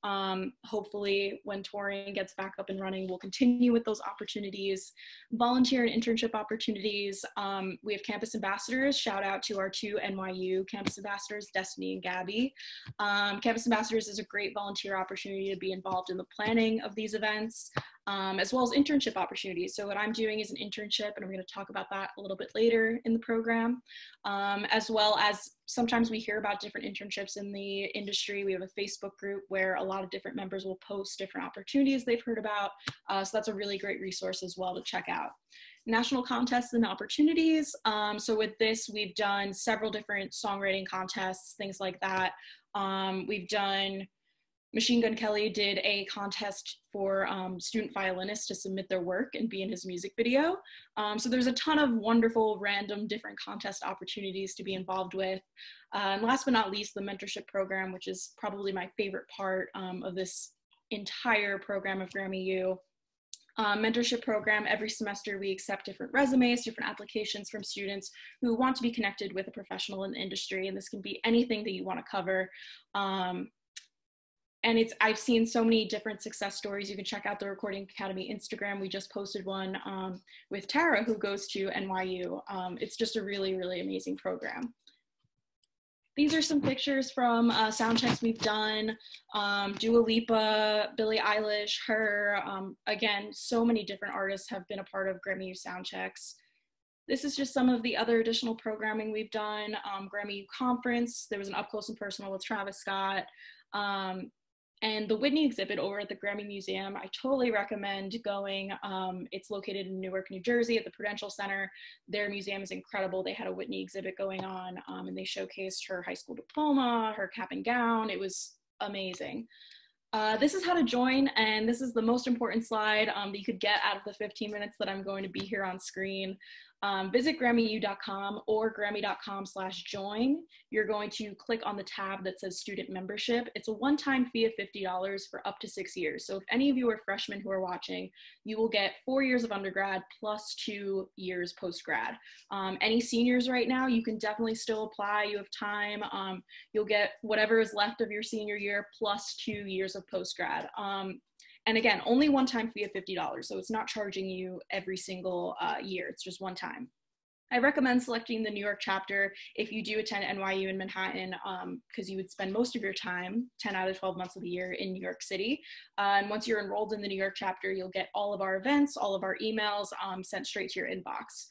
Hopefully when touring gets back up and running, we'll continue with those opportunities. Volunteer and internship opportunities. We have campus ambassadors. Shout out to our 2 NYU campus ambassadors, Destiny and Gabby. Campus ambassadors is a great volunteer opportunity to be involved in the planning of these events, as well as internship opportunities. So what I'm doing is an internship, and I'm going to talk about that a little bit later in the program, as well as sometimes we hear about different internships in the industry. We have a Facebook group where a lot of different members will post different opportunities they've heard about. So that's a really great resource as well to check out. National contests and opportunities. So with this, we've done several different songwriting contests, things like that. We've done, Machine Gun Kelly did a contest for student violinists to submit their work and be in his music video. So there's a ton of wonderful, random, different contest opportunities to be involved with. And last but not least, the mentorship program, which is probably my favorite part of this entire program of GRAMMY U. Mentorship program, every semester we accept different resumes, different applications from students who want to be connected with a professional in the industry, and this can be anything that you want to cover. And I've seen so many different success stories. You can check out the Recording Academy Instagram. We just posted one with Tara, who goes to NYU. It's just a really, really amazing program. These are some pictures from sound checks we've done. Dua Lipa, Billie Eilish, her. Again, so many different artists have been a part of GRAMMY U sound checks. This is just some of the other additional programming we've done. GRAMMY U conference, there was an up close and personal with Travis Scott. And the Whitney exhibit over at the Grammy Museum, I totally recommend going. It's located in Newark, New Jersey at the Prudential Center. Their museum is incredible. They had a Whitney exhibit going on, and they showcased her high school diploma, her cap and gown. It was amazing. This is how to join, and this is the most important slide that you could get out of the 15 minutes that I'm going to be here on screen. Visit GrammyU.com or Grammy.com/join. You're going to click on the tab that says student membership. It's a one-time fee of $50 for up to 6 years. So if any of you are freshmen who are watching, you will get 4 years of undergrad plus 2 years post-grad. Any seniors right now, you can definitely still apply. You have time. You'll get whatever is left of your senior year plus 2 years of post-grad. And again, only one-time fee of $50, so it's not charging you every single year, it's just one time. I recommend selecting the New York chapter if you do attend NYU in Manhattan, because you would spend most of your time, 10 out of 12 months of the year, in New York City. And once you're enrolled in the New York chapter, you'll get all of our events, all of our emails sent straight to your inbox.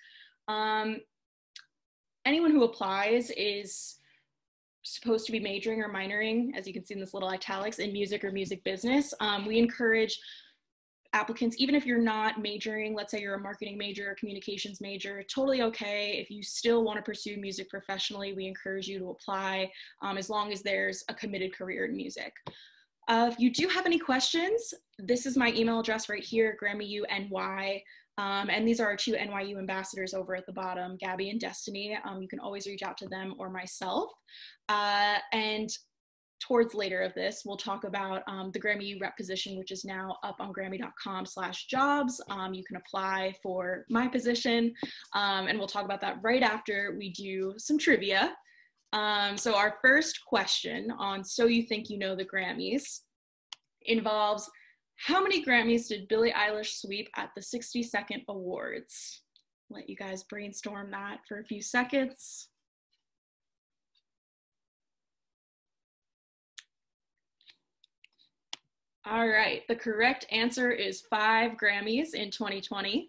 Anyone who applies is supposed to be majoring or minoring, as you can see in this little italics, in music or music business. We encourage applicants, even if you're not majoring, let's say you're a marketing major or communications major, totally okay. If you still want to pursue music professionally, we encourage you to apply as long as there's a committed career in music. If you do have any questions, this is my email address right here, GrammyUNY. And these are our 2 NYU ambassadors over at the bottom, Gabby and Destiny. You can always reach out to them or myself. And towards later of this, we'll talk about the GRAMMY U rep position, which is now up on Grammy.com/jobs. You can apply for my position, and we'll talk about that right after we do some trivia. So our first question on So You Think You Know the Grammys involves, how many Grammys did Billie Eilish sweep at the 62nd Awards? Let you guys brainstorm that for a few seconds. All right, the correct answer is 5 Grammys in 2020.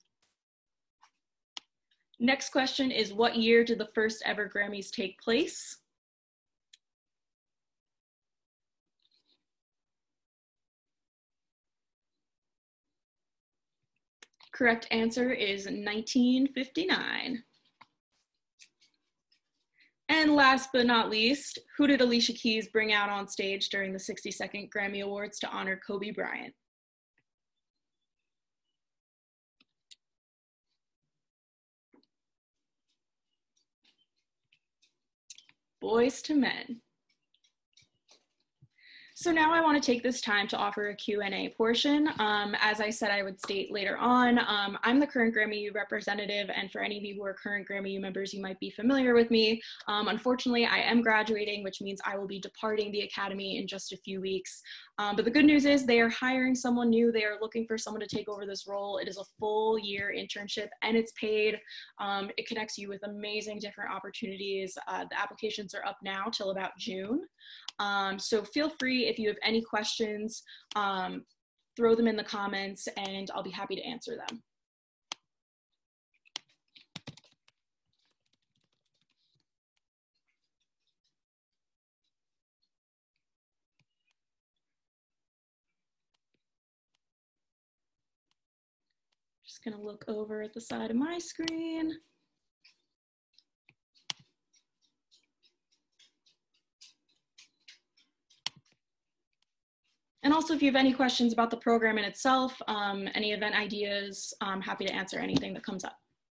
Next question is, what year did the first ever Grammys take place? Correct answer is 1959. And last but not least, who did Alicia Keys bring out on stage during the 62nd Grammy Awards to honor Kobe Bryant? Boyz II Men. So now I want to take this time to offer a Q&A portion. As I said, I would state later on, I'm the current GRAMMY U representative, and for any of you who are current GRAMMY U members, you might be familiar with me. Unfortunately, I am graduating, which means I will be departing the Academy in just a few weeks. But the good news is they are hiring someone new. They are looking for someone to take over this role. It is a full year internship and it's paid. It connects you with amazing different opportunities. The applications are up now till about June. So feel free if you have any questions, throw them in the comments and I'll be happy to answer them. Just gonna look over at the side of my screen. And also, if you have any questions about the program in itself, any event ideas, I'm happy to answer anything that comes up.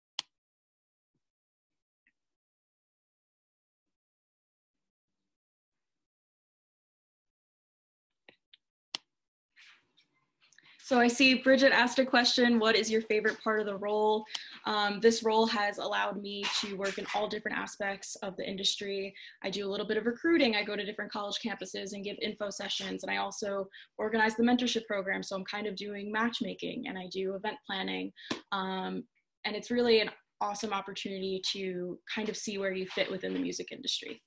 So I see Bridget asked a question, what is your favorite part of the role? This role has allowed me to work in all different aspects of the industry. I do a little bit of recruiting. I go to different college campuses and give info sessions. And I also organize the mentorship program. So I'm kind of doing matchmaking and I do event planning. And it's really an awesome opportunity to kind of see where you fit within the music industry.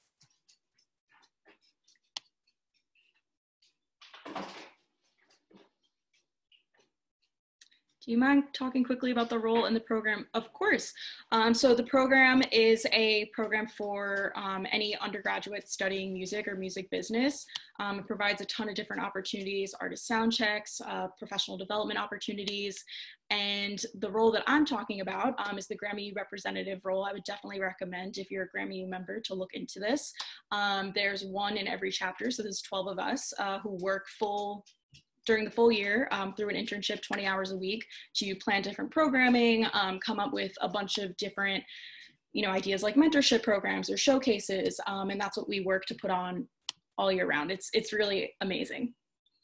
Do you mind talking quickly about the role in the program? Of course. So the program is a program for any undergraduate studying music or music business. It provides a ton of different opportunities, artist sound checks, professional development opportunities. And the role that I'm talking about is the GRAMMY U representative role. I would definitely recommend, if you're a GRAMMY U member, to look into this. There's one in every chapter, so there's 12 of us who work during the full year through an internship 20 hours a week to plan different programming, come up with a bunch of different ideas like mentorship programs or showcases. And that's what we work to put on all year round. It's really amazing.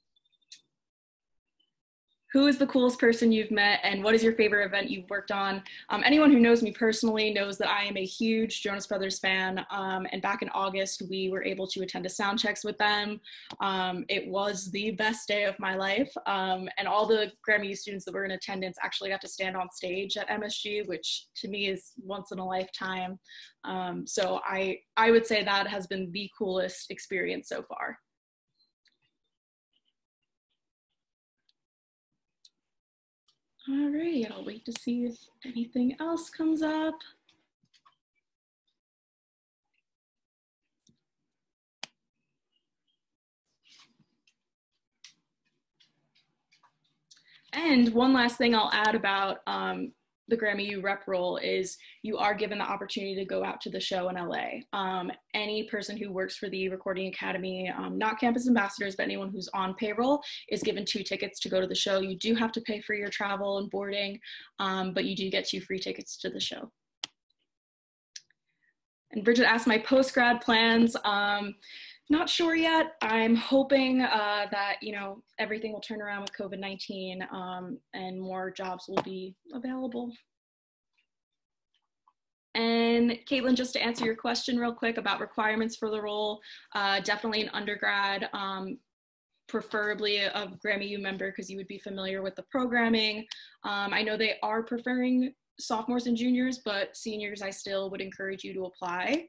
Who is the coolest person you've met and what is your favorite event you've worked on? Anyone who knows me personally knows that I am a huge Jonas Brothers fan. And back in August, we were able to attend a sound checks with them. It was the best day of my life. And all the GRAMMY U students that were in attendance actually got to stand on stage at MSG, which to me is once in a lifetime. So I would say that has been the coolest experience so far. All right, I'll wait to see if anything else comes up. And one last thing I'll add about the GRAMMY U rep role is you are given the opportunity to go out to the show in LA. Any person who works for the Recording Academy, not campus ambassadors, but anyone who's on payroll is given 2 tickets to go to the show. You do have to pay for your travel and boarding, but you do get 2 free tickets to the show. And Bridget asked my post-grad plans. Not sure yet. I'm hoping that, everything will turn around with COVID-19 and more jobs will be available. And Caitlin, just to answer your question real quick about requirements for the role, definitely an undergrad, preferably a GRAMMY U member because you would be familiar with the programming. I know they are preferring sophomores and juniors, but seniors, I still would encourage you to apply.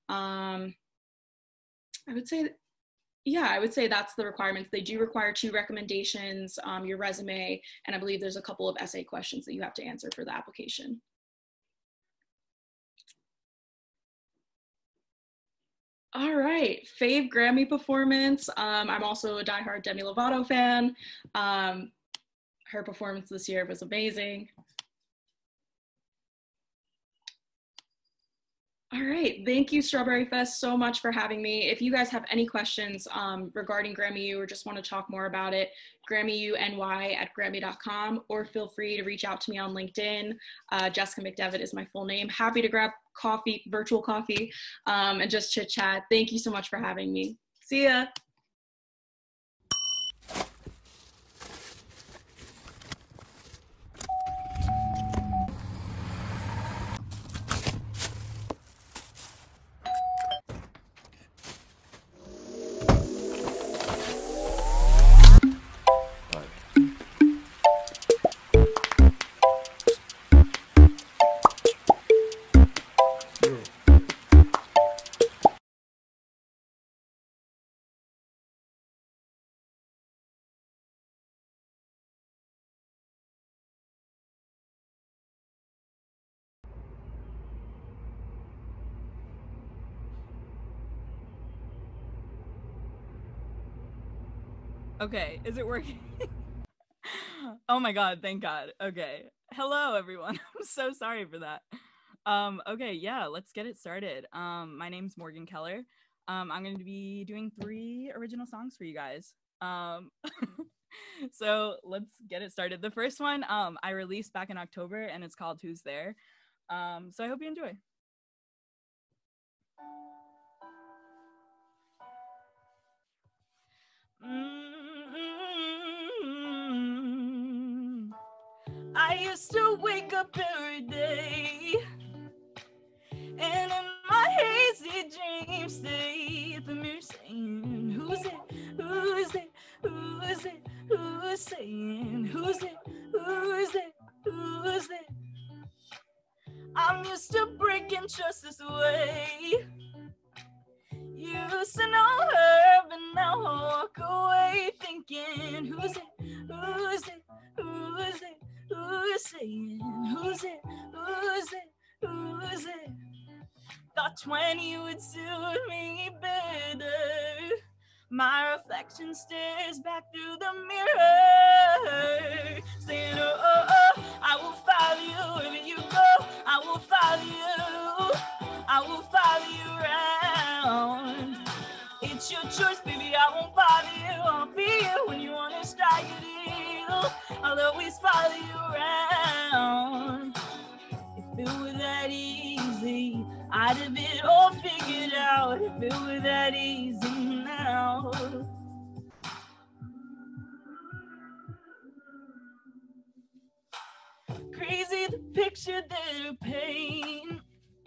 I would say that's the requirements. They do require 2 recommendations, your resume, and I believe there's a couple of essay questions that you have to answer for the application. All right, fave Grammy performance. I'm also a diehard Demi Lovato fan. Her performance this year was amazing. All right, thank you Strawberry Fest so much for having me. If you guys have any questions regarding GRAMMY U or just want to talk more about it, GrammyUNY@grammy.com, or feel free to reach out to me on LinkedIn. Jessica McDevitt is my full name. Happy to grab coffee, virtual coffee, and just chit chat. Thank you so much for having me. See ya. Okay, is it working? Oh my God, thank God. Okay. Hello, everyone. I'm so sorry for that. Okay, yeah, let's get it started. My name's Morgan Keller. I'm going to be doing 3 original songs for you guys. So let's get it started. The first one I released back in October, and it's called Who's There? So I hope you enjoy. I used to wake up every day, and in my hazy dreams stay the mirror saying, who's it, who's it, who's it, who's saying, who's it, who's it, who's it. I'm used to breaking trust this way. Used to know her, but now I walk away thinking, who's it, who's it, who's it, who's saying, who's it, who's it, who's it. Thought 20 would suit me better. My reflection stares back through the mirror, saying, oh, oh, oh, I will follow you wherever you go. I will follow you. I will follow you around. It's your choice, baby. I won't bother you. I'll be you when you want to strike a deal. I'll always follow you around. If it were that easy, I'd have it all figured out. If it were that easy now. Crazy the picture that I paint.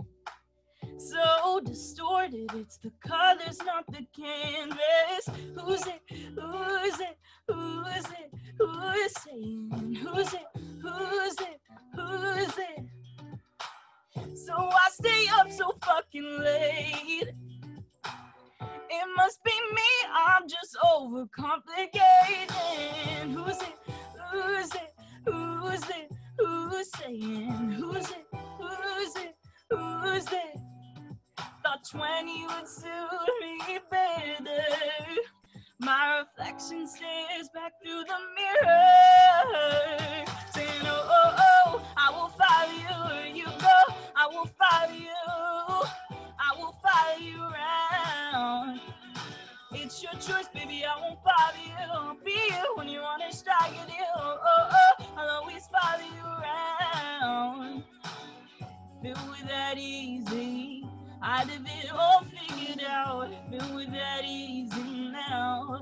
So distorted, it's the colors, not the canvas. Who's it? Who's it? Who's it? Who's saying? Who's it? Who's it? Who's it? So I stay up so fucking late. It must be me, I'm just overcomplicating. Who's it? Who's it? Who's it? Who's saying? Who's it? Who's it? Who's it? Thought 20 would suit me better. My reflection stares back through the mirror, saying, oh, oh, oh, I will follow you where you go. I will follow you. I will follow you around. It's your choice, baby. I won't bother you. I'll be you when you want to strike a deal. Oh, oh, oh, I'll always follow you around. If it were that easy, I'd have it all figured out. If it were that easy now.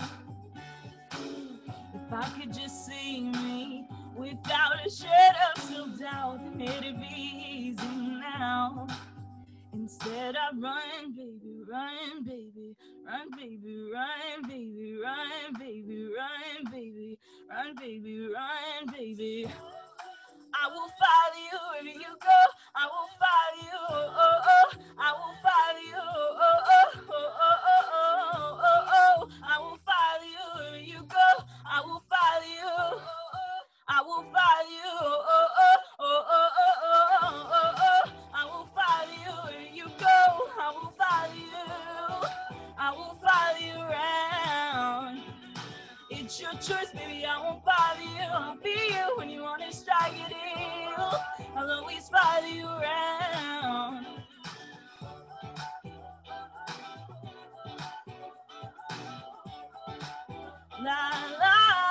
If I could just see me without a shred of self-doubt, then it'd be easy now. Instead I run, baby, run, baby, run, baby, run, baby, run, baby, run, baby, run, baby, run, baby. I will follow you wherever you go. I will follow you. Oh, oh, oh. I will follow you. Oh, oh, oh, oh, oh, oh, oh, oh. I will follow you wherever you go. I will follow you. I will follow you. Oh, oh, oh, oh, oh, oh, oh, oh. I will follow you wherever you go. I will follow you. I will follow you around. It's your choice, baby. I won't bother you. I'll be you when you want to strike a deal. I'll always follow you around. La la.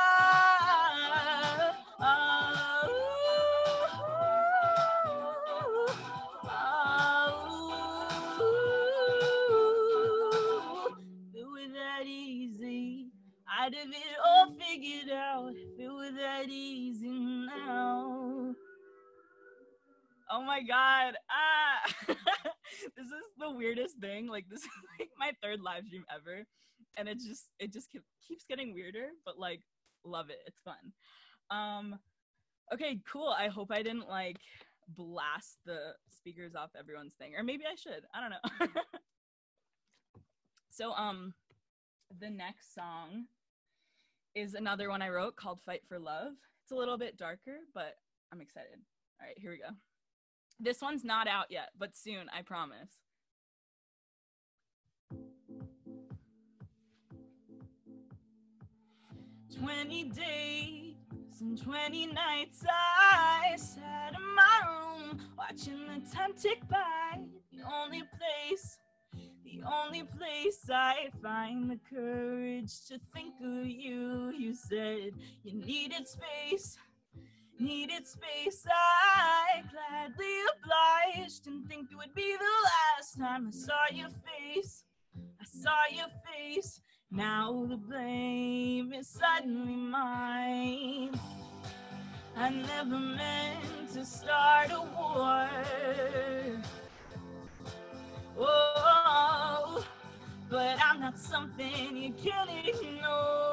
If it were that easy, I'd have it all figured out. If it were that easy now. Oh my God. This is the weirdest thing. Like, this is like my 3rd live stream ever. And it just keeps getting weirder, but like, love it. It's fun. Okay, cool. I hope I didn't like blast the speakers off everyone's thing, or maybe I should. I don't know. So, the next song is another one I wrote called Fight for Love. It's a little bit darker, but I'm excited. All right, here we go. This one's not out yet, but soon, I promise. 20 days and 20 nights I sat in my room watching the time tick by. The only place I find the courage to think of you. You said you needed space. I gladly obliged and think it would be the last time I saw your face. Now the blame is suddenly mine. I never meant to start a war. Oh, but I'm not something you can ignore.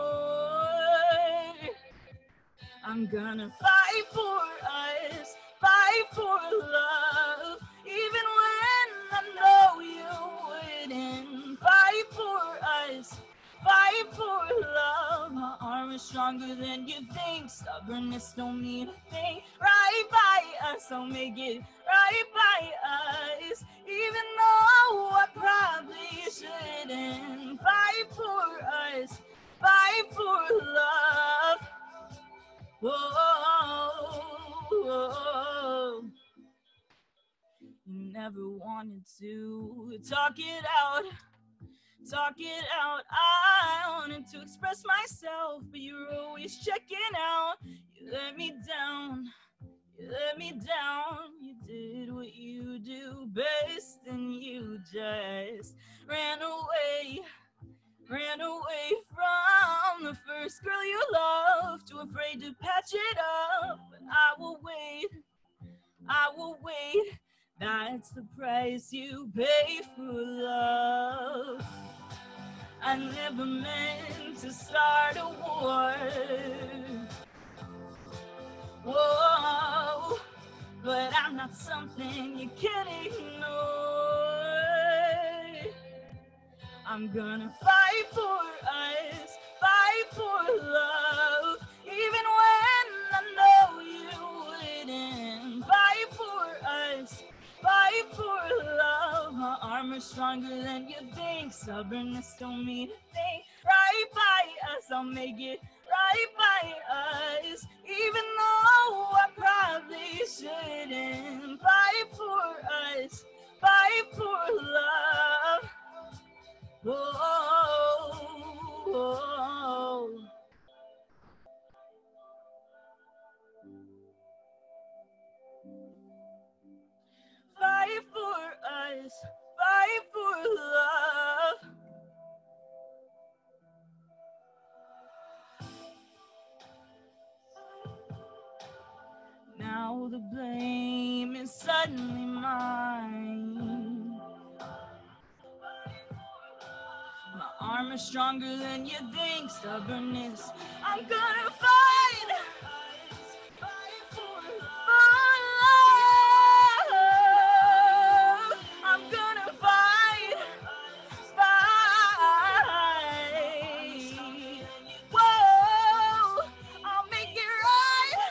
I'm gonna fight for us, fight for love, even when I know you wouldn't. Fight for us, fight for love. My arm is stronger than you think. Stubbornness don't mean a thing. Right by us, I'll make it right by us, even though I probably shouldn't. Fight for us, fight for love. Whoa, whoa. You never wanted to talk it out. I wanted to express myself, but you were always checking out. You let me down. You did what you do best, and you just ran away from the first girl you loved, too afraid to patch it up. But I will wait. That's the price you pay for love. I never meant to start a war. Whoa, but I'm not something you can ignore. I'm gonna fight for us, fight for love, even when I know you wouldn't. Fight for us, fight for love. My armor's stronger than you think. Stubbornness don't mean a thing. Right by us, I'll make it right by us, even though I probably shouldn't. Fight for us, fight for love. Whoa, whoa. Fight for us, fight for love. Now the blame is suddenly mine. My arm is stronger than you think. Stubbornness, I'm gonna fight. For love, I'm gonna fight. Whoa, I'll make it right.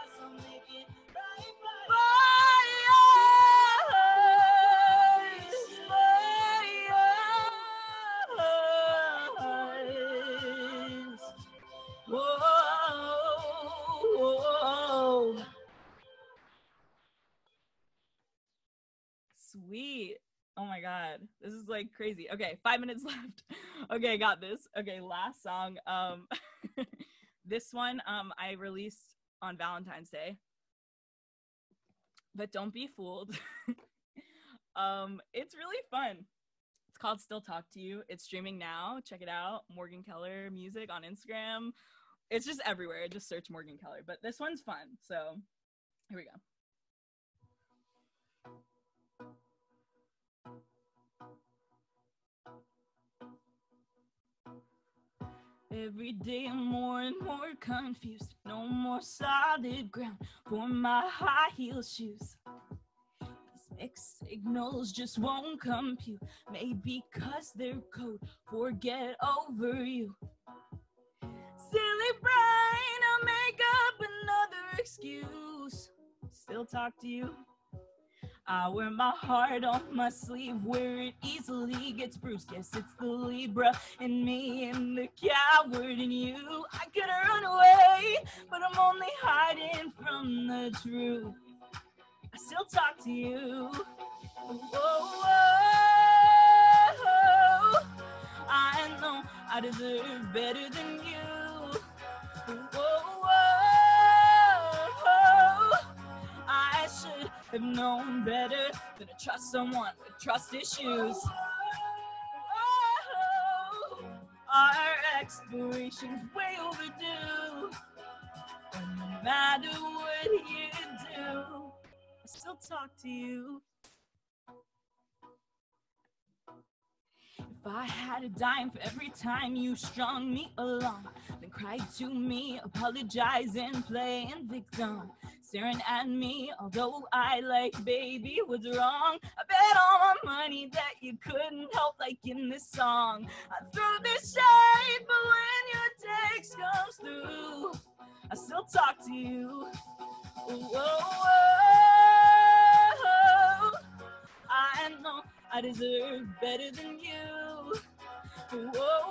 Whoa. Sweet. Oh my God. This is like crazy. Okay, 5 minutes left. Okay, got this. Okay, last song. This one I released on Valentine's Day. But don't be fooled. It's really fun. It's called Still Talk to You. It's streaming now. Check it out. Morgan Keller Music on Instagram. It's just everywhere. Just search Morgan Keller. But this one's fun. So here we go. Every day I'm more and more confused. No more solid ground for my high heel shoes. These mixed signals just won't compute. Maybe 'cause they're code for get over you. Silly brain, I'll make up another excuse. Still talk to you. I wear my heart on my sleeve where it easily gets bruised. Guess it's the Libra in me and the coward in you. I could run away, but I'm only hiding from the truth. I still talk to you. Whoa, whoa. I know I deserve better than you. Whoa, whoa. I should have known better than to trust someone with trust issues. Oh, our exploration's way overdue. And no matter what you do, I still talk to you. If I had a dime for every time you strung me along, then cried to me, apologizing, playing victim, staring at me, although I like baby was wrong. I bet all my money that you couldn't help liking this song. I threw this shade, but when your text comes through, I still talk to you. Whoa, whoa. I know I deserve better than you. Whoa,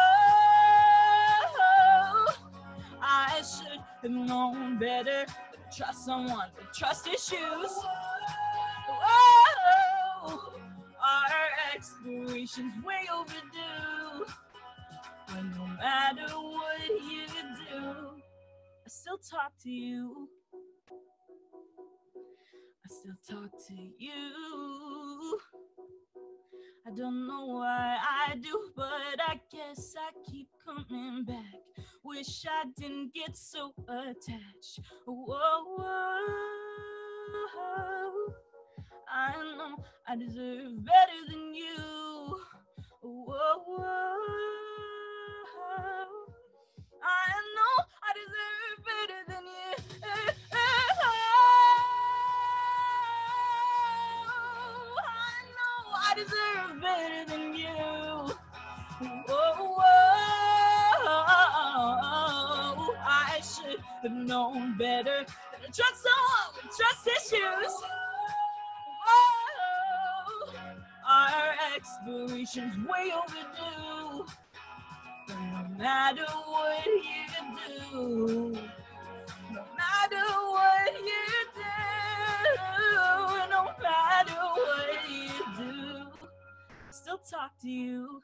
whoa. I should have known better than to trust someone with trust issues. Whoa, our exploration's way overdue. But no matter what you do, I still talk to you. I still talk to you. I don't know why I do, but I guess I keep coming back. Wish I didn't get so attached. Whoa, whoa. I know I deserve better than you. Whoa, whoa. I know I deserve better than you. I deserve better than you. Whoa, whoa. I should have known better than to trust someone with trust issues. Whoa, our exploration's way overdue. But no matter what you do, no matter what you do, no matter what you do, still talk to you.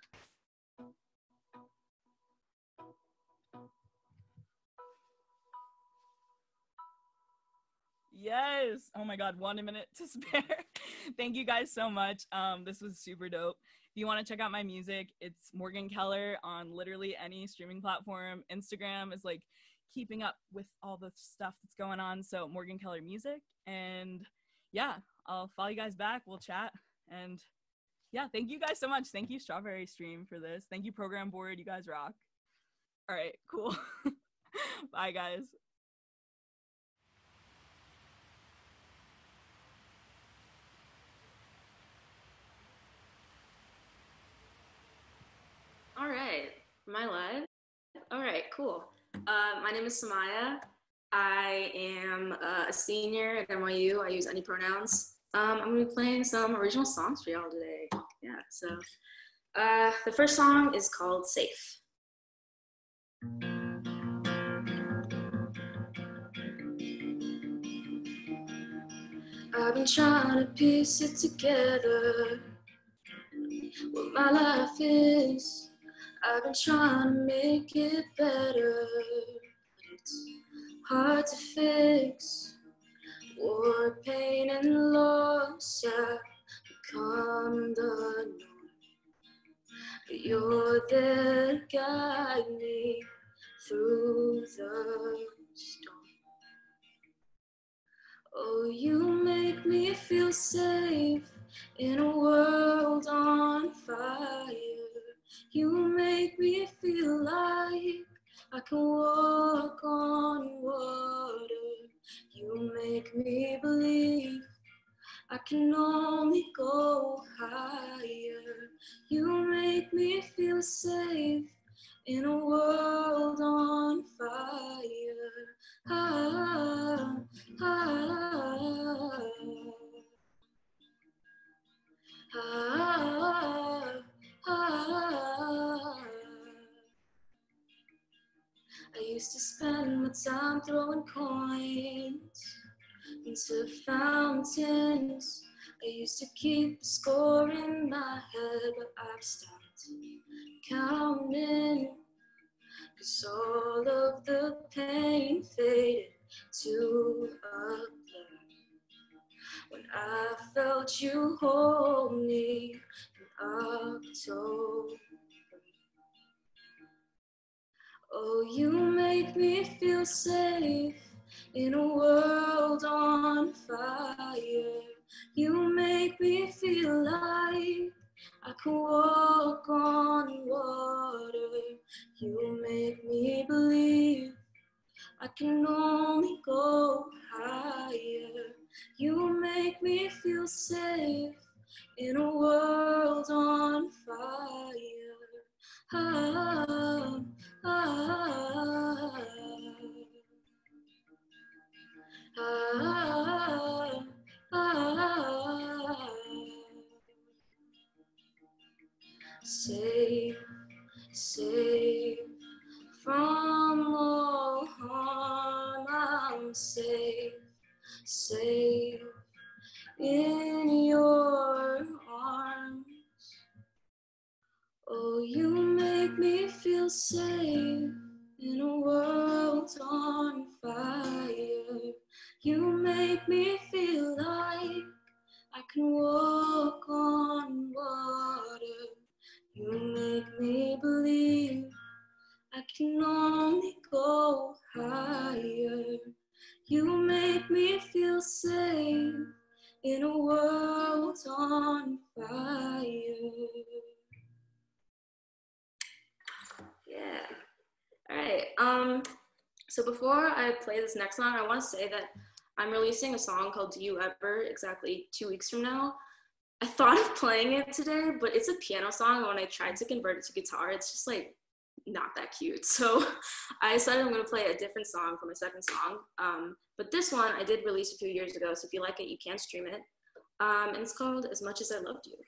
Yes. Oh my God, 1 minute to spare. Thank you guys so much. This was super dope. If you want to check out my music, it's Morgan Keller on literally any streaming platform. Instagram is like keeping up with all the stuff that's going on. So Morgan Keller Music. And yeah, I'll follow you guys back. We'll chat. And yeah, thank you guys so much. Thank you, Strawberry Stream, for this. Thank you, Program Board. You guys rock. All right, cool. Bye, guys. All right, am I live? All right, cool. My name is Somaya. I am a senior at NYU. I use any pronouns. I'm gonna be playing some original songs for y'all today. Yeah, so the first song is called Safe. I've been trying to piece it together, what my life is. I've been trying to make it better, but it's hard to fix. War, pain, and loss have become the norm. But you're there to guide me through the storm. Oh, you make me feel safe in a world on fire. You make me feel like I can walk on water. You make me believe I can only go higher. You make me feel safe in a world on fire. Ah, ah, ah. the time throwing coins into fountains. I used to keep score in my head, but I've stopped counting. 'Cause all of the pain faded to a blur when I felt you hold me in October. Oh, you make me feel safe in a world on fire. You make me feel like I can walk on water. You make me believe I can only go higher. You make me feel safe in a world on fire. Ah, ah, ah, ah. Safe, safe from all harm. I'm safe, safe in your arms. Oh, you make me feel safe in a world on fire. You make me feel like I can walk on water. You make me believe I can only go higher. You make me feel safe in a world on fire. Yeah. All right. So before I play this next song, I want to say that I'm releasing a song called Do You Ever exactly 2 weeks from now. I thought of playing it today, but it's a piano song, and when I tried to convert it to guitar, it's just like not that cute. So I decided I'm going to play a different song for my second song. But this one I did release a few years ago, so if you like it, you can stream it. And it's called As Much As I Loved You.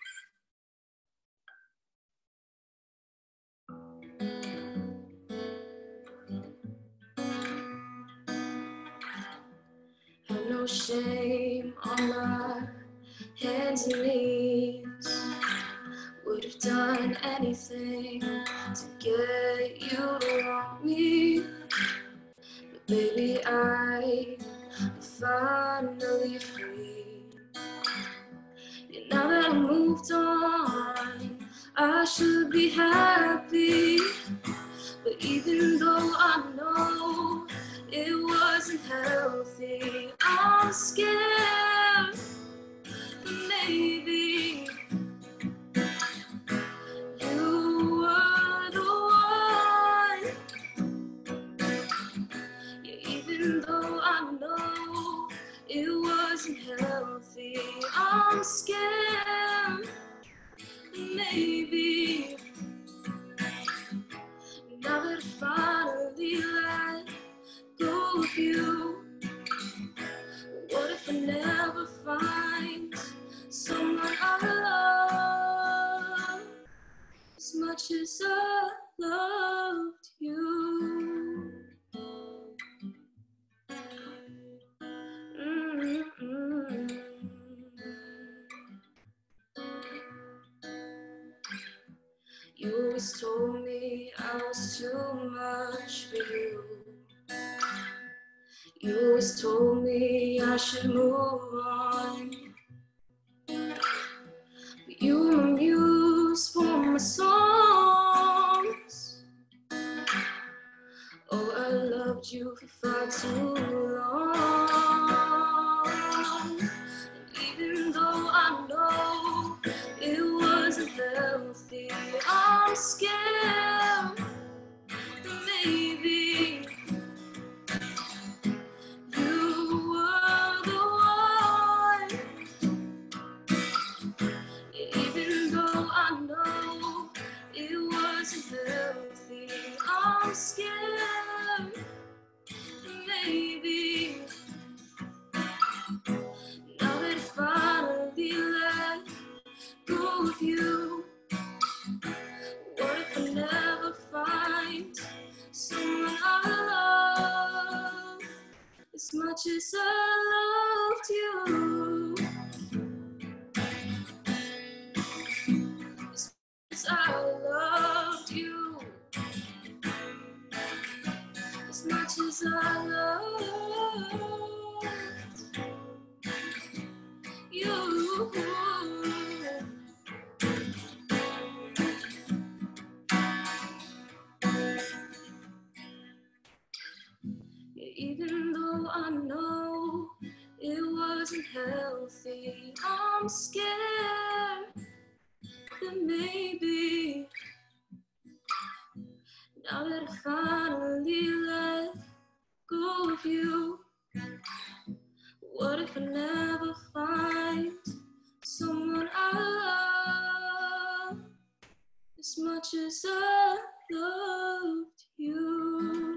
Have no shame on my hands and knees. Would have done anything to get you to want me. But baby, I'm finally free. And now that I moved on, I should be happy. But even though I know it wasn't healthy, I'm scared that maybe you were the one. Yeah, even though I know it wasn't healthy, I'm scared that maybe now that I finally let go of you, what if I never find someone I love as much as I loved you? You always told me I was too much for you. You always told me I should move on. But you were my muse for my songs. Oh, I loved you for far too long. And even though I know it wasn't healthy, I'm scared that maybe you were the one. Even though I know it wasn't healthy, I'm scared that maybe now that I finally let go of you, what if I never find someone I much as I loved you, as I loved you, as much as I loved you. Even though I know it wasn't healthy, I'm scared that maybe now that I finally let go of you, what if I never find someone I love as much as I loved you?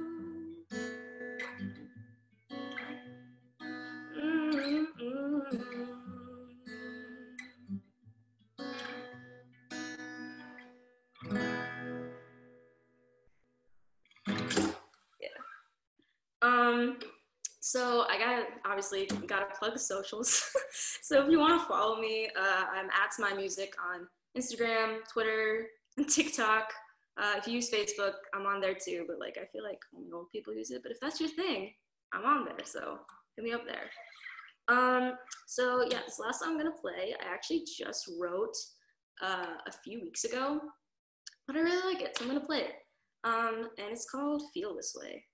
So I obviously gotta plug the socials. So if you want to follow me, I'm at My Music on Instagram, Twitter, and TikTok. If you use Facebook, I'm on there too, but like I feel like only old people use it. But if that's your thing, I'm on there, so hit me up there. So yeah, this last song I'm gonna play, I actually just wrote a few weeks ago, but I really like it, so I'm gonna play it. And it's called Feel This Way.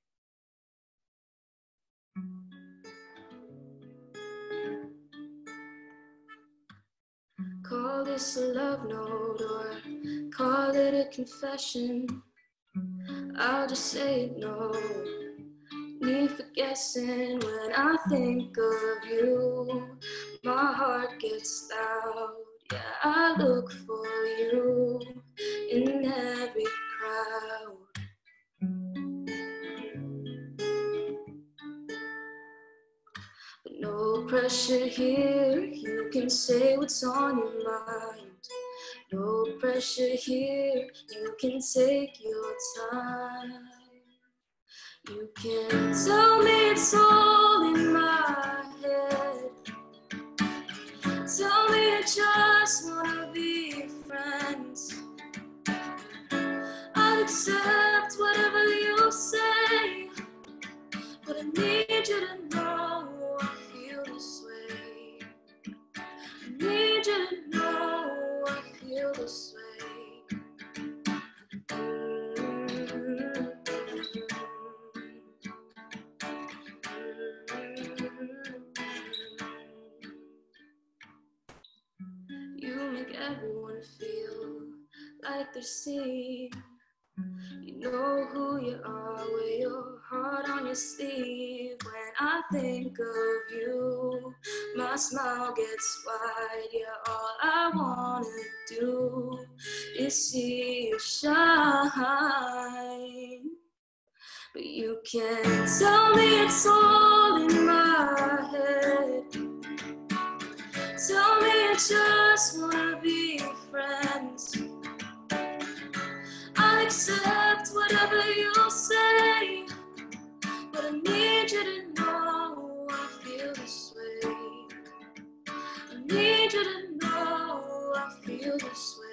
Call this a love note or call it a confession, I'll just say no need for guessing. When I think of you, my heart gets loud. Yeah, I look for you in every crowd. But no pressure here, you can say what's on your mind. No pressure here, you can take your time. You can tell me it's all in my head. Tell me you just wanna be friends. I'll accept whatever you say, but I need you to know I feel this way. I need you to know I feel this way. You make everyone feel like they're seen. You know who you are, wear your heart on your sleeve. When I think of you, my smile gets wide. Yeah, all I wanna do is see you shine. But you can't tell me it's all in my head. Tell me you just wanna be friends. I'll accept whatever you say, but I need you to know I feel this way. I need you to know I feel this way.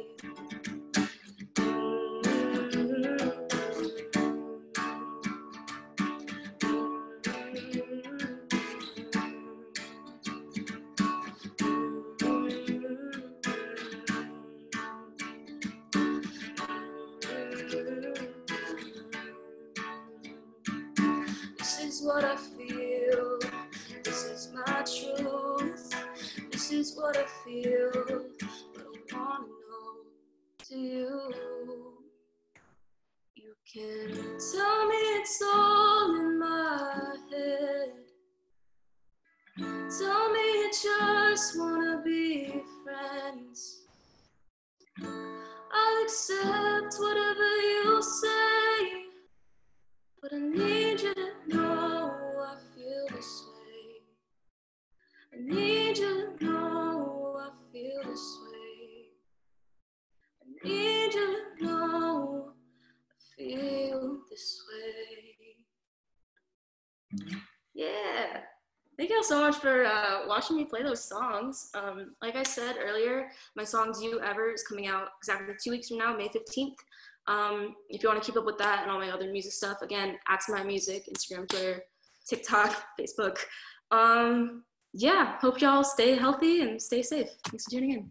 This is what I feel, this is my truth. This is what I feel, but I wanna know, do you? You can tell me it's all in my head. Tell me you just wanna be friends. I'll accept whatever you say, but I need you to know I feel this way. I need you to know I feel this way. I need you to know I feel this way. Yeah. all so much for watching me play those songs. Like I said earlier, my song Do You Ever is coming out exactly 2 weeks from now, May 15th. If you want to keep up with that and all my other music stuff, again, @Somaya Music, Instagram, Twitter, TikTok, Facebook. Yeah, hope y'all stay healthy and stay safe. Thanks for tuning in.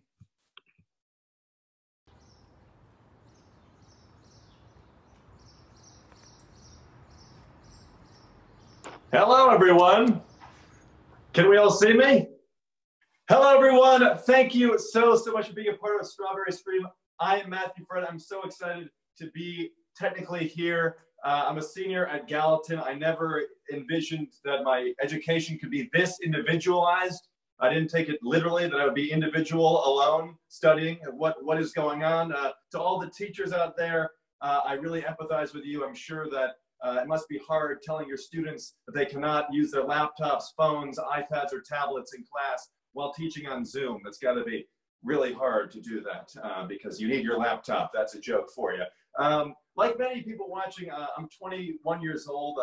Hello, everyone. Can we all see me? Hello, everyone. Thank you so much for being a part of Strawberry Stream. I am Matthew Fred. I'm so excited to be technically here. I'm a senior at Guyton. I never envisioned that my education could be this individualized. I didn't take it literally that I would be individual alone studying what is going on. To all the teachers out there, I really empathize with you. I'm sure that it must be hard telling your students that they cannot use their laptops, phones, iPads, or tablets in class while teaching on Zoom. That's got to be really hard to do that because you need your laptop. That's a joke for you. Like many people watching, I'm 21 years old.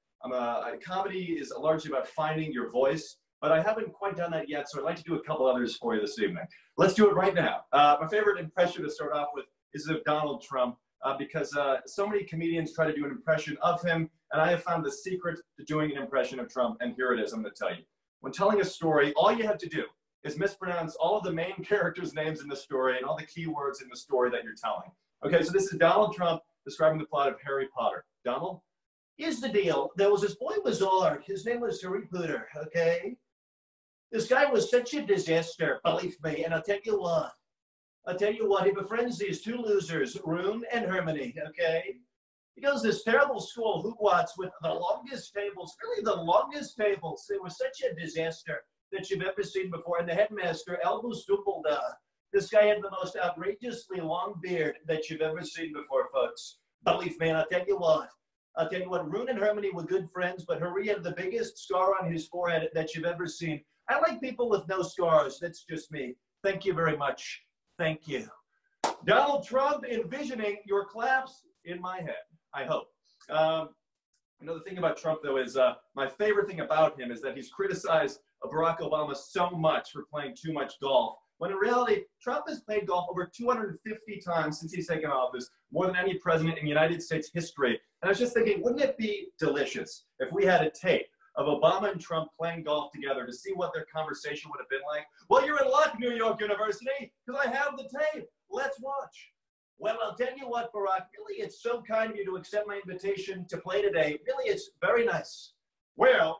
Comedy is largely about finding your voice, but I haven't quite done that yet, so I'd like to do a couple others for you this evening. Let's do it right now. My favorite impression to start off with is of Donald Trump, because so many comedians try to do an impression of him, and I have found the secret to doing an impression of Trump, and here it is, I'm going to tell you. When telling a story, all you have to do is mispronounce all of the main characters' names in the story and all the key words in the story that you're telling. Okay, so this is Donald Trump describing the plot of Harry Potter. Donald? Here's the deal. There was this boy was Orc. His name was Harry Potter, okay? This guy was such a disaster, believe me, and I'll tell you what, he befriends these two losers, Ron and Hermione, okay? He goes to this terrible school, Hogwarts, with the longest tables, really the longest tables. They were such a disaster that you've ever seen before. And the headmaster, Albus Dumbledore, this guy had the most outrageously long beard that you've ever seen before, folks. Believe me, and I'll tell you what, Ron and Hermione were good friends, but Harry had the biggest scar on his forehead that you've ever seen. I like people with no scars. That's just me. Thank you very much. Thank you. Donald Trump envisioning your claps in my head, I hope. Another thing about Trump, though, is my favorite thing about him is that he's criticized Barack Obama so much for playing too much golf, when in reality, Trump has played golf over 250 times since he's taken office, more than any president in United States history. And I was just thinking, wouldn't it be delicious if we had a tape of Obama and Trump playing golf together to see what their conversation would have been like? Well, you're in luck, New York University, because I have the tape. Let's watch. Well, I'll tell you what, Barack, really, it's so kind of you to accept my invitation to play today. Really, it's very nice. Well,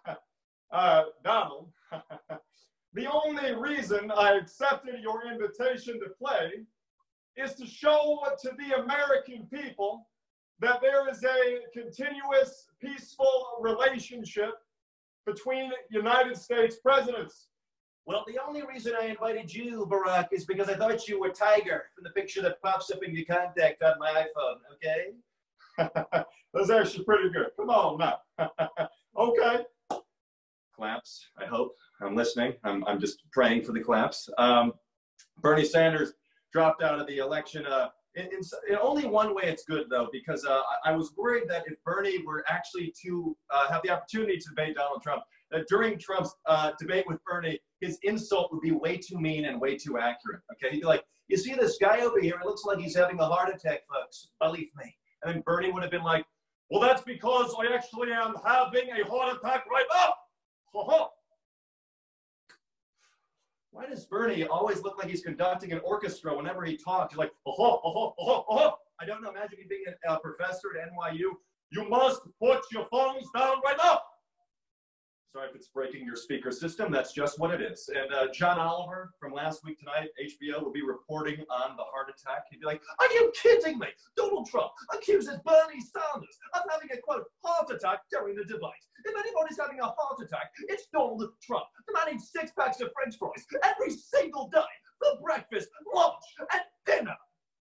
Donald, the only reason I accepted your invitation to play is to show to the American people that there is a continuous, peaceful relationship between United States presidents. Well, the only reason I invited you, Barack, is because I thought you were Tiger from the picture that pops up in your contact on my iPhone, okay? That's actually pretty good. Come on now. Okay. Claps, I hope. I'm listening. I'm just praying for the claps. Bernie Sanders dropped out of the election. In only one way it's good, though, because I was worried that if Bernie were actually to have the opportunity to debate Donald Trump, that during Trump's debate with Bernie, his insult would be way too mean and way too accurate. Okay, he'd be like, "You see this guy over here? It looks like he's having a heart attack, folks. Believe me." And then Bernie would have been like, "Well, that's because I actually am having a heart attack right now." Why does Bernie always look like he's conducting an orchestra whenever he talks? He's like, I don't know. Imagine you being a professor at NYU. You must put your phones down right now. Sorry if it's breaking your speaker system. That's just what it is. And John Oliver from last week tonight, HBO, will be reporting on the heart attack. He'd be like, "Are you kidding me? Donald Trump accuses Bernie Sanders of having a, quote, heart attack during the debate. If anybody's having a heart attack, it's Donald Trump. The man eats 6 packs of French fries every single day for breakfast, lunch, and dinner."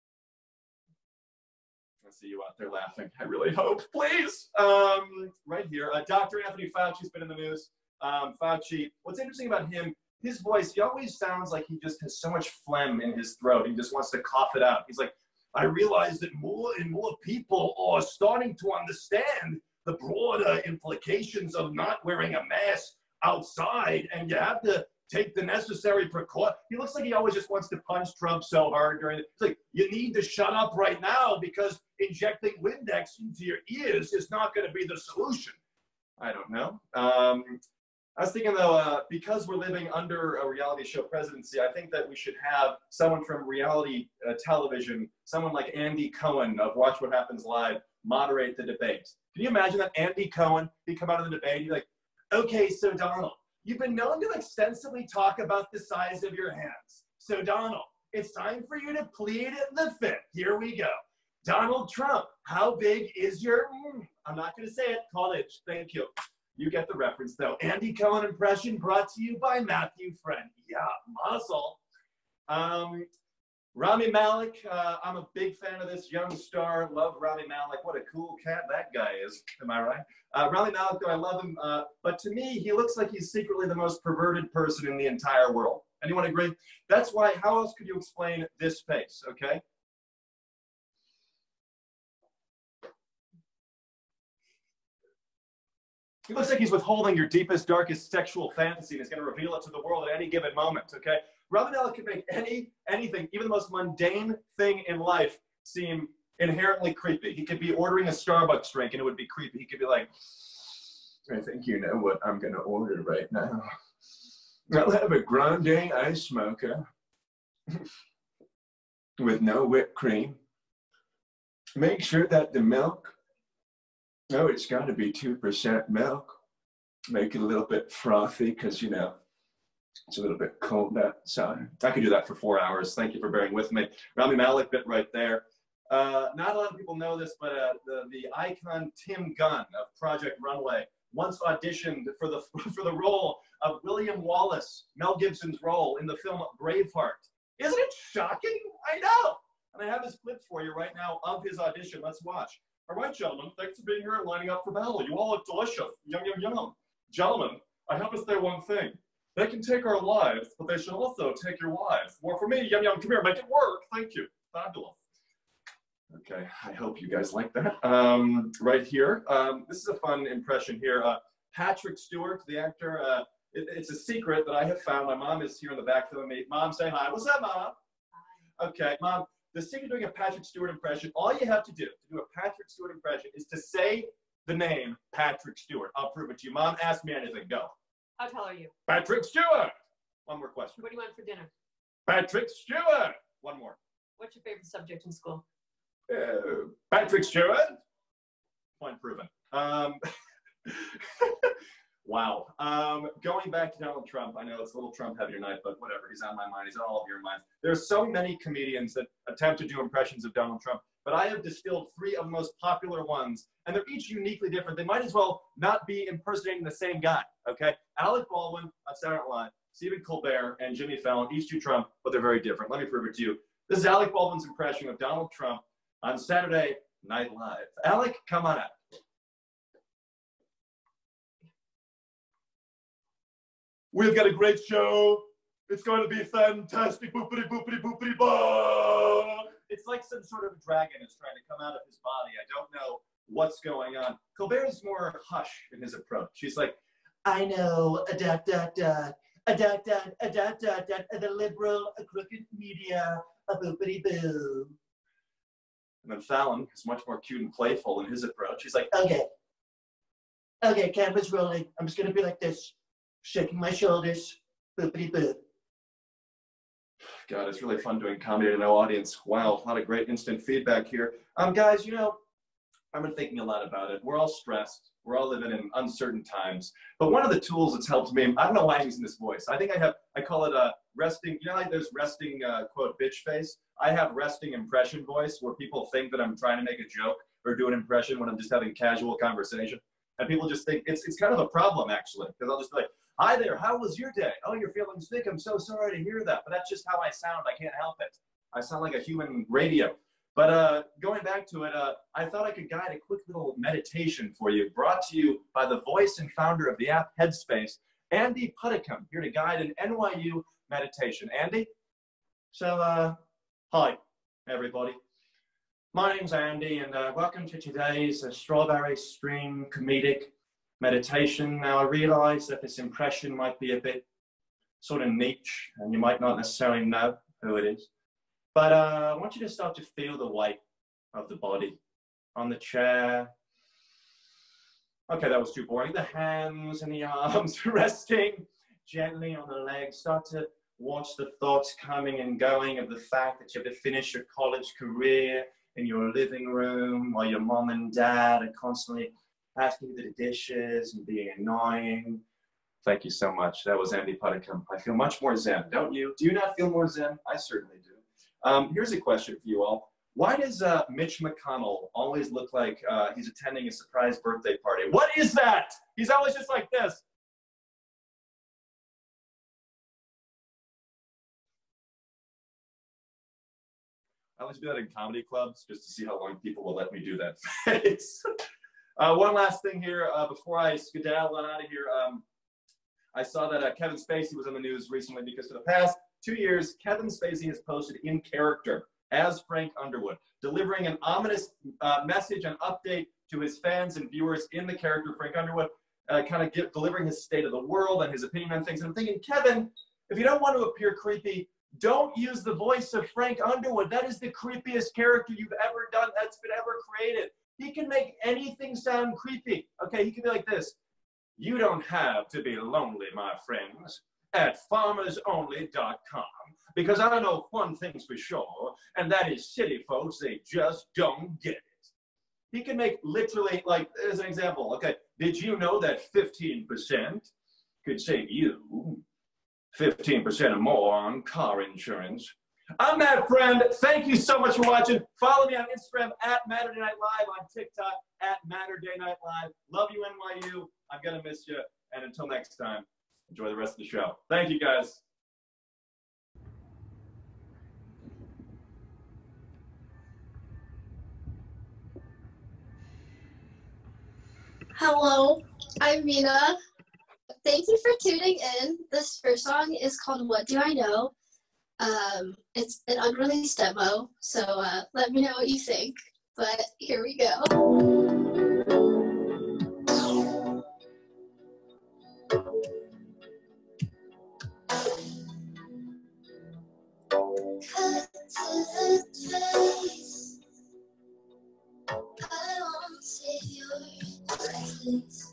I see you out there laughing. I really hope. Please. Right here. Dr. Anthony Fauci's been in the news. Fauci, what's interesting about him, his voice, he always sounds like he just has so much phlegm in his throat. He just wants to cough it out. He's like, "I realize that more and more people are starting to understand the broader implications of not wearing a mask outside and you have to take the necessary precaution. He looks like he always just wants to punch Trump so hard during it. It's like, you need to shut up right now because injecting Windex into your ears is not going to be the solution. I don't know. I was thinking though, because we're living under a reality show presidency, I think that we should have someone from reality television, someone like Andy Cohen of Watch What Happens Live, moderate the debate. Can you imagine that Andy Cohen, he'd come out of the debate, he'd be like, okay, so Donald, you've been known to extensively talk about the size of your hands. So Donald, it's time for you to plead the fifth. Here we go. Donald Trump, how big is your, I'm not going to say it, college, thank you. You get the reference though. Andy Cohen impression brought to you by Matthew Friend. Yeah, muzzle. Rami Malek, I'm a big fan of this young star. Love Rami Malek. What a cool cat that guy is. Am I right? Rami Malek, though, I love him. But to me, he looks like he's secretly the most perverted person in the entire world. Anyone agree? That's why, how else could you explain this face, okay? He looks like he's withholding your deepest, darkest sexual fantasy and is going to reveal it to the world at any given moment, okay? Rami Malek can make anything, even the most mundane thing in life, seem inherently creepy. He could be ordering a Starbucks drink and it would be creepy. He could be like, I think you know what I'm going to order right now. I'll have a grande ice mocha with no whipped cream. Make sure that the milk, oh, it's got to be 2% milk. Make it a little bit frothy because, you know, it's a little bit cold outside. I could do that for 4 hours. Thank you for bearing with me. Rami Malek bit right there. Not a lot of people know this, but the icon Tim Gunn of Project Runway once auditioned for the role of William Wallace, Mel Gibson's role in the film Braveheart. Isn't it shocking? I know. And I have this clip for you right now of his audition. Let's watch. All right, gentlemen, thanks for being here and lining up for battle. You all look delicious. Yum, yum, yum. Gentlemen, I have to say one thing. They can take our lives, but they should also take your wives. More for me. Yum, yum, come here, make it work. Thank you. Fabulous. Okay, I hope you guys like that. Right here, this is a fun impression here. Patrick Stewart, the actor, it's a secret that I have found. My mom is here in the back filming me. Mom, say hi. What's up, Mom? Hi. Okay, Mom, the secret of doing a Patrick Stewart impression, all you have to do a Patrick Stewart impression is to say the name Patrick Stewart. I'll prove it to you. Mom, ask me anything. Go. How tall are you? Patrick Stewart. One more question. What do you want for dinner? Patrick Stewart. One more. What's your favorite subject in school? Patrick Stewart. Point proven. Wow. Going back to Donald Trump, I know it's a little Trump heavier night, but whatever. He's on my mind. He's on all of your minds. There's so many comedians that attempt to do impressions of Donald Trump, but I have distilled 3 of the most popular ones, and they're each uniquely different. They might as well not be impersonating the same guy, okay? Alec Baldwin on Saturday Night Live, Stephen Colbert, and Jimmy Fallon, each do Trump, but they're very different. Let me prove it to you. This is Alec Baldwin's impression of Donald Trump on Saturday Night Live. Alec, come on out. We've got a great show. It's going to be fantastic. Boopity, boopity, boopity, boo. It's like some sort of dragon is trying to come out of his body. I don't know what's going on. Colbert is more hush in his approach. He's like, I know, the liberal, crooked media, a boopity boo. And then Fallon is much more cute and playful in his approach. He's like, okay, camera's rolling. I'm just going to be like this, shaking my shoulders, boopity boo. God, it's really fun doing comedy to no audience. Wow, a lot of great instant feedback here. Guys, you know, I've been thinking a lot about it. We're all stressed. We're all living in uncertain times. But one of the tools that's helped me, I don't know why I'm using this voice. I call it a resting, you know, like there's resting, quote, bitch face. I have resting impression voice where people think that I'm trying to make a joke or do an impression when I'm just having casual conversation. And people just think it's kind of a problem, actually, because I'll just be like, hi there, how was your day? Oh, you're feeling sick? I'm so sorry to hear that. But that's just how I sound. I can't help it. I sound like a human radio. But going back to it, I thought I could guide a quick little meditation for you, brought to you by the voice and founder of the app Headspace, Andy Puddicombe, here to guide an NYU meditation. Andy? So, hi, everybody. My name's Andy, and welcome to today's Strawberry Stream Comedic meditation. Now I realize that this impression might be a bit sort of niche and you might not necessarily know who it is. But I want you to start to feel the weight of the body on the chair. Okay, that was too boring. The hands and the arms resting gently on the legs. Start to watch the thoughts coming and going of the fact that you have to finish your college career in your living room while your mom and dad are constantly asking you to do the dishes and being annoying. Thank you so much. That was Andy Putticum. I feel much more zen, don't you? Do you not feel more zen? I certainly do. Here's a question for you all. Why does Mitch McConnell always look like he's attending a surprise birthday party? What is that? He's always just like this. I always do that in comedy clubs just to see how long people will let me do that face. One last thing here before I skedaddle on out of here. I saw that Kevin Spacey was on the news recently because for the past 2 years, Kevin Spacey has posted in character as Frank Underwood, delivering an ominous message and update to his fans and viewers in the character Frank Underwood, delivering his state of the world and his opinion on things. And I'm thinking, Kevin, if you don't want to appear creepy, don't use the voice of Frank Underwood. That is the creepiest character you've ever done that's been ever created. He can make anything sound creepy. Okay, he can be like this. You don't have to be lonely, my friends, at farmersonly.com, because I know one thing's for sure, and that is city folks, they just don't get it. He can make literally, like, as an example, okay, did you know that 15% could save you 15% or more on car insurance? I'm Matt Friend. Thank you so much for watching. Follow me on Instagram at Matterday Night Live, on TikTok at Matterday Night Live. Love you, NYU. I'm going to miss you. And until next time, enjoy the rest of the show. Thank you, guys. Hello, I'm Mina. Thank you for tuning in. This first song is called What Do I Know? It's an unreleased demo, so let me know what you think. But here we go. Cut to the chase. I won't say your place.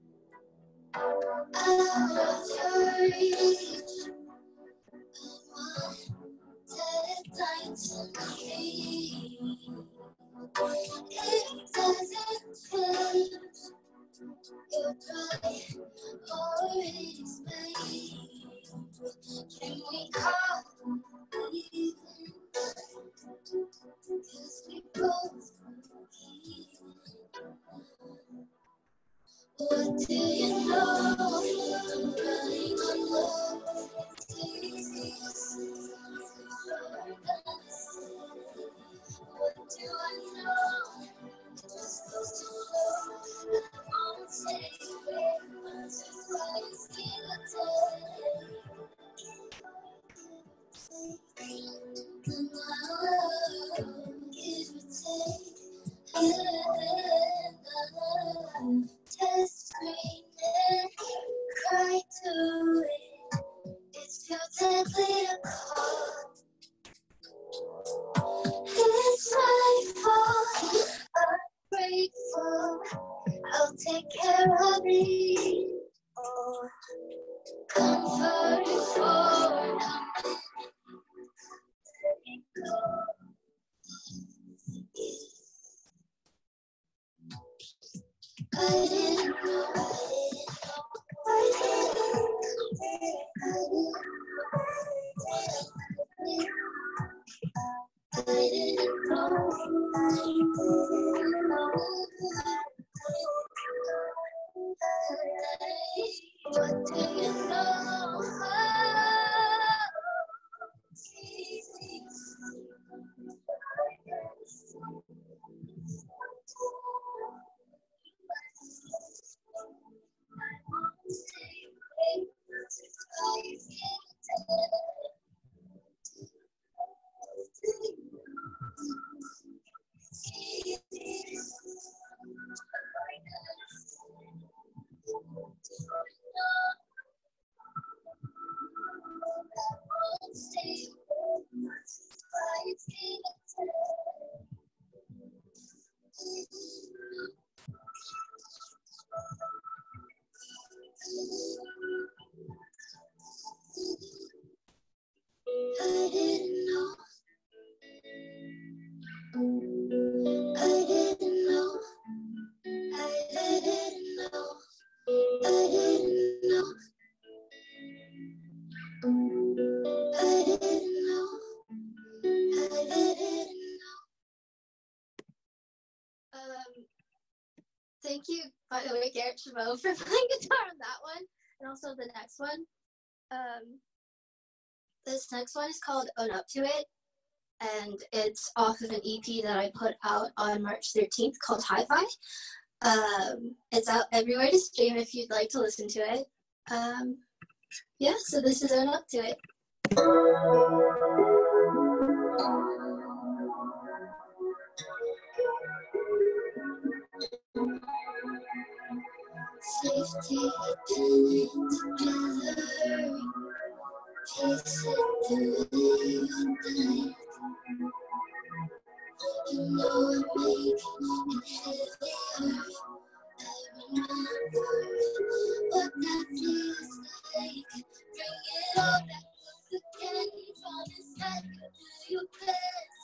I want your reach. Deadlines and free. It doesn't change. Your pride always made. Can we call even? 'Cause we both believe. What do you know? Running on love. It's easy. What do I know? It just goes to flow. I won't say it once or twice in a day. And I will give or take. Test screen and cry to it. It's too deadly to call. It's my fault. I'm grateful. I'll take care of it. Oh, comfort for now. I didn't know. What do you know? thank you, by the way, Garrett Chabot, for playing guitar on that one, and also the next one. This next one is called Own Up to It, and it's off of an EP that I put out on March 13th called Hi-Fi. It's out everywhere to stream if you'd like to listen to it. Yeah, so this is Own Up to It. Safety pinning together, piece it the way you think. You know I'm making it heavier. I remember what that feels like. Bring it all back up again. Promise that you'll do your best.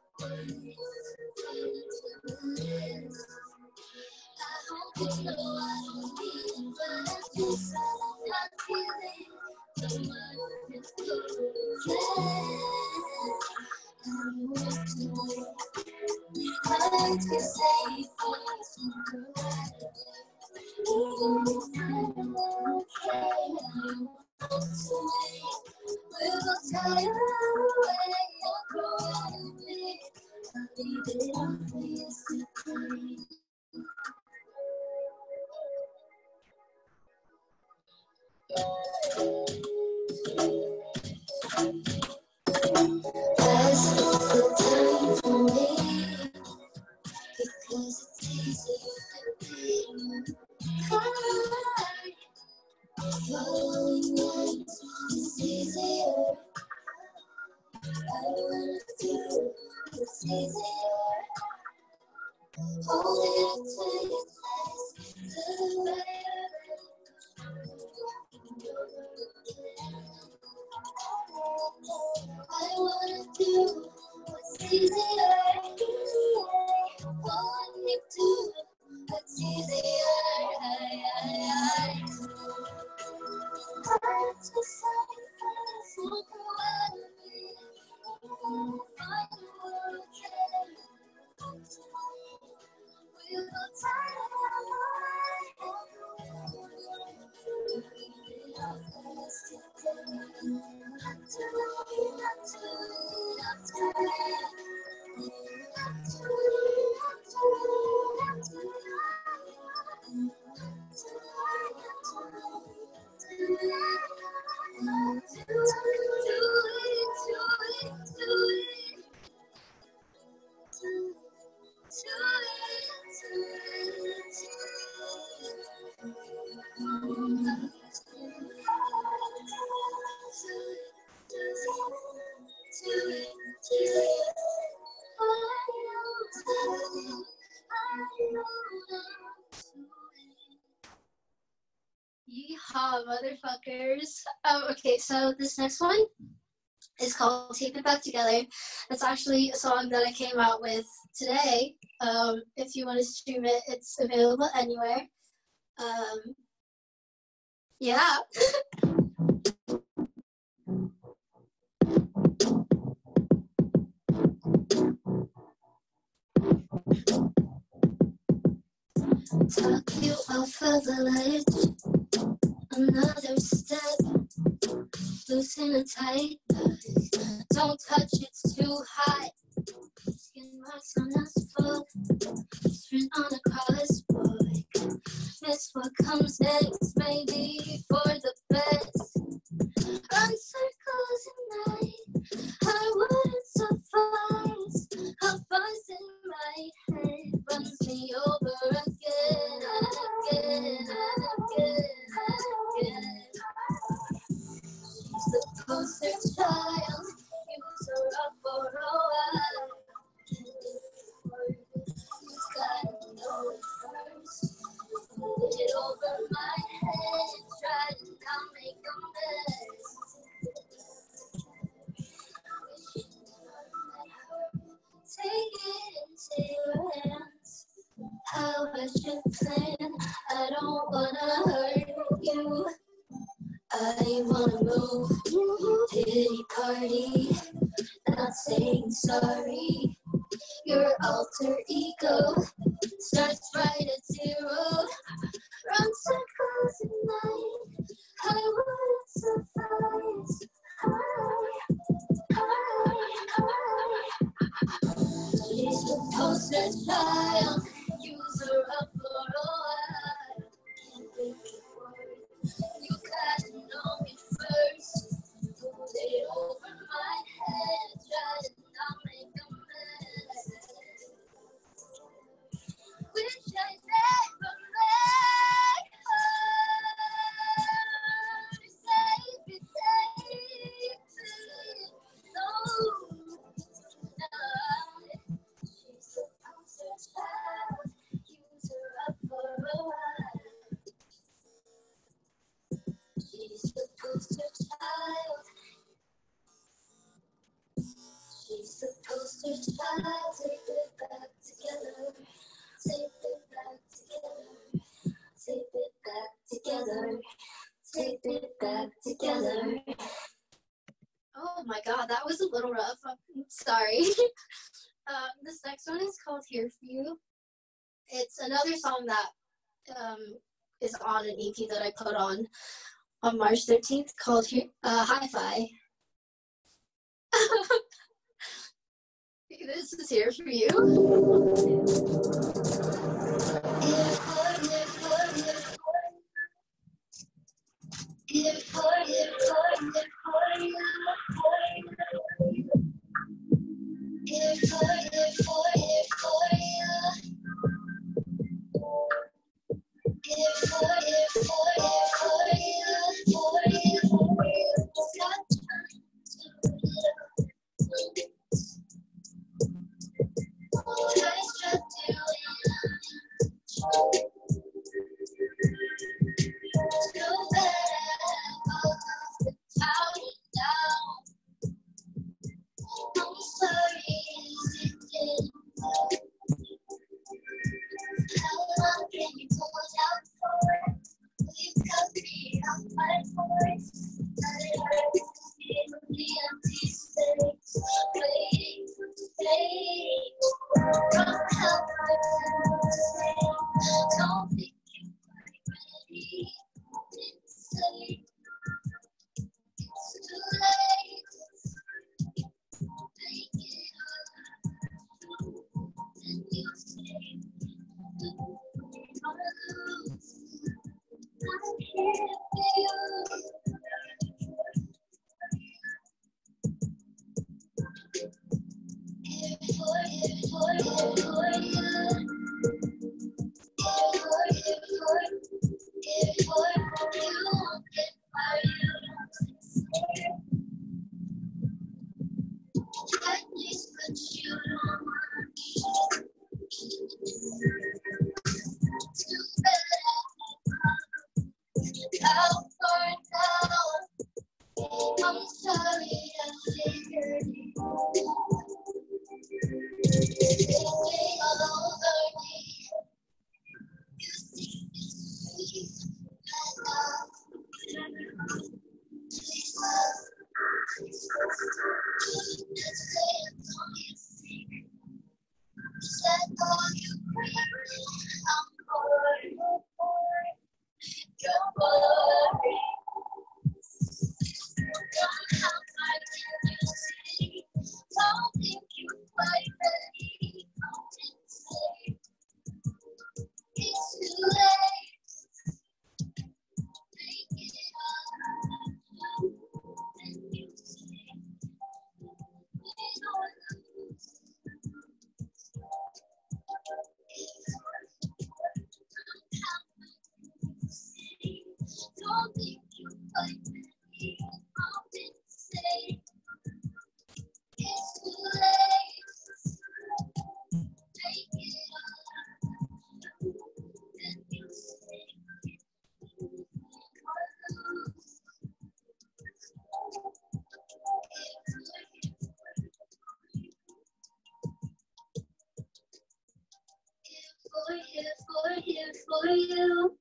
I hope you know I don't mean it, but I guess I'm not feeling the one is I can say things we'll tie away or grow out of it. I'll leave it obvious to clean. That's the time for me, because it's easier to be high. Following lines is easier. I wanna do what's easier. Hold it till it lasts to the I wanna do what's easier. Wanna do what's easier. Hard to sacrifice, won't go out of me. Find the world again. We'll go time Yeehaw, motherfuckers. Okay, so this next one is called Tape It Back Together. That's actually a song that I came out with today. If you want to stream it, it's available anywhere. Yeah. Talk you off of the ledge. Another step. Loosen it tight. Don't touch, it's too hot. Skin marks on asphalt. Sprint on a crosswalk. Miss what comes next, maybe for the best. Run circles at night. I wouldn't suffice. A buzz in my head runs me over again and again and again and again. She's the poster child. Use her up for a while. You gotta know it first. Put it over my head and try to not make a mess. Take it into your hands. How I should plan. I don't wanna hurt you. I wanna move. Pity party. Not saying sorry. Your alter ego starts right at 0. Run circles at night, I wouldn't suffice. She's the poster child, use her up for a while. Can't make it work, you gotta know me first. Put it over my head, try to not make a mess. Wish I never met her. Save it, no. She's a poster child, use her up for a while. She's a poster child. She's a poster child. Tape it back together. Tape it back together. Tape it back together. Tape it back together. Oh my god, that was a little rough. I'm sorry. This next one is called Here For You. It's another song that is on an EP that I put on March 13th called Hi-Fi. This is Here For You. For you.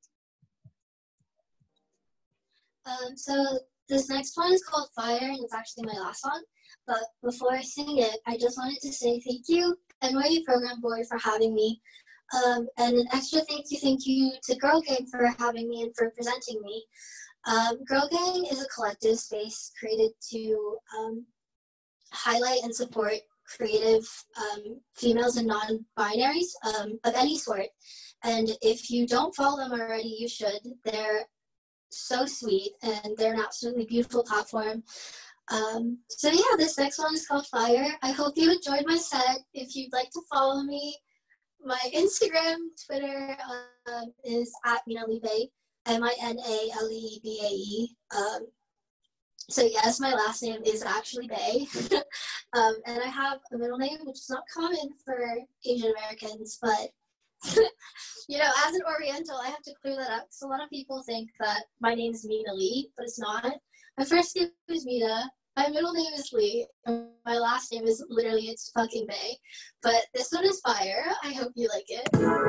So this next one is called Fire, and it's actually my last song. But before I sing it, I just wanted to say thank you, NYU Program Board, for having me. And an extra thank you to Girl Gang for having me and for presenting me. Girl Gang is a collective space created to highlight and support creative females and non-binaries of any sort. And if you don't follow them already, you should. They're so sweet and they're an absolutely beautiful platform. So yeah, this next one is called Fire. I hope you enjoyed my set. If you'd like to follow me, my Instagram, Twitter is at min.a, MINALEBAE. So yes, my last name is actually Bay. And I have a middle name, which is not common for Asian Americans, but you know, as an Oriental, I have to clear that up because a lot of people think that my name is Mina Lee, but it's not. My first name is Mina, my middle name is Lee, and my last name is literally, it's fucking Bay. But this one is Fire. I hope you like it.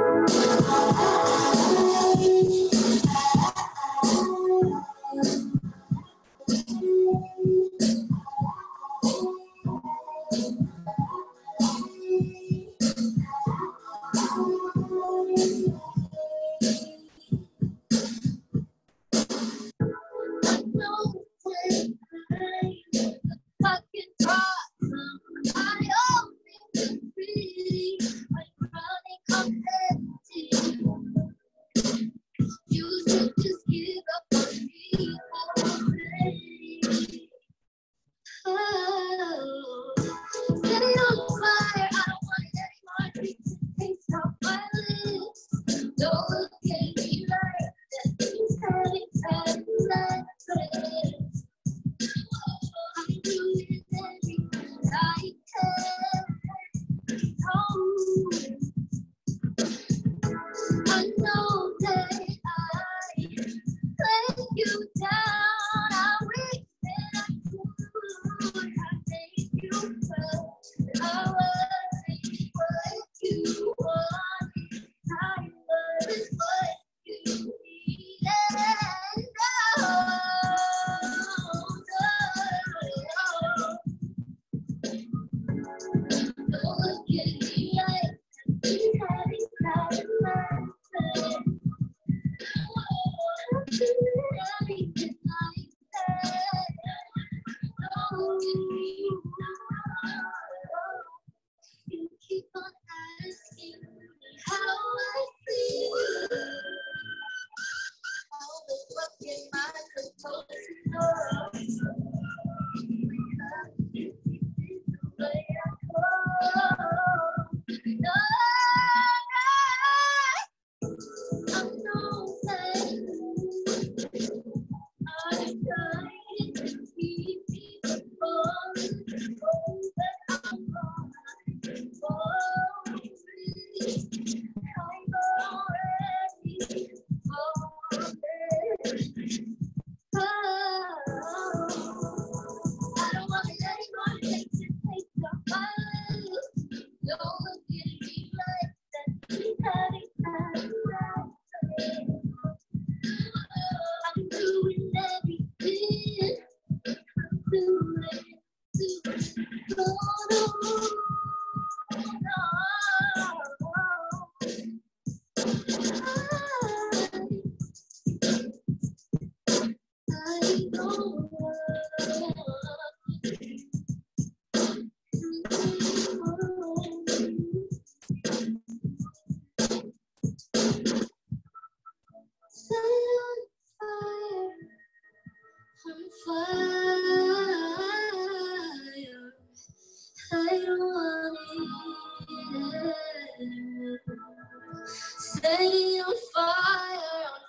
Setting on fire, on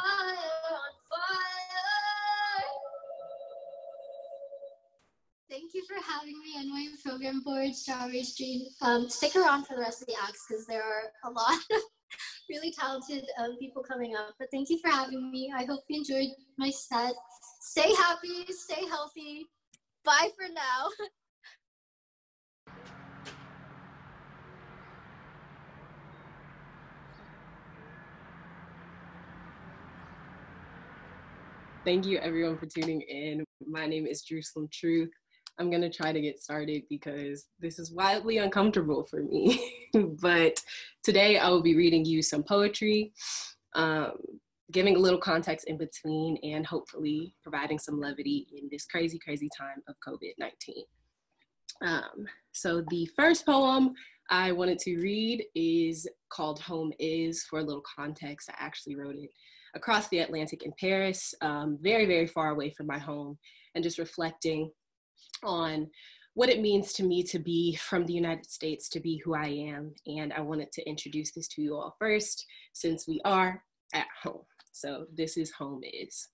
fire, on fire. Thank you for having me, NYU Program Board, Strawberry Street. Stick around for the rest of the acts because there are a lot of really talented people coming up. But thank you for having me. I hope you enjoyed my set. Stay happy, stay healthy. Bye for now. Thank you everyone for tuning in. My name is Jerusalem Truth. I'm gonna try to get started because this is wildly uncomfortable for me. But today I will be reading you some poetry, giving a little context in between, and hopefully providing some levity in this crazy, crazy time of COVID-19. So the first poem I wanted to read is called Home Is. For a little context, I actually wrote it across the Atlantic in Paris, very, very far away from my home, and just reflecting on what it means to me to be from the United States, to be who I am. And I wanted to introduce this to you all first, since we are at home. So this is Home Is.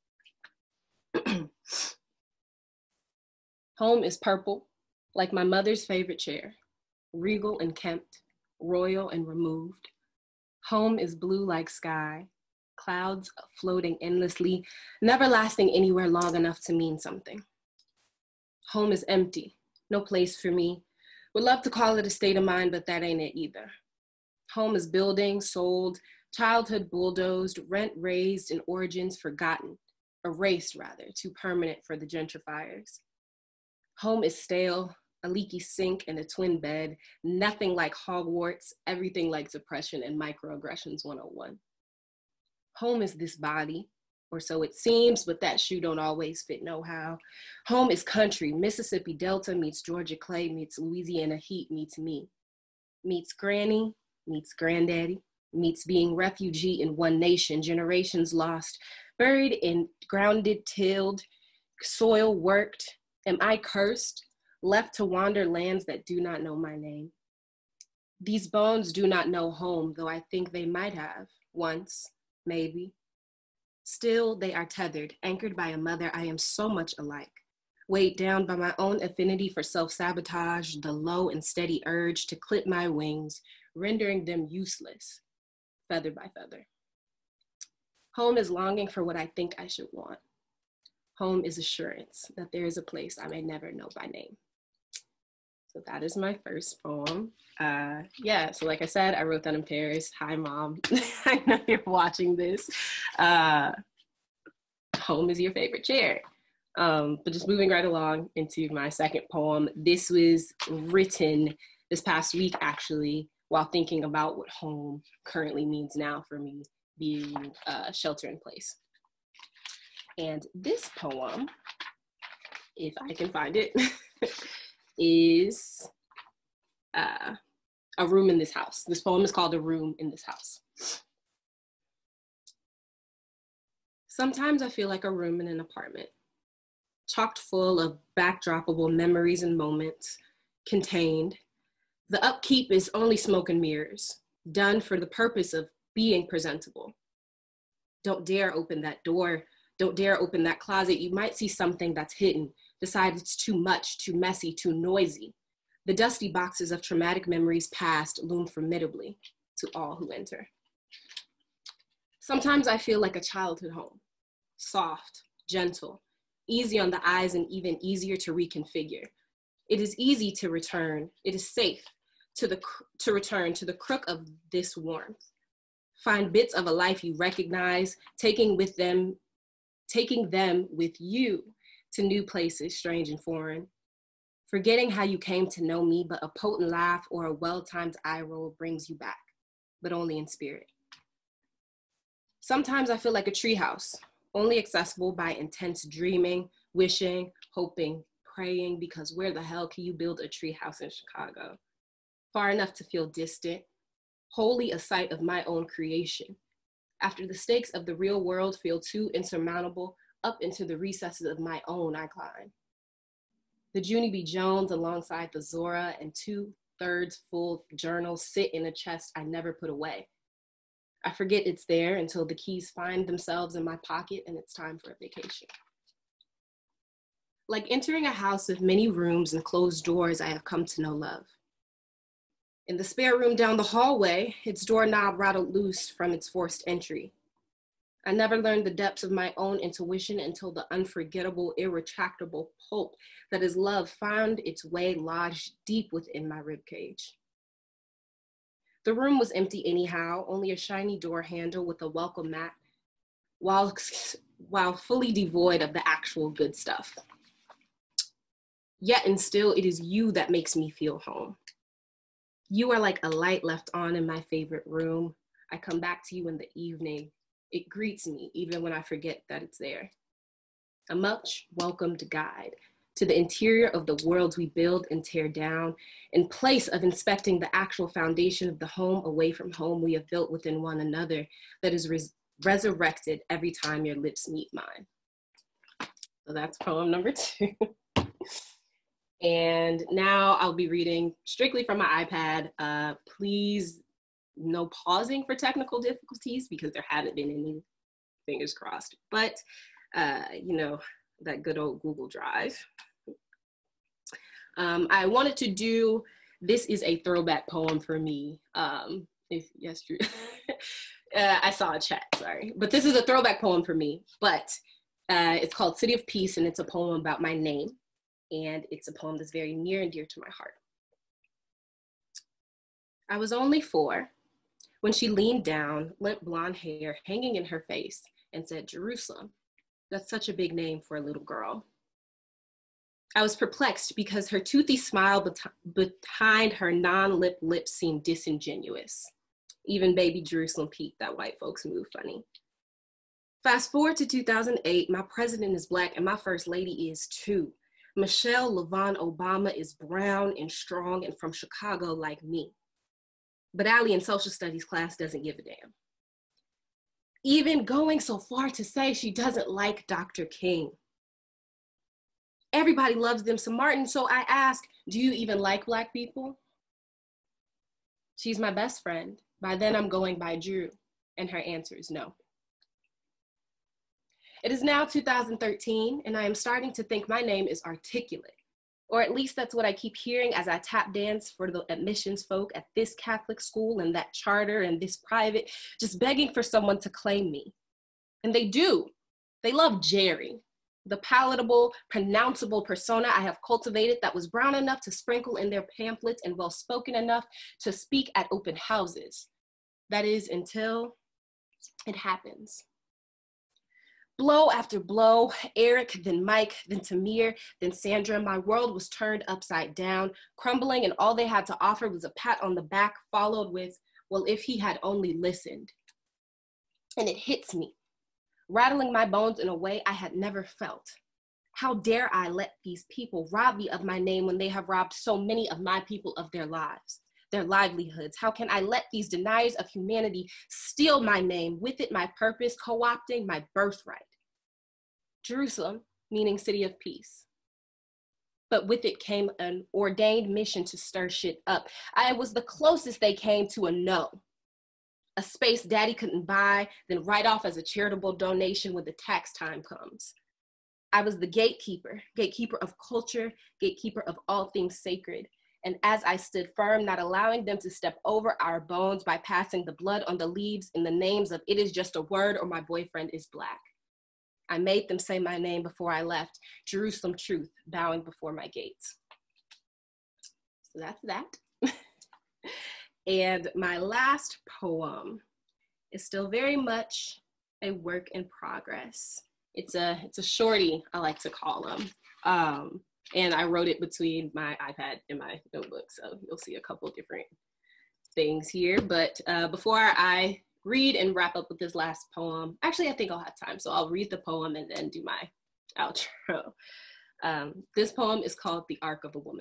Home is purple, like my mother's favorite chair, regal and kempt, royal and removed. Home is blue like sky, clouds floating endlessly, never lasting anywhere long enough to mean something. Home is empty, no place for me. Would love to call it a state of mind, but that ain't it either. Home is building, sold, childhood bulldozed, rent raised, and origins forgotten, erased rather, too permanent for the gentrifiers. Home is stale, a leaky sink and a twin bed, nothing like Hogwarts, everything like depression and microaggressions 101. Home is this body, or so it seems, but that shoe don't always fit no how. Home is country, Mississippi Delta meets Georgia clay, meets Louisiana heat, meets me. Meets granny, meets granddaddy, meets being refugee in one nation, generations lost, buried in grounded, tilled, soil worked. Am I cursed, left to wander lands that do not know my name? These bones do not know home, though I think they might have, once, maybe. Still, they are tethered, anchored by a mother I am so much alike, weighed down by my own affinity for self-sabotage, the low and steady urge to clip my wings, rendering them useless, feather by feather. Home is longing for what I think I should want. Home is assurance that there is a place I may never know by name. So that is my first poem. Yeah, so like I said, I wrote that in Paris. Hi, Mom. I know you're watching this. Home is your favorite chair. But just moving right along into my second poem. This was written this past week, actually, while thinking about what home currently means now for me, being shelter in place. And this poem, if I can find it, is A Room in This House. This poem is called A Room in This House. Sometimes I feel like a room in an apartment, chocked full of backdroppable memories and moments, contained. The upkeep is only smoke and mirrors, done for the purpose of being presentable. Don't dare open that door. Don't dare open that closet. You might see something that's hidden, decide it's too much, too messy, too noisy. The dusty boxes of traumatic memories past loom formidably to all who enter. Sometimes I feel like a childhood home, soft, gentle, easy on the eyes and even easier to reconfigure. It is easy to return. It is safe to return to the crook of this warmth. Find bits of a life you recognize, taking them with you to new places, strange and foreign. Forgetting how you came to know me, but a potent laugh or a well-timed eye roll brings you back, but only in spirit. Sometimes I feel like a treehouse, only accessible by intense dreaming, wishing, hoping, praying, because where the hell can you build a treehouse in Chicago? Far enough to feel distant, wholly a site of my own creation. After the stakes of the real world feel too insurmountable, up into the recesses of my own I climb. The Junie B. Jones alongside the Zora and 2/3 full journals sit in a chest I never put away. I forget it's there until the keys find themselves in my pocket and it's time for a vacation. Like entering a house with many rooms and closed doors, I have come to know love. In the spare room down the hallway, its doorknob rattled loose from its forced entry. I never learned the depths of my own intuition until the unforgettable, irretractable pulp that is love found its way lodged deep within my ribcage. The room was empty anyhow, only a shiny door handle with a welcome mat, while fully devoid of the actual good stuff. Yet and still, it is you that makes me feel home. You are like a light left on in my favorite room. I come back to you in the evening. It greets me even when I forget that it's there. A much welcomed guide to the interior of the worlds we build and tear down, in place of inspecting the actual foundation of the home away from home we have built within one another that is resurrected every time your lips meet mine. So that's poem number 2. And now I'll be reading strictly from my iPad. Please, no pausing for technical difficulties because there haven't been any, fingers crossed. But, you know, that good old Google Drive. I wanted to do, this is a throwback poem for me. Yes, Drew. I saw a chat, sorry. But this is a throwback poem for me, but it's called City of Peace, and it's a poem about my name. And it's a poem that's very near and dear to my heart. I was only 4 when she leaned down, limp blonde hair hanging in her face, and said, Jerusalem, that's such a big name for a little girl. I was perplexed because her toothy smile behind her non-lip lips seemed disingenuous. Even baby Jerusalem peeped that white folks move funny. Fast forward to 2008, my president is Black and my first lady is too. Michelle LaVon Obama is brown and strong and from Chicago like me. But Allie in social studies class doesn't give a damn. Even going so far to say she doesn't like Dr. King. Everybody loves them some Martin, so I ask, do you even like Black people? She's my best friend. By then I'm going by Drew, and her answer is no. It is now 2013, and I am starting to think my name is articulate, or at least that's what I keep hearing as I tap dance for the admissions folk at this Catholic school and that charter and this private, just begging for someone to claim me. And they do. They love Jerry, the palatable, pronounceable persona I have cultivated that was brown enough to sprinkle in their pamphlets and well-spoken enough to speak at open houses. That is until it happens. Blow after blow, Eric, then Mike, then Tamir, then Sandra, my world was turned upside down, crumbling, and all they had to offer was a pat on the back, followed with, well, if he had only listened. And it hits me, rattling my bones in a way I had never felt. How dare I let these people rob me of my name when they have robbed so many of my people of their lives, their livelihoods? How can I let these deniers of humanity steal my name, with it my purpose, co-opting my birthright? Jerusalem, meaning city of peace. But with it came an ordained mission to stir shit up. I was the closest they came to a no. A space daddy couldn't buy, then write off as a charitable donation when the tax time comes. I was the gatekeeper of culture, gatekeeper of all things sacred. And as I stood firm, not allowing them to step over our bones by passing the blood on the leaves in the names of it is just a word or my boyfriend is Black. I made them say my name before I left, Jerusalem truth, bowing before my gates. So that's that. And my last poem is still very much a work in progress. It's a shorty, I like to call them. And I wrote it between my iPad and my notebook, so you'll see a couple different things here. But before I read and wrap up with this last poem, actually I think I'll have time, so I'll read the poem and then do my outro. This poem is called The Arc of a Woman.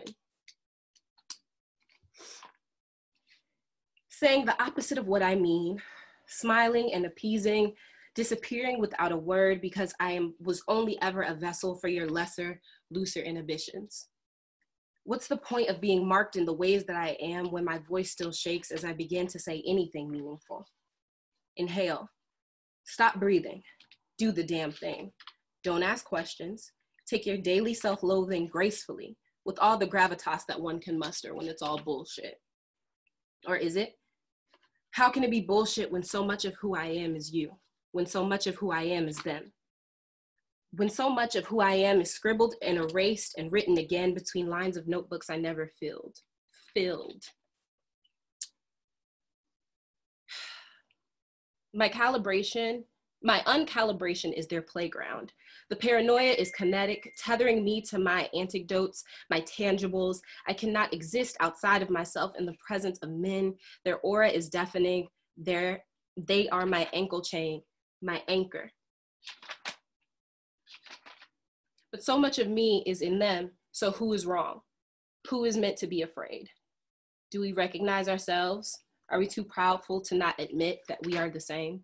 Saying the opposite of what I mean, smiling and appeasing, disappearing without a word because I was only ever a vessel for your lesser, looser inhibitions. What's the point of being marked in the ways that I am when my voice still shakes as I begin to say anything meaningful? Inhale, stop breathing, do the damn thing. Don't ask questions, take your daily self-loathing gracefully with all the gravitas that one can muster when it's all bullshit. Or is it? How can it be bullshit when so much of who I am is you? When so much of who I am is them? When so much of who I am is scribbled and erased and written again between lines of notebooks I never filled. My calibration My uncalibration is their playground. The paranoia is kinetic, tethering me to my anecdotes, my tangibles. I cannot exist outside of myself in the presence of men. Their aura is deafening. They are my ankle chain, my anchor. But so much of me is in them, so who is wrong? Who is meant to be afraid? Do we recognize ourselves? Are we too proudful to not admit that we are the same?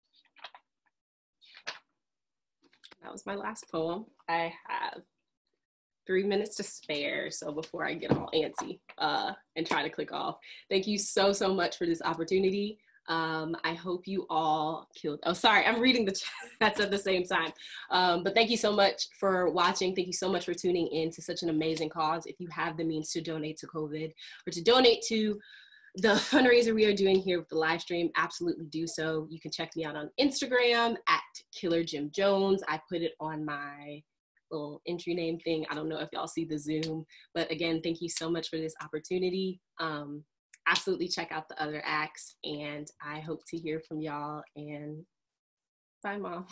That was my last poem. I have 3 minutes to spare, so before I get all antsy and try to click off, thank you so, so much for this opportunity. I hope you all killed. Oh, sorry, I'm reading the chats at the same time. But thank you so much for watching. Thank you so much for tuning in to such an amazing cause. If you have the means to donate to COVID or to donate to the fundraiser we are doing here with the live stream, absolutely do so. You can check me out on Instagram at Killer Jim Jones. I put it on my little entry name thing. I don't know if y'all see the Zoom, but again, thank you so much for this opportunity. Absolutely check out the other acts, and I hope to hear from y'all, and bye, Mom.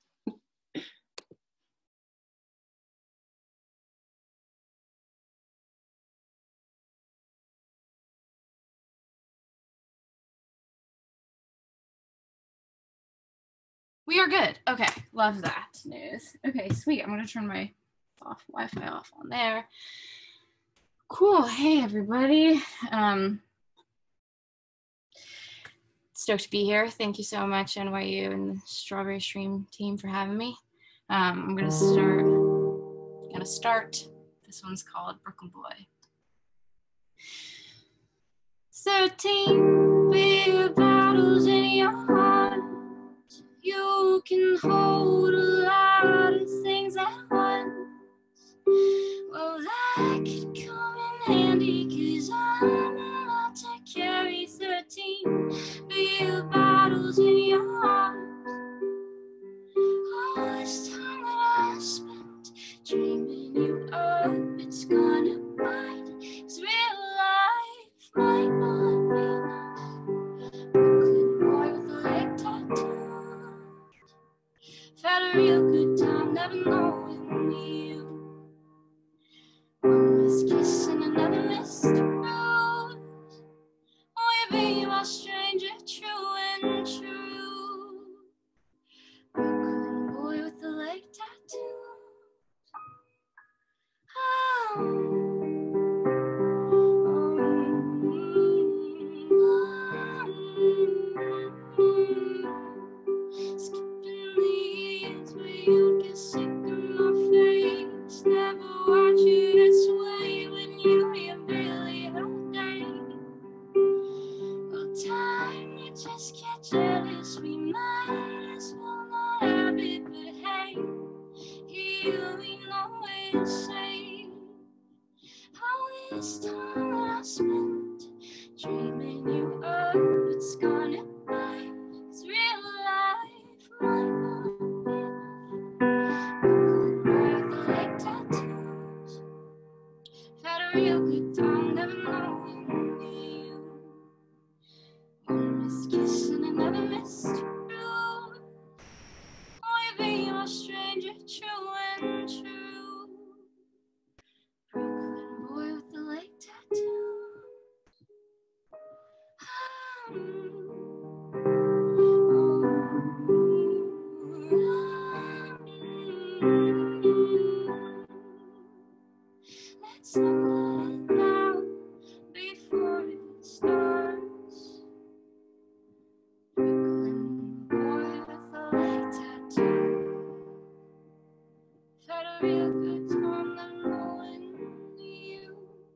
We are good. Okay, love that news. Okay, sweet. I'm gonna turn my Wi-Fi off on there. Cool. Hey, everybody. Stoked to be here. Thank you so much, NYU and the Strawberry Stream team, for having me. I'm gonna start. This one's called Brooklyn Boy. 13 big battles in your heart. You can hold a lot of things at once. Well, that could come in handy, 'cause I'm allowed to carry 13 big battles in your heart. All this time that I spent dreaming you up, it's gonna bite. 'Cause real life might not be enough. Brooklyn boy with a leg tattoo. I've had a real good time, never knowing you. One missed kiss and another missed rose. Oh, you be my stranger, true and true. Brooklyn boy with a leg tattoo. Skipping the years where you get sick of my face. Never watch you this way when you hear really all day. Well, time, you just get jealous. We might as well not have it, but hey, here we know it's safe. All this time that I spent dreaming you up, it's gonna bite. 'Cause real life might not be enough. Brooklyn boy with the leg tattoos. I've had a real good time, never knowing you. One missed kiss and another missed rose. Oh, you be my stranger, true and true. Brooklyn boy with the leg tattoo. Let's end it now before it starts. Brooklyn boy with a leg tattoo. I've had a real good time, never knowing you.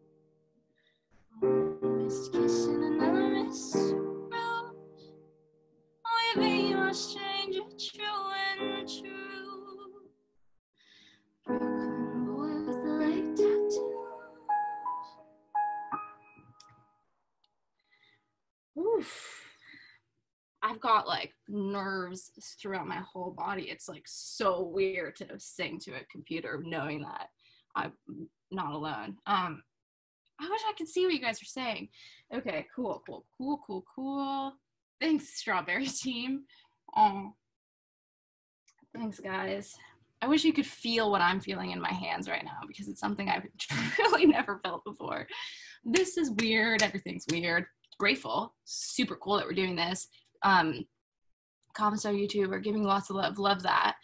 One missed kiss and another missed rose. Oh, you be my stranger, true and true. Brooklyn boy with a leg tattoo. Oof. I've got like nerves throughout my whole body. It's like so weird to sing to a computer knowing that I'm not alone. I wish I could see what you guys are saying. Okay, cool. Thanks, Strawberry team. Thanks, guys. I wish you could feel what I'm feeling in my hands right now because it's something I've really never felt before. This is weird. Everything's weird. Grateful. Super cool that we're doing this. Comments on YouTube are giving lots of love. Love that.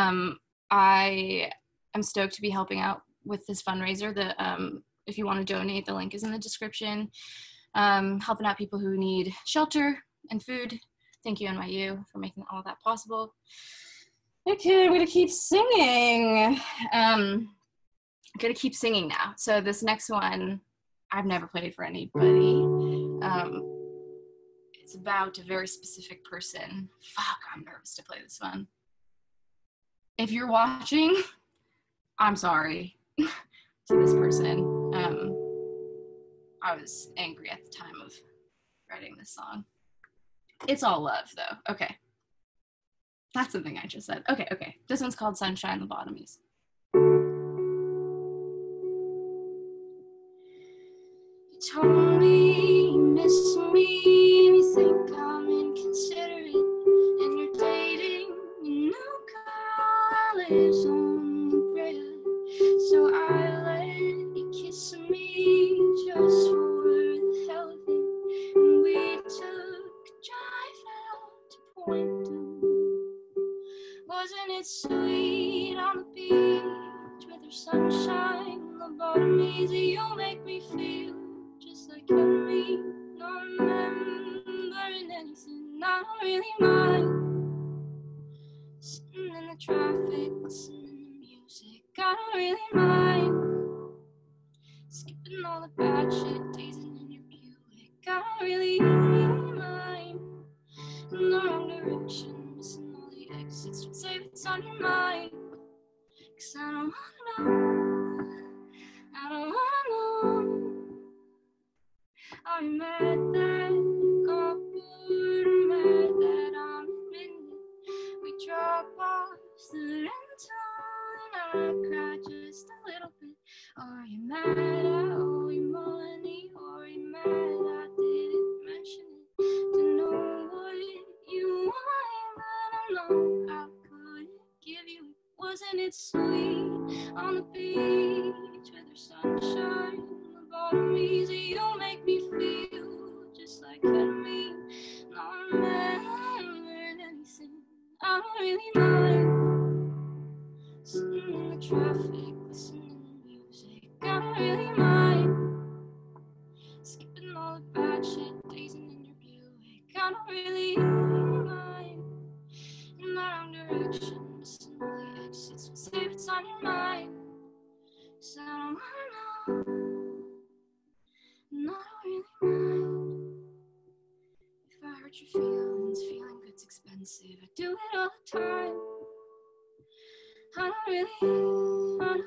I am stoked to be helping out with this fundraiser. If you want to donate, the link is in the description. Helping out people who need shelter and food. Thank you, NYU, for making all that possible. Okay, I'm gonna keep singing. I'm gonna keep singing now. So this next one, I've never played for anybody. It's about a very specific person. Fuck, I'm nervous to play this one. If you're watching, I'm sorry to this person. I was angry at the time of writing this song. It's all love, though. Okay. That's something I just said. Okay. This one's called Sunshine Lobotomies. You told me you miss me and you think I'm inconsiderate, and you're dating a new girl that lives on the grid. So I let you kiss me just for the hell of it, and we took a drive out to Point. Wasn't it sweet on the beach with her sunshine on the bottomies? You make me feel just like me, not remembering anything. I don't really mind sitting in the traffic, listening to music. I don't really mind skipping all the bad shit, dazing in your Buick. I don't really mind in the wrong direction, missing all the exits. Don't say what's on your mind, 'cause I don't wanna know. I don't wanna know. Are you mad that I got bored? I'm mad that I'm admitting it. We drop off the rental and I cry just a little bit. Are you mad I owe you money? Or are you mad I didn't mention it? To know what you want, but I know I couldn't give you it. Wasn't it sweet on the beach with her sunshine on the bottomies? You make me feel just like me, not remembering anything. I don't really mind sitting in the traffic, listening to music. I don't really mind skipping all the bad shit, dazing in your Buick. I don't really mind in the wrong direction, missing all the exits. Don't say what's on your mind, 'cause I don't wanna know. And I don't really mind if I hurt your feelings. Feeling good's expensive. I do it all the time. I don't really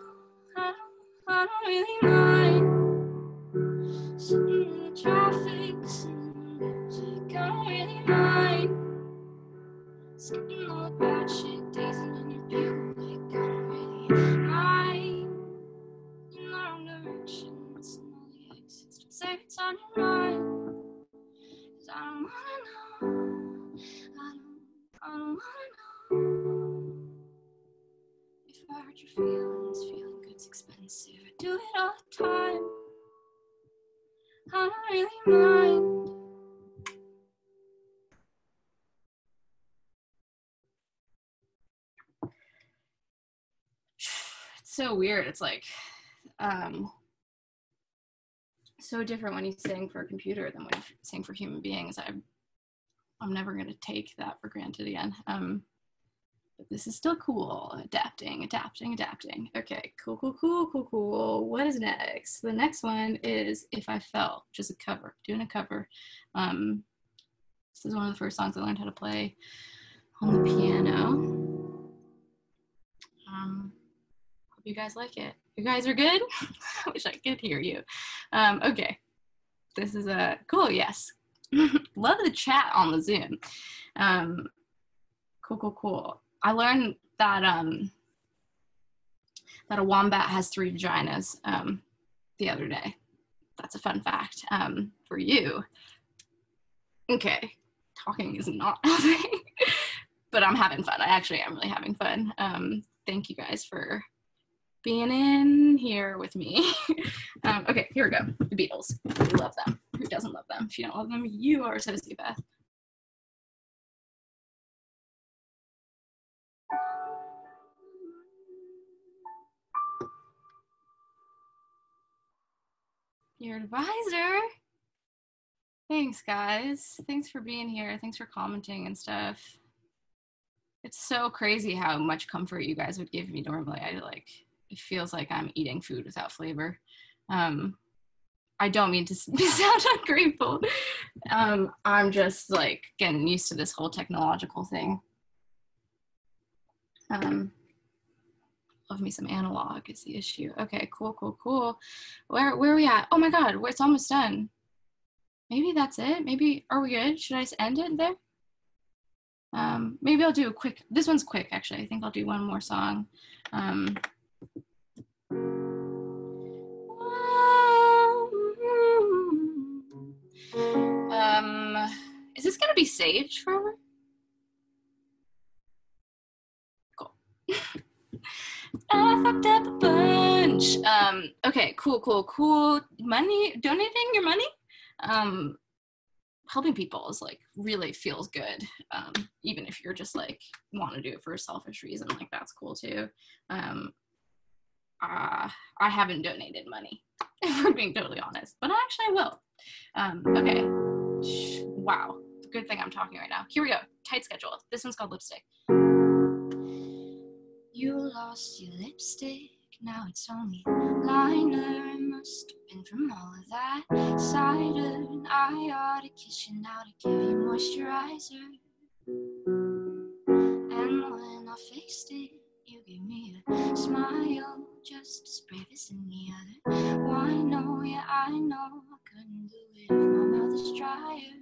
mind sitting in the traffic, listening to music. I don't really mind skipping all the bad shit, dazing in your Buick. I don't really mind in the wrong direction, missing all the exits. Don't say what's on your mind, 'cause I don't wanna know. I don't wanna know. If I hurt your feelings, feeling good's expensive. I do it all the time. I don't really mind. It's so weird. It's like so different when you sing for a computer than when you sing for human beings. I'm never gonna take that for granted again. But this is still cool. Adapting. Okay, cool. What is next? The next one is If I Fell, which is a cover. Doing a cover. This is one of the first songs I learned how to play on the piano. Hope you guys like it. You guys are good? I wish I could hear you. Okay. This is a cool, yes. Love the chat on the Zoom. Cool. I learned that that a wombat has 3 vaginas the other day. That's a fun fact for you. Okay, talking is not helping. but I'm having fun. I actually am really having fun. Thank you guys for being in here with me. Okay, here we go. The Beatles. We love them. Who doesn't love them? If you don't love them, you are so silly, Beth. Your advisor. Thanks, guys. Thanks for being here. Thanks for commenting and stuff. It's so crazy how much comfort you guys would give me normally. It feels like I'm eating food without flavor. I don't mean to sound ungrateful. I'm just like getting used to this whole technological thing. Love me some analog is the issue. Okay, cool. Where are we at? Oh my God, it's almost done. Maybe that's it. Maybe, are we good? Should I just end it there? Maybe I'll do a quick, this one's quick actually. I think I'll do one more song. Is this gonna be saved forever? Cool. I fucked up a bunch. Okay, cool. Money, donating your money? Helping people is like really feels good. Even if you're just like want to do it for a selfish reason, like that's cool too. I haven't donated money, if we're being totally honest, but actually I will. Okay. Wow. Good thing I'm talking right now. Here we go. Tight schedule. This one's called Lipstick. You lost your lipstick, now it's only liner. Must have been from all of that cider. I ought to kiss you now to give you moisturizer. And when I fixed it, you gave me a smile, just as brave as any other. Why no, yeah I know I couldn't do it if my mouth is drier.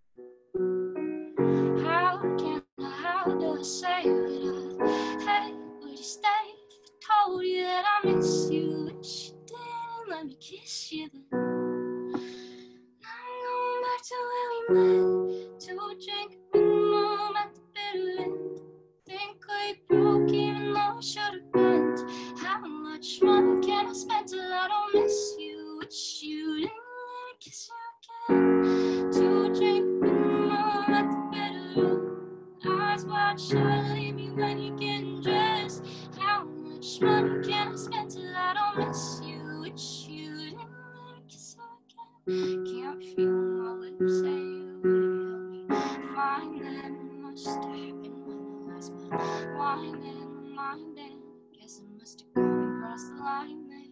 How do I say it? Hey, would you stay if I told you that I miss you? Wish you didn't let me kiss you then. Now I'm going back to where we met, to drink minimum at the bitter end. Think we broke even though I should've bent. How much money can I spend till I don't miss you? Wish you didn't let me kiss you again. To drink minimum at the bitter end. Eyes wide shut, leave me when you're getting dressed. How much money can I spend till I don't miss you? Wish you didn't let me kiss you again. Can't feel my lips say you wouldn't help me find them. Must have happened when I lost my wine and mind, and guess I must have gone across the line then.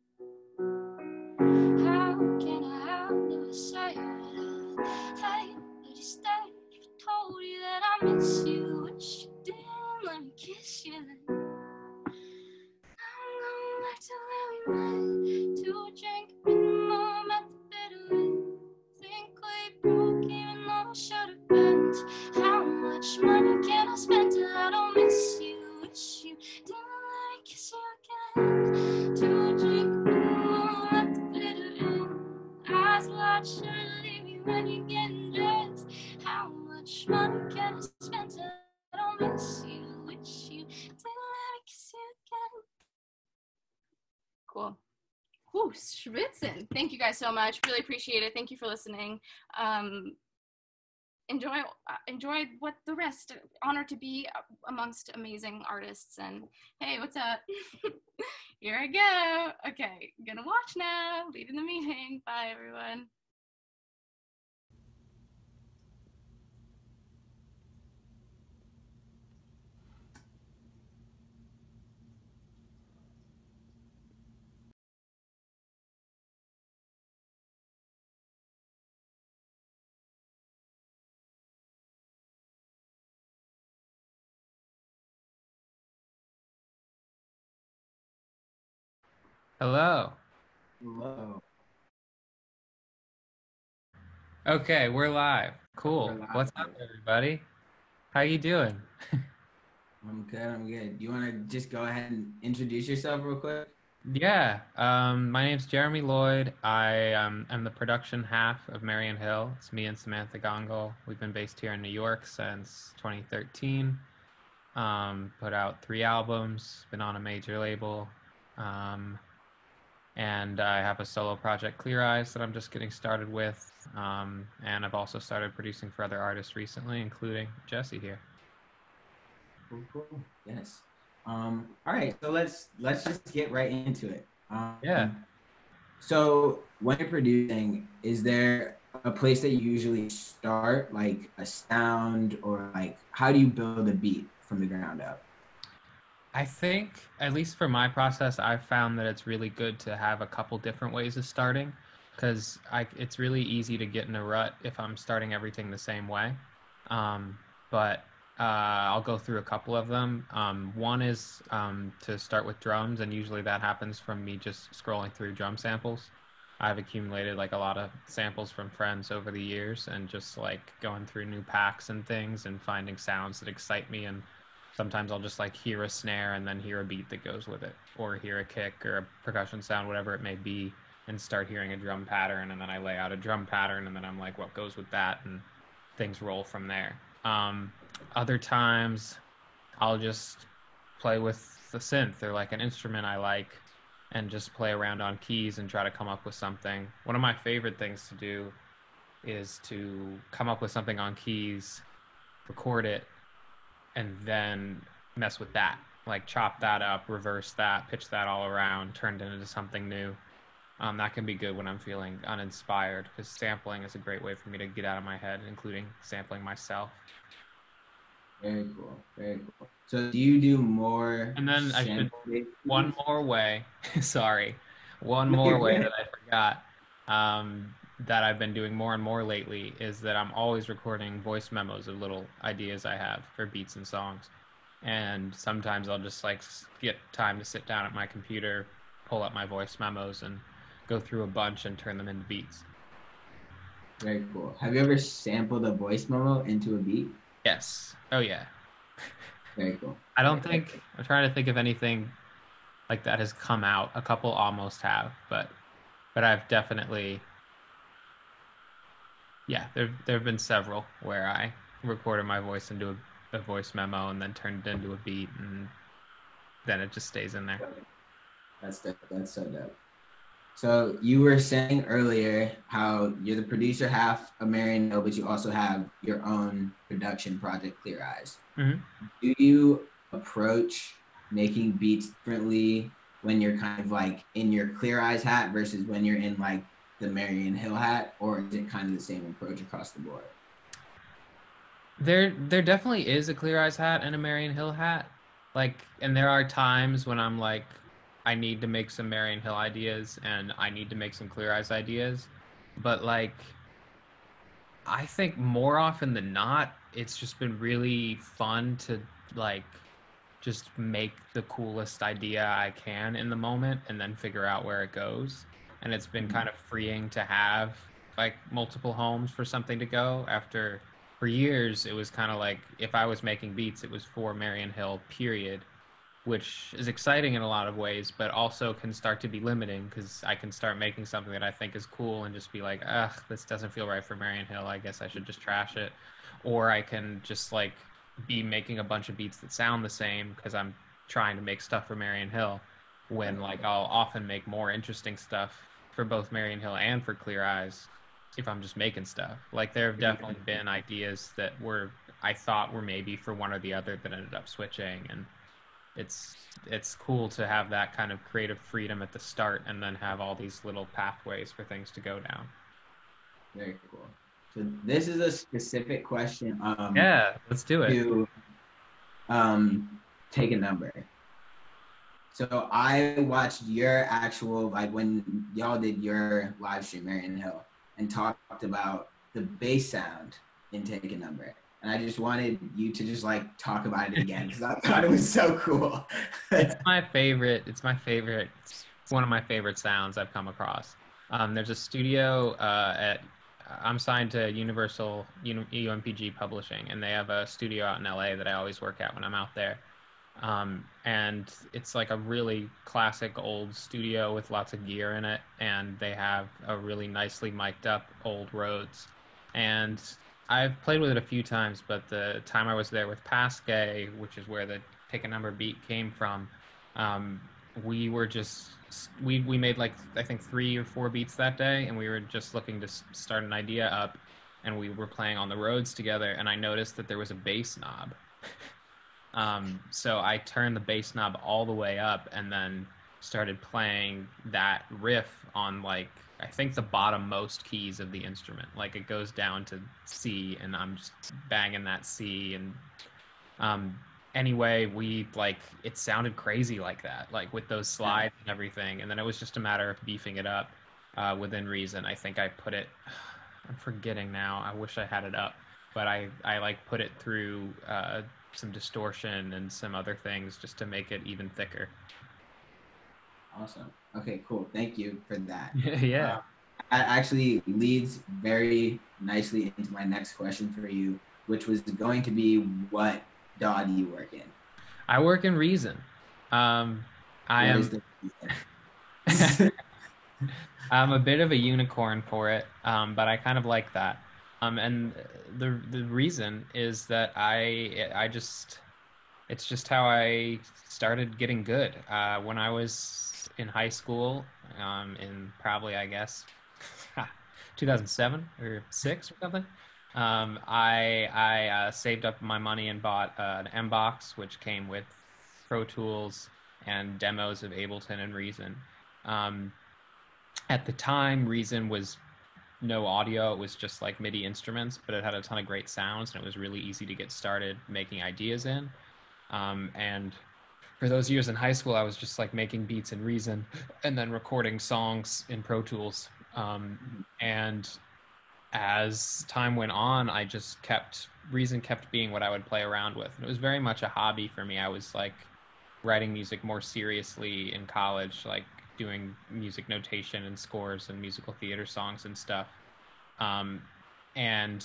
How do I say it? Hey, would you stay? Told you that I miss you, wish you didn't let me kiss you then. I'm going back to where we met, to drink minimum at the bitter end. Think we broke even though I should've bent. How much money can I spend till I don't miss you? Wish you didn't let me kiss you again. To drink minimum at the bitter end. Eyes wide shut, leave you when you're getting dressed. How much money can I spend till I don't miss you? Wish you didn't let me kiss you again. Cool. Whew, schwitzen. Thank you guys so much. Really appreciate it. Thank you for listening. Enjoy what the rest. Honored to be amongst amazing artists. And hey, what's up? Here I go. Okay, gonna watch now. Leaving the meeting. Bye, everyone. Hello. Hello. Okay, we're live. Cool. What's up, everybody? How you doing? I'm good. You want to just go ahead and introduce yourself real quick? Yeah. My name's Jeremy Lloyd. I am the production half of Marion Hill. It's me and Samantha Gongle. We've been based here in New York since 2013. put out 3 albums, been on a major label. And I have a solo project, Clear Eyes, that I'm just getting started with. And I've also started producing for other artists recently, including Jesse here. Cool. Yes. All right, so let's just get right into it. Yeah. So when you're producing, is there a place that you usually start, like a sound, or like how do you build a beat from the ground up? I think, at least for my process, I've found that it's really good to have a couple different ways of starting, because it's really easy to get in a rut if I'm starting everything the same way. But I'll go through a couple of them. One is to start with drums, and usually that happens from me just scrolling through drum samples. I've accumulated like a lot of samples from friends over the years, and just like going through new packs and things and finding sounds that excite me. And sometimes I'll just like hear a snare and then hear a beat that goes with it, or hear a kick or a percussion sound, whatever it may be, and start hearing a drum pattern, and then I lay out a drum pattern, and then I'm like, what goes with that? And things roll from there. Other times I'll just play with the synth or like an instrument I like, and just play around on keys and try to come up with something. One of my favorite things to do is to come up with something on keys, record it, and then mess with that, like chop that up, reverse that, pitch that all around, turn it into something new. That can be good when I'm feeling uninspired, because sampling is a great way for me to get out of my head, including sampling myself. Very cool. Very cool. So do you do more? And then I should, one more way, sorry, one more way that I forgot, that I've been doing more and more lately, is that I'm always recording voice memos of little ideas I have for beats and songs. And sometimes I'll just like get time to sit down at my computer, pull up my voice memos, and go through a bunch and turn them into beats. Very cool. Have you ever sampled a voice memo into a beat? Yes. Oh yeah. Very cool. I'm trying to think of anything like that has come out. A couple almost have, but I've definitely, yeah, there have been several where I recorded my voice into a voice memo and then turned it into a beat, and then it just stays in there. That's so dope. So you were saying earlier how you're the producer half of Marion Hill, but you also have your own production project, Clear Eyes. Mm-hmm. Do you approach making beats differently when you're kind of like in your Clear Eyes hat versus when you're in like the Marion Hill hat, or is it kind of the same approach across the board? There definitely is a Clear Eyes hat and a Marion Hill hat. Like, and there are times when I'm like, I need to make some Marion Hill ideas and I need to make some Clear Eyes ideas. But like, I think more often than not, it's just been really fun to like just make the coolest idea I can in the moment and then figure out where it goes. And it's been kind of freeing to have like multiple homes for something to go. After, for years, it was kind of like if I was making beats, it was for Marion Hill, period, which is exciting in a lot of ways, but also can start to be limiting, because I can start making something that I think is cool and just be like, ugh, this doesn't feel right for Marion Hill, I guess I should just trash it. Or I can just like be making a bunch of beats that sound the same because I'm trying to make stuff for Marion Hill, when like I'll often make more interesting stuff for both Marion Hill and for Clear Eyes if I'm just making stuff. Like there have definitely been ideas that I thought were maybe for one or the other that ended up switching, and it's cool to have that kind of creative freedom at the start and then have all these little pathways for things to go down. Very cool. So this is a specific question. Yeah, let's do it. To take a number. So I watched your actual, like when y'all did your live stream, Marion Hill, and talked about the bass sound in Take a Number. And I just wanted you to just like talk about it again, because I thought it was so cool. It's my favorite. It's one of my favorite sounds I've come across. There's a studio I'm signed to Universal UMPG Publishing, and they have a studio out in LA that I always work at when I'm out there. And it's like a really classic old studio with lots of gear in it, and they have a really nicely mic'd up old Rhodes. And I've played with it a few times, but the time I was there with Pasquet, which is where the Take a Number beat came from, we were just, we made like, I think 3 or 4 beats that day, and we were just looking to start an idea up, and we were playing on the roads together, and I noticed that there was a bass knob. So I turned the bass knob all the way up and then started playing that riff on like, I think the bottom most keys of the instrument. Like it goes down to C and I'm just banging that C. And anyway, we like, it sounded crazy like that, like with those slides and everything. And then it was just a matter of beefing it up within reason. I think I put it, I'm forgetting now, I wish I had it up, but I like put it through some distortion and some other things just to make it even thicker. Awesome. Okay, cool. Thank you for that. Yeah. That actually leads very nicely into my next question for you, which was going to be, what DAW do you work in? I work in Reason. I'm a bit of a unicorn for it, but I kind of like that. And the reason is that it's just how I started getting good. When I was in high school, in probably, I guess, 2007 or 6 or something, I saved up my money and bought an M-Box, which came with Pro Tools and demos of Ableton and Reason. At the time, Reason was no audio, it was just like MIDI instruments, but it had a ton of great sounds and it was really easy to get started making ideas in. And for those years in high school, I was just like making beats in Reason and then recording songs in Pro Tools. And as time went on, Reason kept being what I would play around with. And it was very much a hobby for me. I was like writing music more seriously in college, like doing music notation and scores and musical theater songs and stuff. And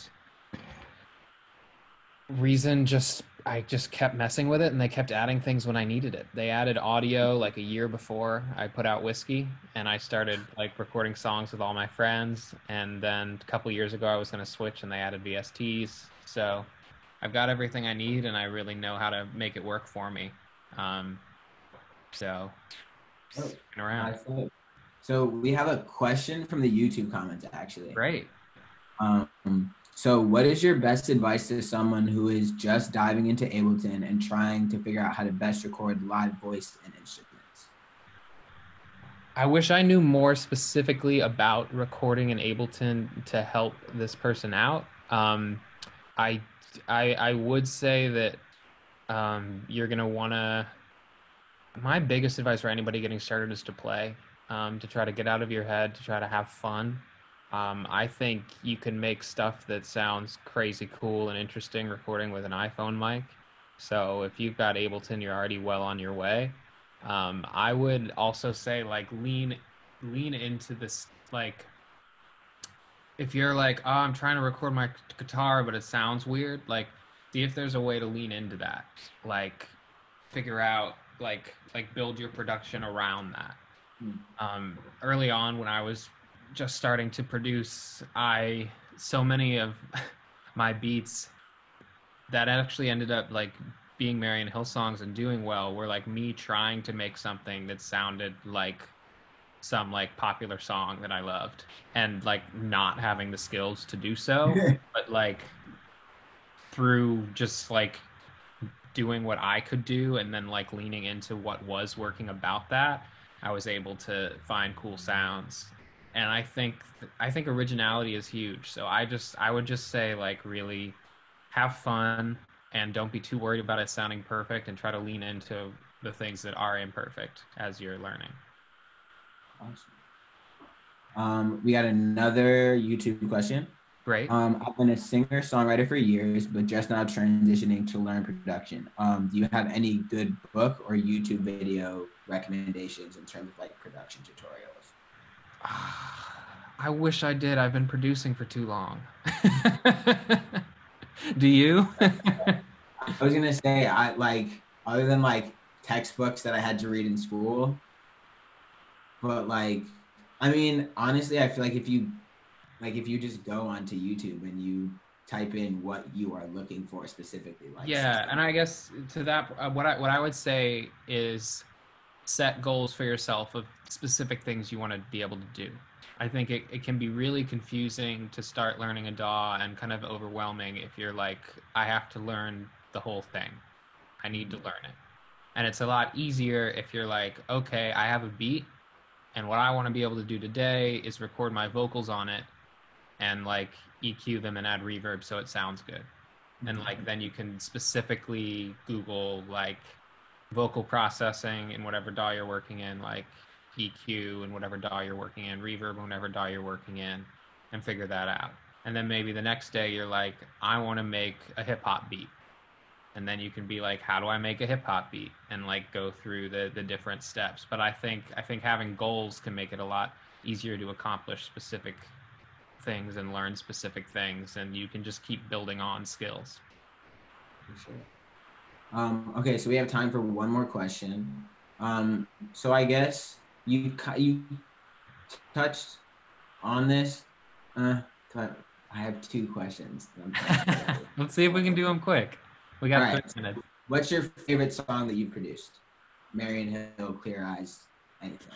Reason I just kept messing with it, and they kept adding things when I needed it. They added audio like a year before I put out Whiskey, and I started like recording songs with all my friends. And then a couple years ago I was going to switch and they added VSTs. So I've got everything I need and I really know how to make it work for me. So sticking around. So we have a question from the YouTube comments, actually. Great. So what is your best advice to someone who is just diving into Ableton and trying to figure out how to best record live voice and instruments? I wish I knew more specifically about recording in Ableton to help this person out. I would say that you're gonna wanna, my biggest advice for anybody getting started is to play, to try to get out of your head, to try to have fun. I think you can make stuff that sounds crazy cool and interesting recording with an iPhone mic. So if you've got Ableton, you're already well on your way. I would also say like lean into this, like if you're like, oh, I'm trying to record my guitar but it sounds weird, like see if there's a way to lean into that. Like figure out like build your production around that. Early on when I was just starting to produce, so many of my beats that actually ended up like being Marion Hill songs and doing well were like me trying to make something that sounded like some like popular song that I loved and like not having the skills to do so, but like through just like doing what I could do and then like leaning into what was working about that, I was able to find cool sounds. And I think originality is huge. So I would just say like really have fun and don't be too worried about it sounding perfect and try to lean into the things that are imperfect as you're learning. Awesome. We got another YouTube question. Great. I've been a singer-songwriter for years, but just now transitioning to learn production. Do you have any good book or YouTube video recommendations in terms of like production tutorials? I wish I did. I've been producing for too long. Do you? I was gonna say, I like, other than like textbooks that I had to read in school, but like, I mean, honestly, I feel like if you just go onto YouTube and you type in what you are looking for specifically. Like Yeah, and I guess to that, what I would say is set goals for yourself of specific things you want to be able to do. I think it can be really confusing to start learning a DAW and kind of overwhelming if you're like, I have to learn the whole thing. I need to learn it. And it's a lot easier if you're like, okay, I have a beat, and what I want to be able to do today is record my vocals on it and like EQ them and add reverb so it sounds good. And like then you can specifically Google like vocal processing in whatever DAW you're working in, like EQ in whatever DAW you're working in, reverb in whatever DAW you're working in, and figure that out. And then maybe the next day you're like, I want to make a hip hop beat. And then you can be like, how do I make a hip hop beat? And like go through the different steps. But I think having goals can make it a lot easier to accomplish specific things and learn specific things, and you can just keep building on skills. For sure. Okay, so we have time for one more question. So I guess you touched on this. I have 2 questions. Let's see if we can do them quick. We got 30 minutes. What's your favorite song that you've produced? Marion Hill, Clear Eyes, anything?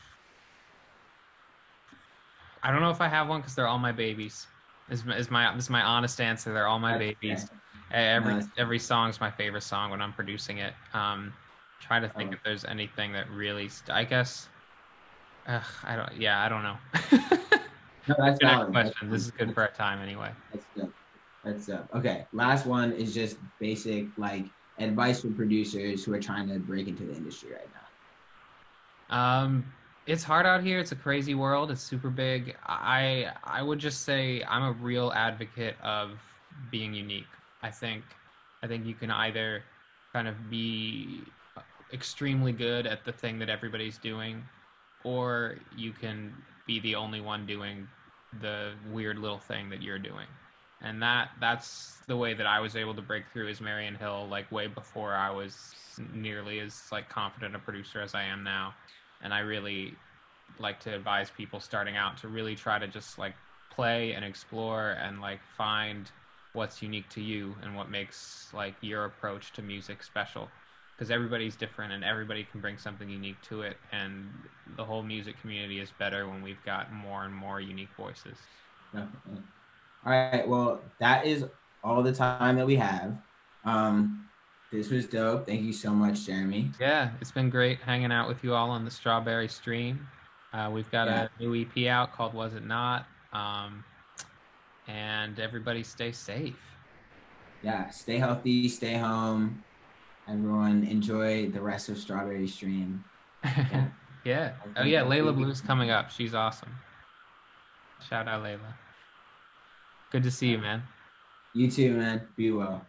I don't know if I have one because they're all my babies. Is my honest answer. They're all my babies. Every song's my favorite song when I'm producing it. Try to think if there's anything that really. I guess. I don't know. No, that's good valid. question. This is good for our time anyway. That's good. That's okay. Last one is just basic like advice for producers who are trying to break into the industry right now. It's hard out here. It's a crazy world. It's super big. I would just say I'm a real advocate of being unique. I think you can either kind of be extremely good at the thing that everybody's doing, or you can be the only one doing the weird little thing that you're doing. And that's the way that I was able to break through as Marion Hill, like way before I was nearly as like confident a producer as I am now. And I really like to advise people starting out to really try to just like play and explore and like find what's unique to you and what makes like your approach to music special, because everybody's different and everybody can bring something unique to it, and the whole music community is better when we've got more and more unique voices. Definitely. All right, well, that is all the time that we have. This was dope. Thank you so much, Jeremy. Yeah, it's been great hanging out with you all on the Strawberry Stream. We've got a new EP out called Was It Not? And everybody stay safe. Yeah, stay healthy, stay home. Everyone enjoy the rest of Strawberry Stream. Yeah. Oh yeah, Layla Blue's coming up. She's awesome. Shout out Layla. Good to see you, man. You too, man. Be well.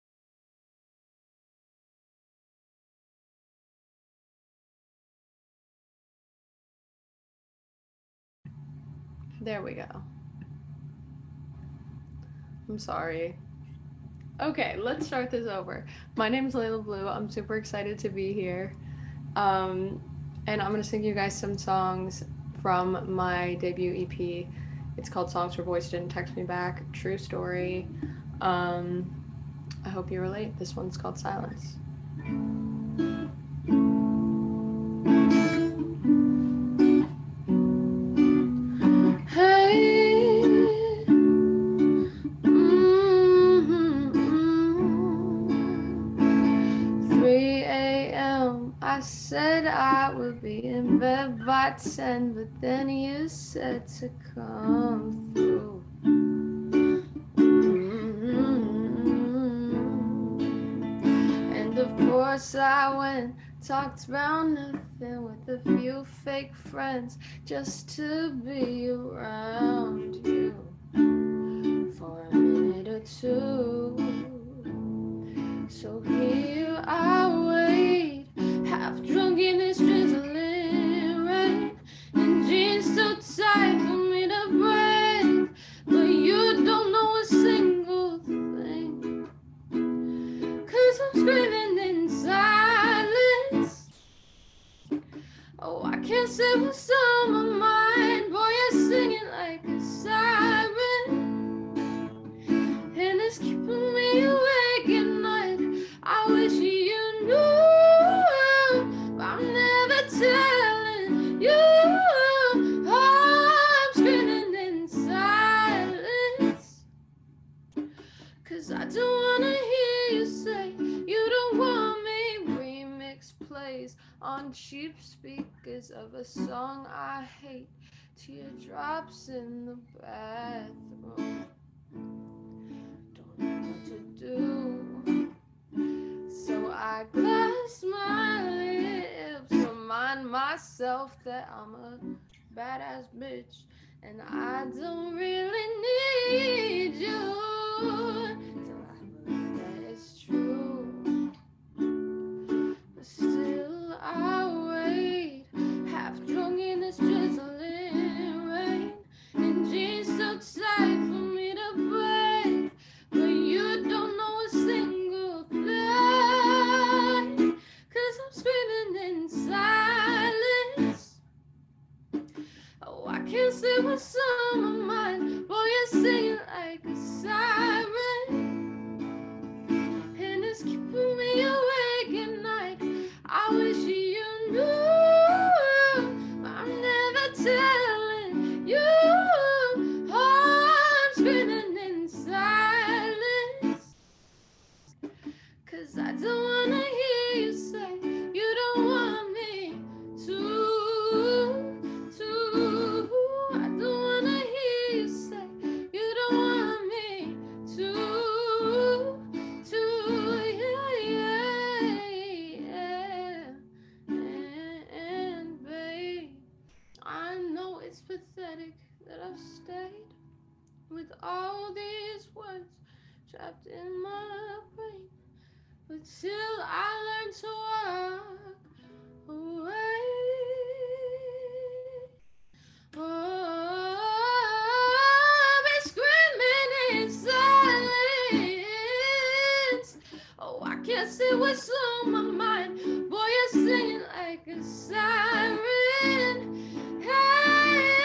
There we go. I'm sorry. Okay, let's start this over. My name is Layla Blue. I'm super excited to be here. And I'm going to sing you guys some songs from my debut EP. It's called Songs for Boys Didn't Text Me Back. True story. I hope you relate. This one's called Silence. I said I would be in bed by 10, but then you said to come through. And of course I went, talked about nothing with a few fake friends just to be around you for a minute or two. So here I wait, half drunk in this drizzling rain, and jeans so tight for me to break, but you don't know a single thing, 'cause I'm screaming in silence. Oh, I can't say what's on my mind, boy, you're singing like a siren. 'Cause I don't wanna hear you say you don't want me. Remix plays on cheap speakers of a song I hate. Teardrops in the bathroom. Don't know what to do. So I glass my lips, remind myself that I'm a badass bitch. And I don't really need you till I believe that it's true. But still I wait, half drunk in this drizzling rain, and jeans so tight for me to break. But you don't know a single thing, 'cause I'm screaming in silence. Oh, I can't say what's on my mind. Boy, you're singing like a siren, and it's keeping me awake at night. I wish you knew, but I'm never telling you. Oh, I'm screaming in silence, 'cause I don't wanna hear you say you don't want me to. I don't wanna hear you say you don't want me to, yeah. And babe, I know it's pathetic that I've stayed with all these words trapped in my brain, but till I learn to walk away. Oh, I've been screaming in silence. Oh, I can't say what's on my mind. Boy, you're singing like a siren. Hey,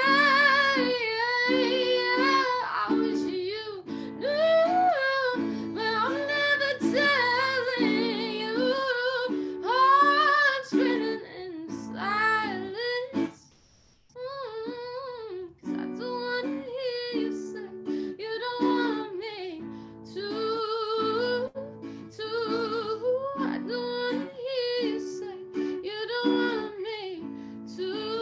I wish you knew, but I'm never telling you. Oh, I'm screaming in silence. 'Cause I don't wanna hear you say you don't want me to. I don't wanna hear you say you don't want me to.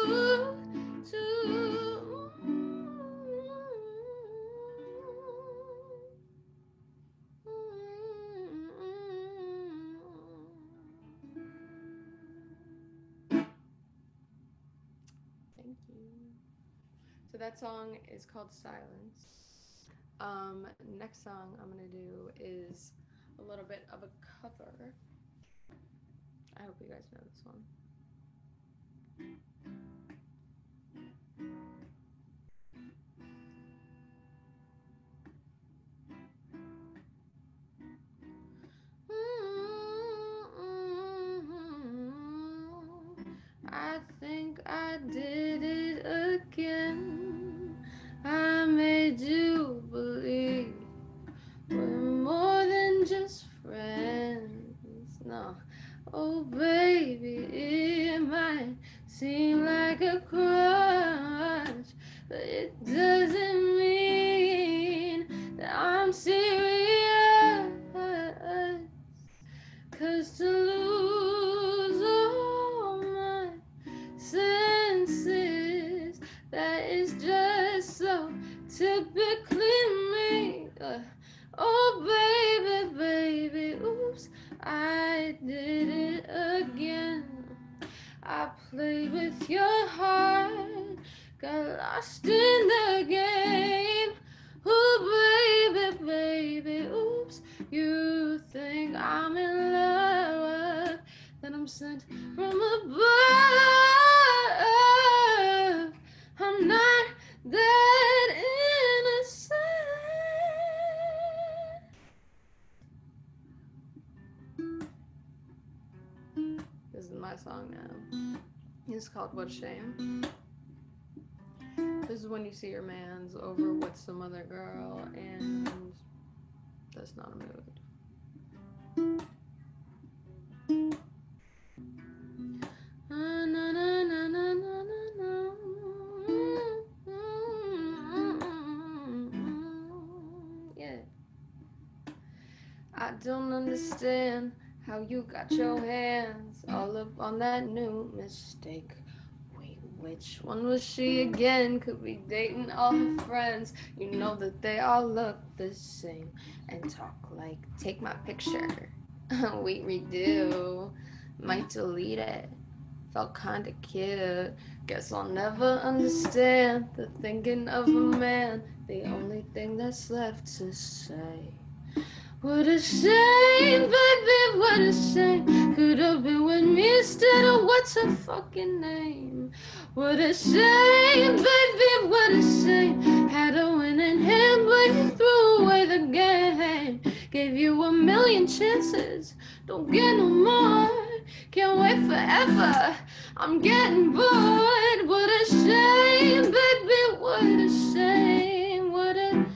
Thank you. So that song is called Silence. Next song I'm gonna do is a little bit of a cover. I hope you guys know this one. I think I did it again. I made you believe we're more than just friends. No, oh baby, it might seem like a crush, but it doesn't mean that I'm serious. 'Cause to lose all my senses, that is just so typically me. Oh baby, baby, oops, I did it again. I played with your heart, got lost in the game. Oh baby, baby, oops, you think I'm in love, then I'm sent from above. I'm not that innocent. This is my song now. It's called What a Shame. This is when you see your man's over with some other girl and that's not a mood. Na, na, na, na, na, na, na. Yeah. I don't understand how you got your hands all up on that new mistake. Wait, which one was she again? Could be dating all her friends. You know that they all look the same and talk like, take my picture. We redo. Might delete it. Felt kinda cute. Guess I'll never understand the thinking of a man. The only thing that's left to say. What a shame, baby, what a shame. Could have been with me instead of what's her fucking name. What a shame, baby, what a shame. Had a winning hand, but you threw away the game. Gave you a million chances, don't get no more. Can't wait forever, I'm getting bored. What a shame, baby, what a shame. What a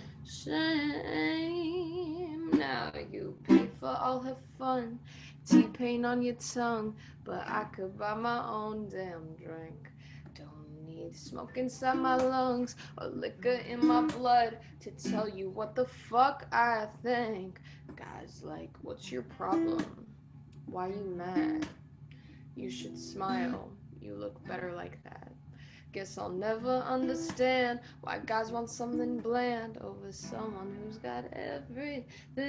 shame. Now you pay for all her fun, T-pain on your tongue, but I could buy my own damn drink. Don't need smoke inside my lungs or liquor in my blood to tell you what the fuck I think. Guys like, what's your problem? Why you mad? You should smile, you look better like that. Guess I'll never understand why guys want something bland over someone who's got everything.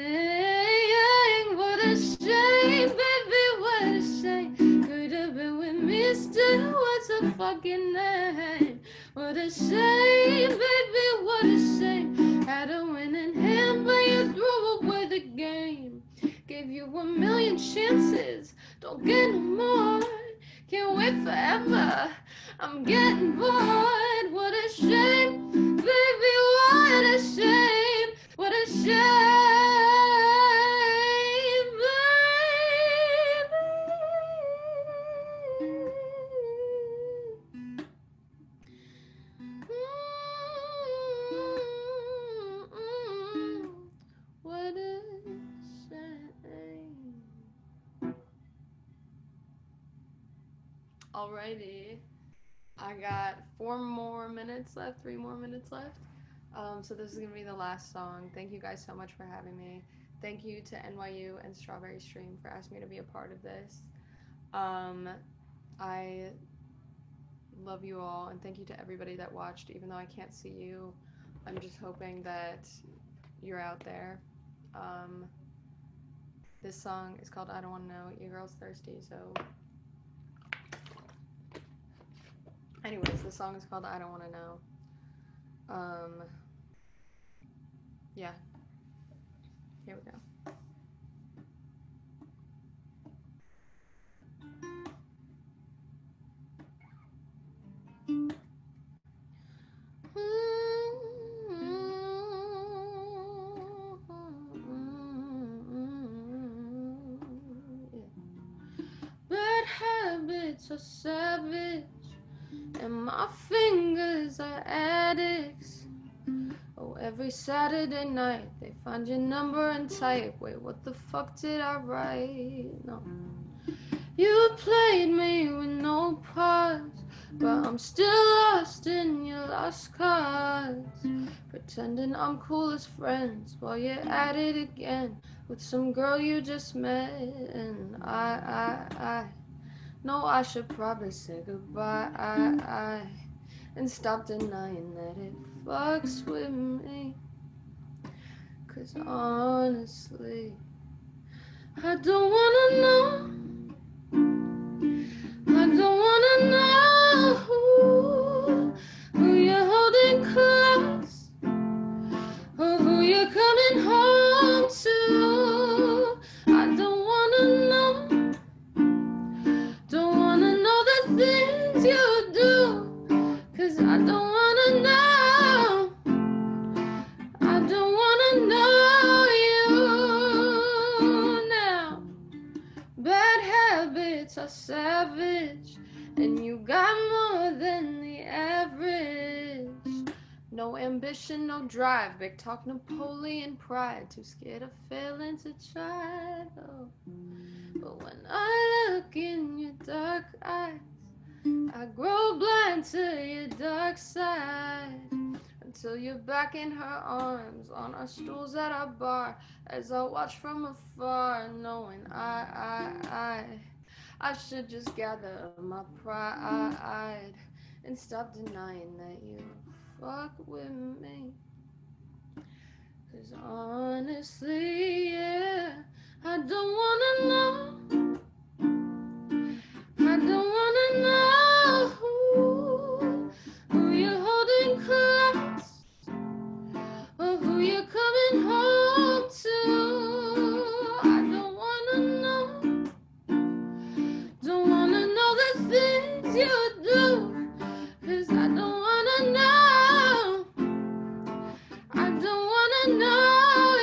What a shame, baby, what a shame. Could have been with me still, what's her fucking name? What a shame, baby, what a shame. Had a winning hand, but you threw away the game. Gave you a million chances, don't get no more. Can't wait forever, I'm getting bored. What a shame, baby, what a shame. What a shame, baby. What a shame. Alrighty, I got 3 more minutes left. So this is gonna be the last song. Thank you guys so much for having me. Thank you to NYU and Strawberry Stream for asking me to be a part of this. I love you all, and thank you to everybody that watched. Even though I can't see you, I'm just hoping that you're out there. This song is called I Don't Wanna Know. Your girl's thirsty, so anyways, the song is called I Don't Wanna Know. Yeah. Here we go. Bad habits are savage, and my fingers are addicts. Oh, every Saturday night they find your number and type, wait, what the fuck did I write? No. You played me with no pause, but I'm still lost in your lost cause. Pretending I'm cool as friends while you're at it again with some girl you just met. And I know I should probably say goodbye and stop denying that it fucks with me. 'Cause honestly, I don't wanna know. I don't wanna know who you're holding close or who you're coming home to. I don't wanna know. Don't wanna know the things you do. 'Cause I don't wanna know. I don't wanna know you now. Bad habits are savage, and you got more than the average. No ambition, no drive, big talk, Napoleon pride, too scared of failing to try. Oh. But when I look in your dark eyes, I grow blind to your dark side. until you're back in her arms on our stools at our bar, as I watch from afar, knowing I should just gather my pride and stop denying that you fuck with me. 'Cause honestly, yeah, I don't wanna know. I don't wanna know who you're holding close, or who you're coming home to. I don't wanna know. Don't wanna know the things you do, 'cause I don't wanna know. I don't wanna know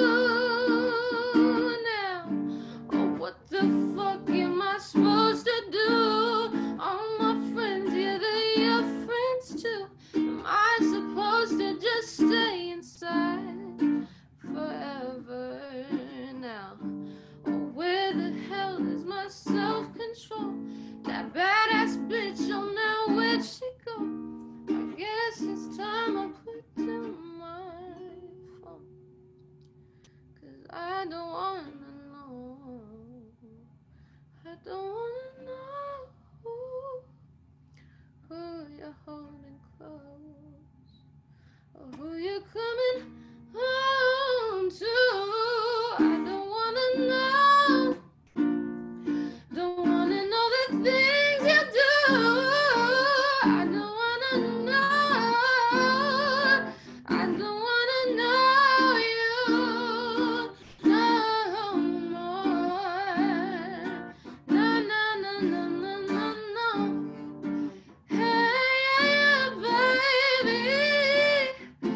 you now. Oh, what the fuck am I supposed to do? All my friends, yeah, they're your friends too. Am I supposed to just stay inside forever now? Oh, where the hell is my self-control? That badass bitch, oh now where'd she go? I guess it's time I put down my phone, 'cause I don't wanna know. I don't wanna know who you're holding close, or who you're coming home to. I don't wanna know. Don't wanna know the things you do. I don't wanna know. I don't wanna know you no more. No, no, no, no, no, no, no. Hey, baby.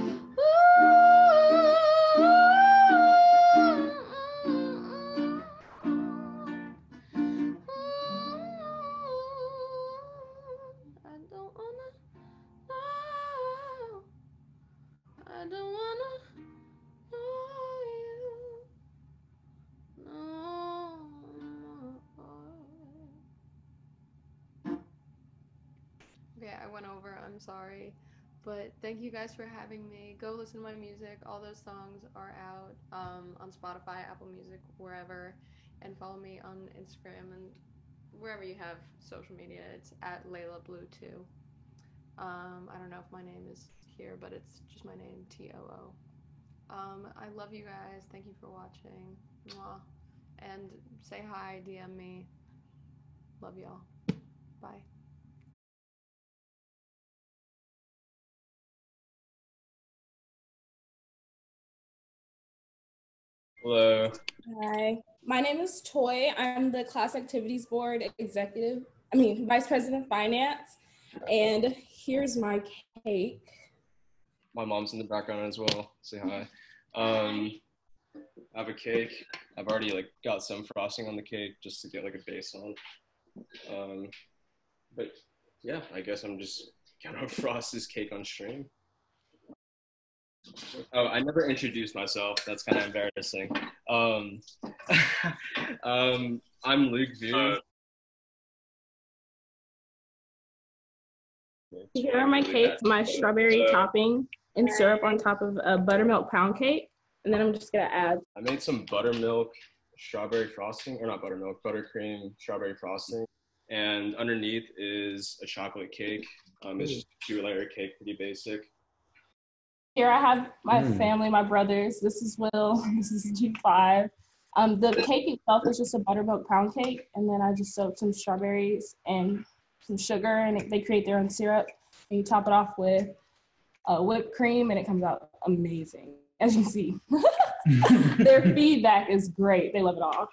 I don't wanna know. I don't wanna know you no more. Okay, I went over, I'm sorry. But thank you guys for having me. Go listen to my music. All those songs are out on Spotify, Apple Music, wherever. And follow me on Instagram and wherever you have social media. It's at Layla Blue 2. I don't know if my name is here, but it's just my name, Too. I love you guys. Thank you for watching. Mwah. And say hi, DM me. Love y'all. Bye. Hello. Hi, my name is Toy. I'm the Class Activities Board Vice President of Finance. And here's my cake. My mom's in the background as well. Say hi. I have a cake. I've already got some frosting on the cake just to get a base on. But yeah, I guess I'm just gonna frost this cake on stream. Oh, I never introduced myself. That's kind of embarrassing. I'm Luke Vu. Here are my cakes, my strawberry topping and syrup on top of a buttermilk pound cake. And then I'm just gonna add. I made some buttermilk strawberry frosting, or not buttermilk, buttercream strawberry frosting. And underneath is a chocolate cake. It's just a 2-layer cake, pretty basic. Here I have my family, my brothers. This is Will, this is G5. The cake itself is just a buttermilk pound cake, and then I just soak some strawberries and some sugar, and they create their own syrup. And you top it off with whipped cream, and it comes out amazing, as you see. Their feedback is great. They love it all.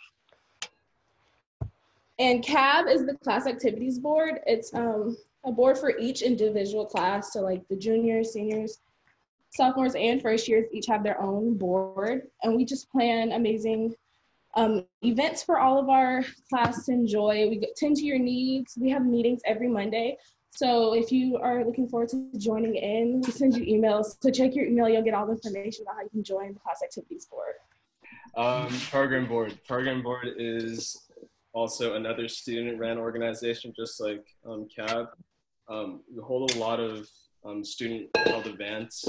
And CAB is the Class Activities Board. It's a board for each individual class, so the juniors, seniors, sophomores, and first years each have their own board, and we just plan amazing events for all of our class to enjoy. We tend to your needs. We have meetings every Monday, so if you are looking forward to joining in, we send you emails. So check your email. You'll get all the information about how you can join the Class Activities Board. Program Board. Program Board is also another student-ran organization, just like CAB. We hold a lot of student-held events.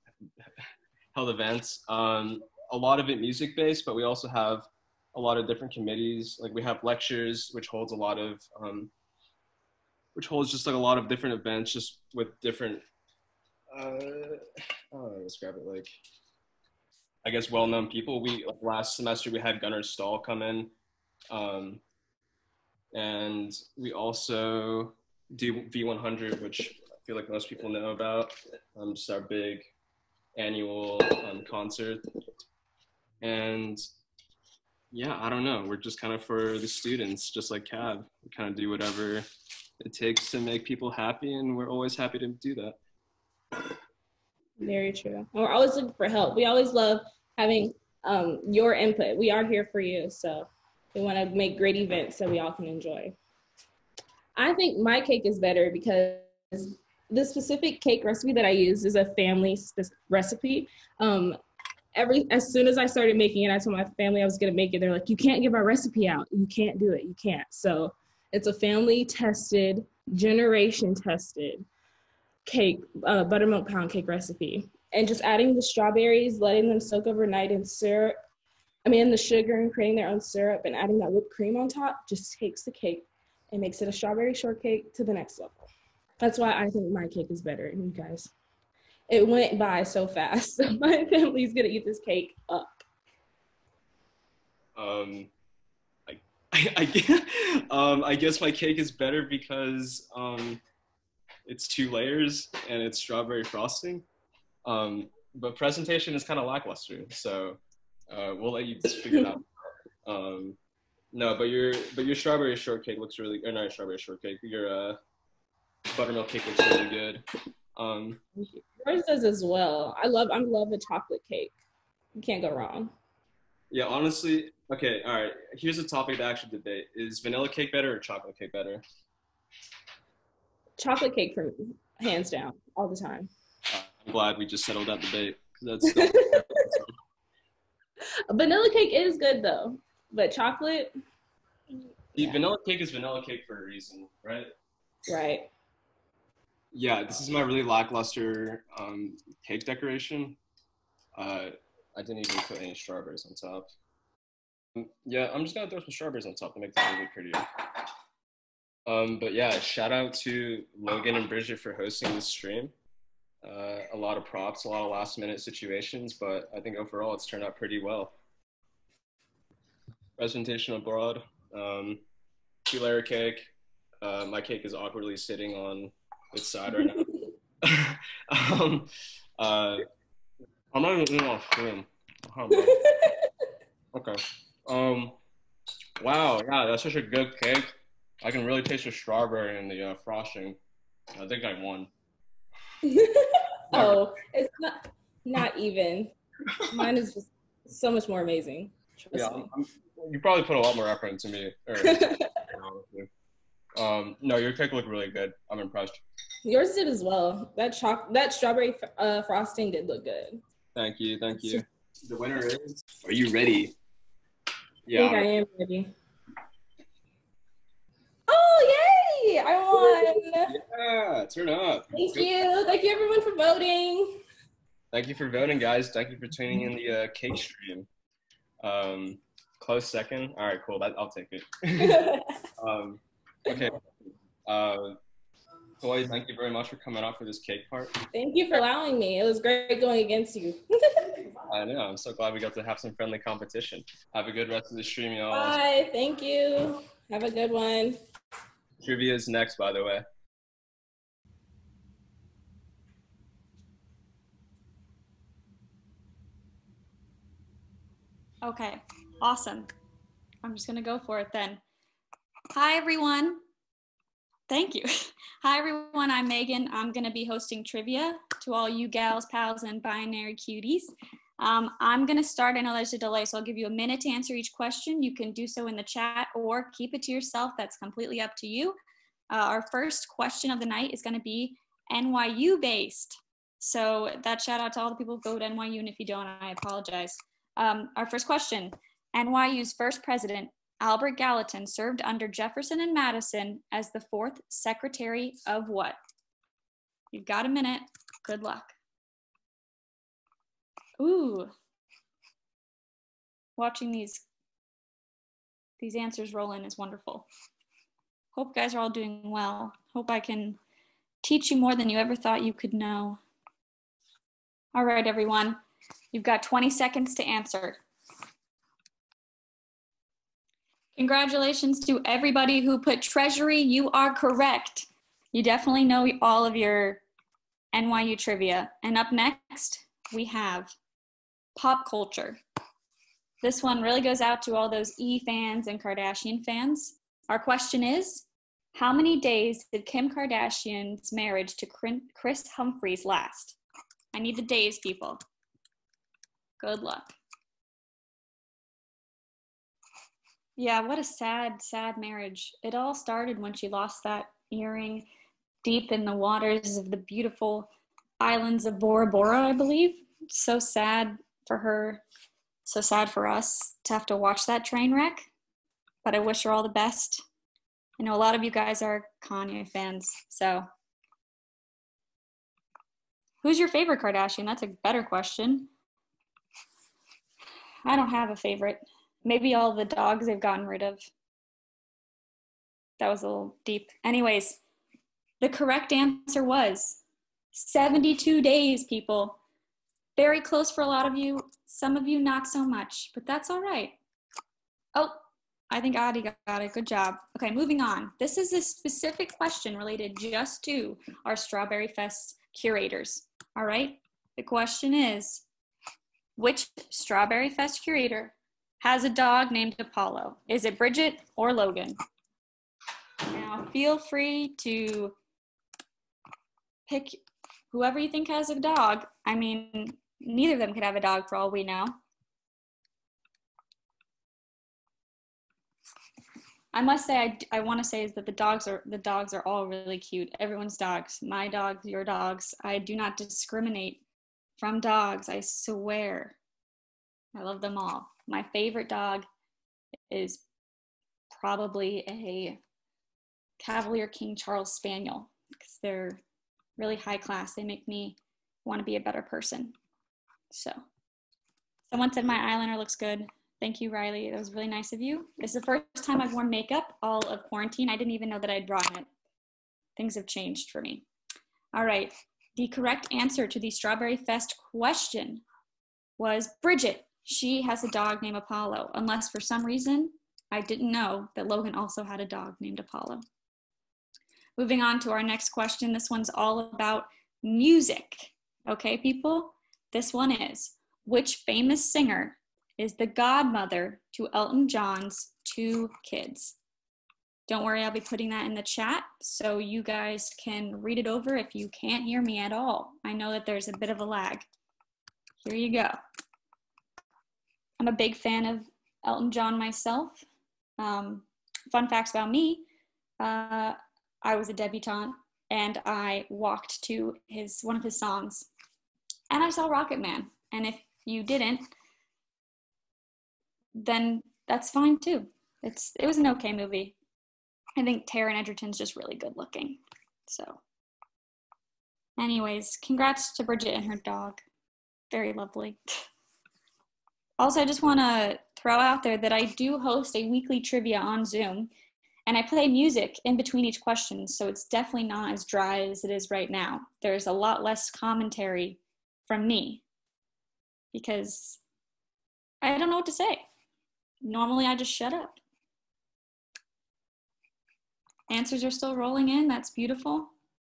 A lot of it music-based, but we also have a lot of different committees. Like we have lectures, which holds a lot of, just like a lot of different events, just with different, I don't know how to describe it, like, I guess well-known people. Like last semester we had Gunnar Stahl come in, and we also do V100, which I feel like most people know about. Just our big annual concert. And yeah, I don't know. We're just kind of for the students, just like Cav. We kind of do whatever it takes to make people happy, and we're always happy to do that. Very true. And we're always looking for help. We always love having your input. We are here for you, so we want to make great events so we all can enjoy. I think my cake is better because the specific cake recipe that I use is a family recipe. As soon as I started making it, I told my family I was gonna make it. They're like, you can't give our recipe out. You can't do it, you can't. So it's a family tested, generation tested cake, buttermilk pound cake recipe. And just adding the strawberries, letting them soak overnight in syrup, the sugar, and creating their own syrup, and adding that whipped cream on top just takes the cake and makes it a strawberry shortcake to the next level. That's why I think my cake is better, you guys. It went by so fast. So my family's gonna eat this cake up. I guess my cake is better because it's 2 layers and it's strawberry frosting. But presentation is kind of lackluster, so we'll let you figure it out. No, but your strawberry shortcake looks really, or not strawberry shortcake, your buttermilk cake looks really good. Yours does as well. I love a chocolate cake. You can't go wrong. Yeah, honestly, okay, all right. Here's a topic to actually debate. Is vanilla cake better or chocolate cake better? Chocolate cake for me, hands down, all the time. I'm glad we just settled that debate. That's still Vanilla cake is good though, but chocolate. Yeah. Vanilla cake is vanilla cake for a reason, right? Right. Yeah, this is my really lackluster cake decoration. I didn't even put any strawberries on top. Yeah, I'm just gonna throw some strawberries on top to make this really prettier. But yeah, shout out to Logan and Bridget for hosting this stream. A lot of props, a lot of last minute situations, but I think overall it's turned out pretty well. Presentation abroad, 2-layer cake. My cake is awkwardly sitting on its side right now. I'm not even eating off screen. Okay. Wow, yeah, that's such a good cake. I can really taste the strawberry in the frosting. I think I won. Oh, it's not even. Mine is just so much more amazing. Trust me. You probably put a lot more effort into me. No, your cake looked really good. I'm impressed. Yours did as well. That strawberry frosting did look good. Thank you. The winner is. Are you ready? Yeah. I think I am ready. Oh, yay! I won. Yeah, turn up. Thank you. Thank you, everyone, for voting. Thank you for voting, guys. Thank you for tuning in the cake stream. Close second. All right, cool. I'll take it. Okay. Chloe, thank you very much for coming out for this cake part. Thank you for allowing me. It was great going against you. I know. I'm so glad we got to have some friendly competition. Have a good rest of the stream, y'all. Bye. Thank you. Have a good one. Trivia is next, by the way. Okay, awesome. I'm just gonna go for it then. Hi, everyone. Thank you. Hi, everyone. I'm Megan. I'm gonna be hosting trivia to all you gals, pals, and binary cuties. I'm gonna start. I know there's a delay, so I'll give you a minute to answer each question. You can do so in the chat or keep it to yourself. That's completely up to you. Our first question of the night is gonna be NYU based. So that shout out to all the people who go to NYU, and if you don't, I apologize. Our first question, NYU's first president, Albert Gallatin, served under Jefferson and Madison as the 4th Secretary of what? You've got a minute. Good luck. Ooh. Watching these answers roll in is wonderful. Hope you guys are all doing well. Hope I can teach you more than you ever thought you could know. All right, everyone. You've got 20 seconds to answer. Congratulations to everybody who put Treasury. You are correct. You definitely know all of your NYU trivia. And up next, we have pop culture. This one really goes out to all those E fans and Kardashian fans. Our question is, how many days did Kim Kardashian's marriage to Chris Humphries last? I need the days, people. Good luck. Yeah, what a sad, sad marriage. It all started when she lost that earring deep in the waters of the beautiful islands of Bora Bora, I believe. So sad for her, so sad for us to have to watch that train wreck, but I wish her all the best. I know a lot of you guys are Kanye fans, so. Who's your favorite Kardashian? That's a better question. I don't have a favorite. Maybe all the dogs they've gotten rid of. That was a little deep. Anyways, the correct answer was 72 days, people. Very close for a lot of you. Some of you not so much, but that's all right. Oh, I think Adi got it. Good job. Okay, moving on. This is a specific question related just to our Strawberry Fest curators. All right? The question is, which Strawberry Fest curator has a dog named Apollo? Is it Bridget or Logan? Now, feel free to pick whoever you think has a dog. I mean, neither of them could have a dog for all we know. I must say, I want to say is that the dogs are all really cute. Everyone's dogs, my dogs, your dogs. I do not discriminate from dogs, I swear. I love them all. My favorite dog is probably a Cavalier King Charles Spaniel because they're really high class. They make me want to be a better person. So, someone said my eyeliner looks good. Thank you, Riley. That was really nice of you. This is the first time I've worn makeup all of quarantine. I didn't even know that I'd brought it. Things have changed for me. All right. The correct answer to the Strawberry Fest question was Bridget. She has a dog named Apollo, unless for some reason I didn't know that Logan also had a dog named Apollo. Moving on to our next question. This one's all about music. Okay, people? This one is, which famous singer is the godmother to Elton John's 2 kids? Don't worry, I'll be putting that in the chat so you guys can read it over if you can't hear me at all. I know that there's a bit of a lag. Here you go. I'm a big fan of Elton John myself. Fun facts about me, I was a debutante and I walked to one of his songs and I saw Rocket Man. And if you didn't, then that's fine too. It was an okay movie. I think Taron Egerton's just really good looking. So anyways, congrats to Bridget and her dog. Very lovely. Also, I just want to throw out there that I do host a weekly trivia on Zoom, and I play music in between each question, so it's definitely not as dry as it is right now. There's a lot less commentary from me because I don't know what to say. Normally, I just shut up. Answers are still rolling in. That's beautiful.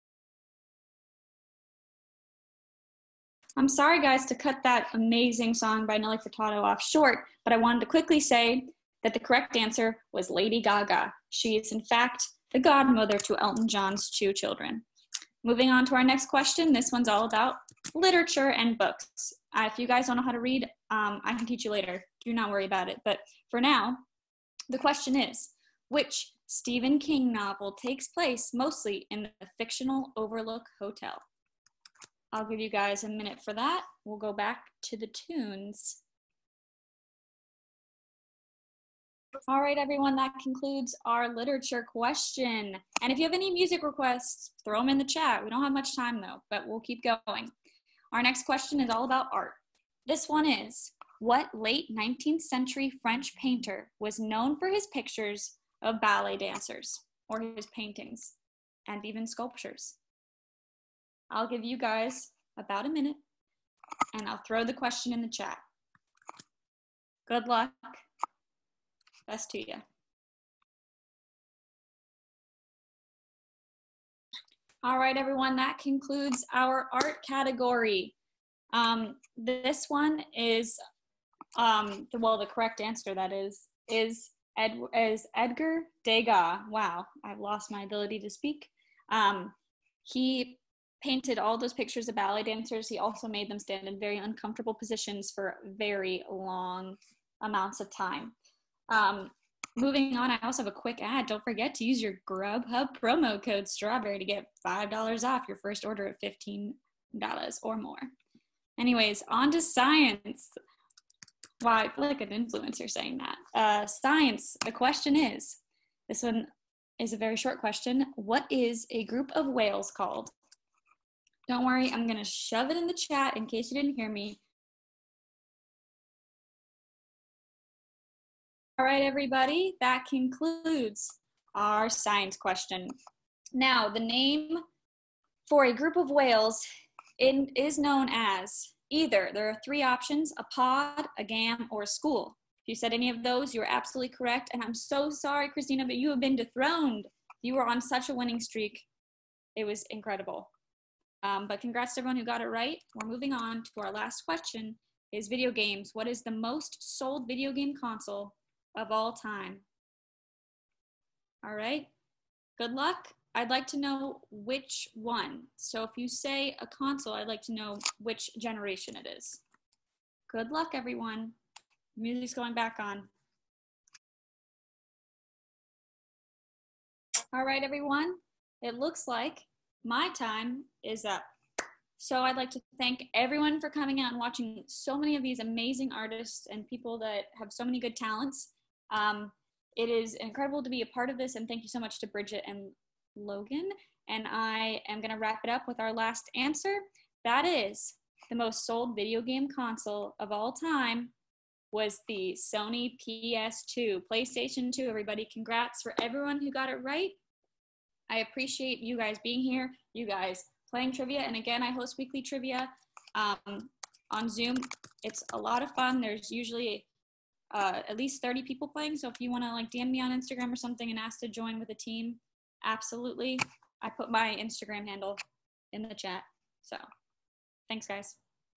I'm sorry, guys, to cut that amazing song by Nelly Furtado off short, but I wanted to quickly say that the correct answer was Lady Gaga. She is, in fact, the godmother to Elton John's 2 children. Moving on to our next question. This one's all about literature and books. If you guys don't know how to read, I can teach you later. Do not worry about it. But for now, the question is, which Stephen King novel takes place mostly in the fictional Overlook Hotel? I'll give you guys a minute for that. We'll go back to the tunes. All right, everyone, that concludes our literature question. And if you have any music requests, throw them in the chat. We don't have much time though, but we'll keep going. Our next question is all about art. This one is, what late 19th century French painter was known for his pictures of ballet dancers, or his paintings, and even sculptures? I'll give you guys about a minute, and I'll throw the question in the chat. Good luck. Best to you. All right, everyone, that concludes our art category. This one is, the correct answer, that is Edgar Degas. Wow, I've lost my ability to speak. He painted all those pictures of ballet dancers. He also made them stand in very uncomfortable positions for very long amounts of time. Moving on, I also have a quick ad. Don't forget to use your Grubhub promo code STRAWBERRY to get $5 off your first order of $15 or more. Anyways, on to science. Wow, I feel like an influencer saying that. Science, the question is, this one is a very short question. What is a group of whales called? Don't worry, I'm gonna shove it in the chat in case you didn't hear me. All right, everybody, that concludes our science question. Now, the name for a group of whales is known as either, there are three options, a pod, a gam, or a school. If you said any of those, you're absolutely correct. And I'm so sorry, Christina, but you have been dethroned. You were on such a winning streak. It was incredible. But congrats to everyone who got it right. We're moving on to our last question, is video games. What is the most sold video game console of all time? All right, good luck. I'd like to know which one. So if you say a console, I'd like to know which generation it is. Good luck, everyone. Music's going back on. All right, everyone. It looks like my time is up. So I'd like to thank everyone for coming out and watching so many of these amazing artists and people that have so many good talents. It is incredible to be a part of this, and thank you so much to Bridget and Logan. And I am going to wrap it up with our last answer. That is, the most sold video game console of all time was the Sony PS2, PlayStation 2, everybody. Congrats for everyone who got it right. I appreciate you guys being here, you guys playing trivia. And again, I host weekly trivia on Zoom. It's a lot of fun. There's usually at least 30 people playing. So if you want to like DM me on Instagram or something and ask to join with a team, absolutely. I put my Instagram handle in the chat. So thanks, guys.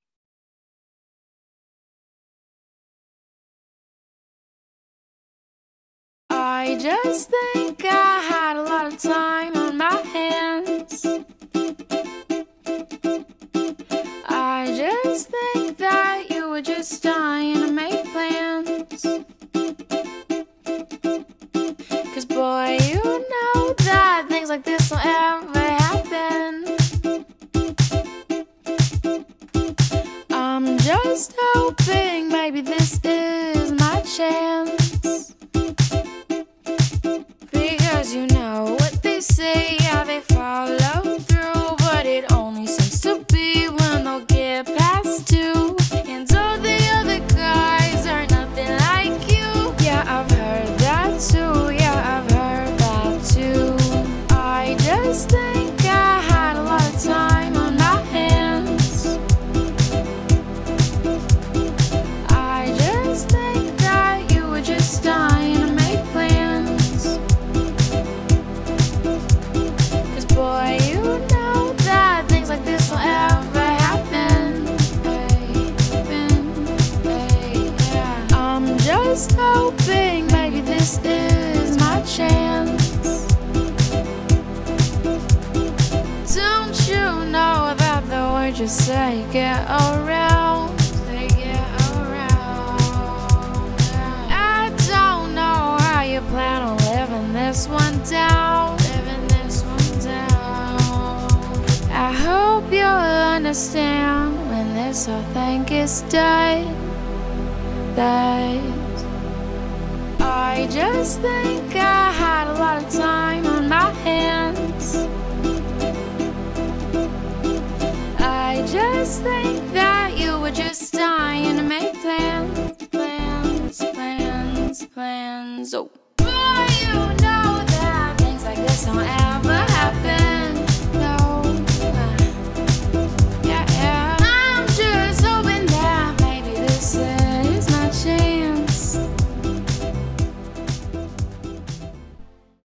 I just think I had a lot of time on my hands. I just think that you were just dying to make plans. 'Cause boy, you know that things like this don't ever happen. I'm just hoping maybe this is my chance. Because you know what they say, how they follow through, but it only seems to be when they'll get past two. And all the other guys are nothing like you. Yeah, I've heard that too. Yeah, I've heard that too. I just think I had a lot of time on my hands. I just think that you were just dying to make plans. Boy, you know that things like this will ever happen. Yeah. I'm just hoping maybe this is my chance. Don't you know that the words you say get around? They get around. Yeah. I don't know how you plan on living this one down. I hope you'll understand when this whole thing is done. That I I just think I had a lot of time on my hands. I just think that you were just dying to make plans, plans, plans, plans. Oh, boy, you know that things like this don't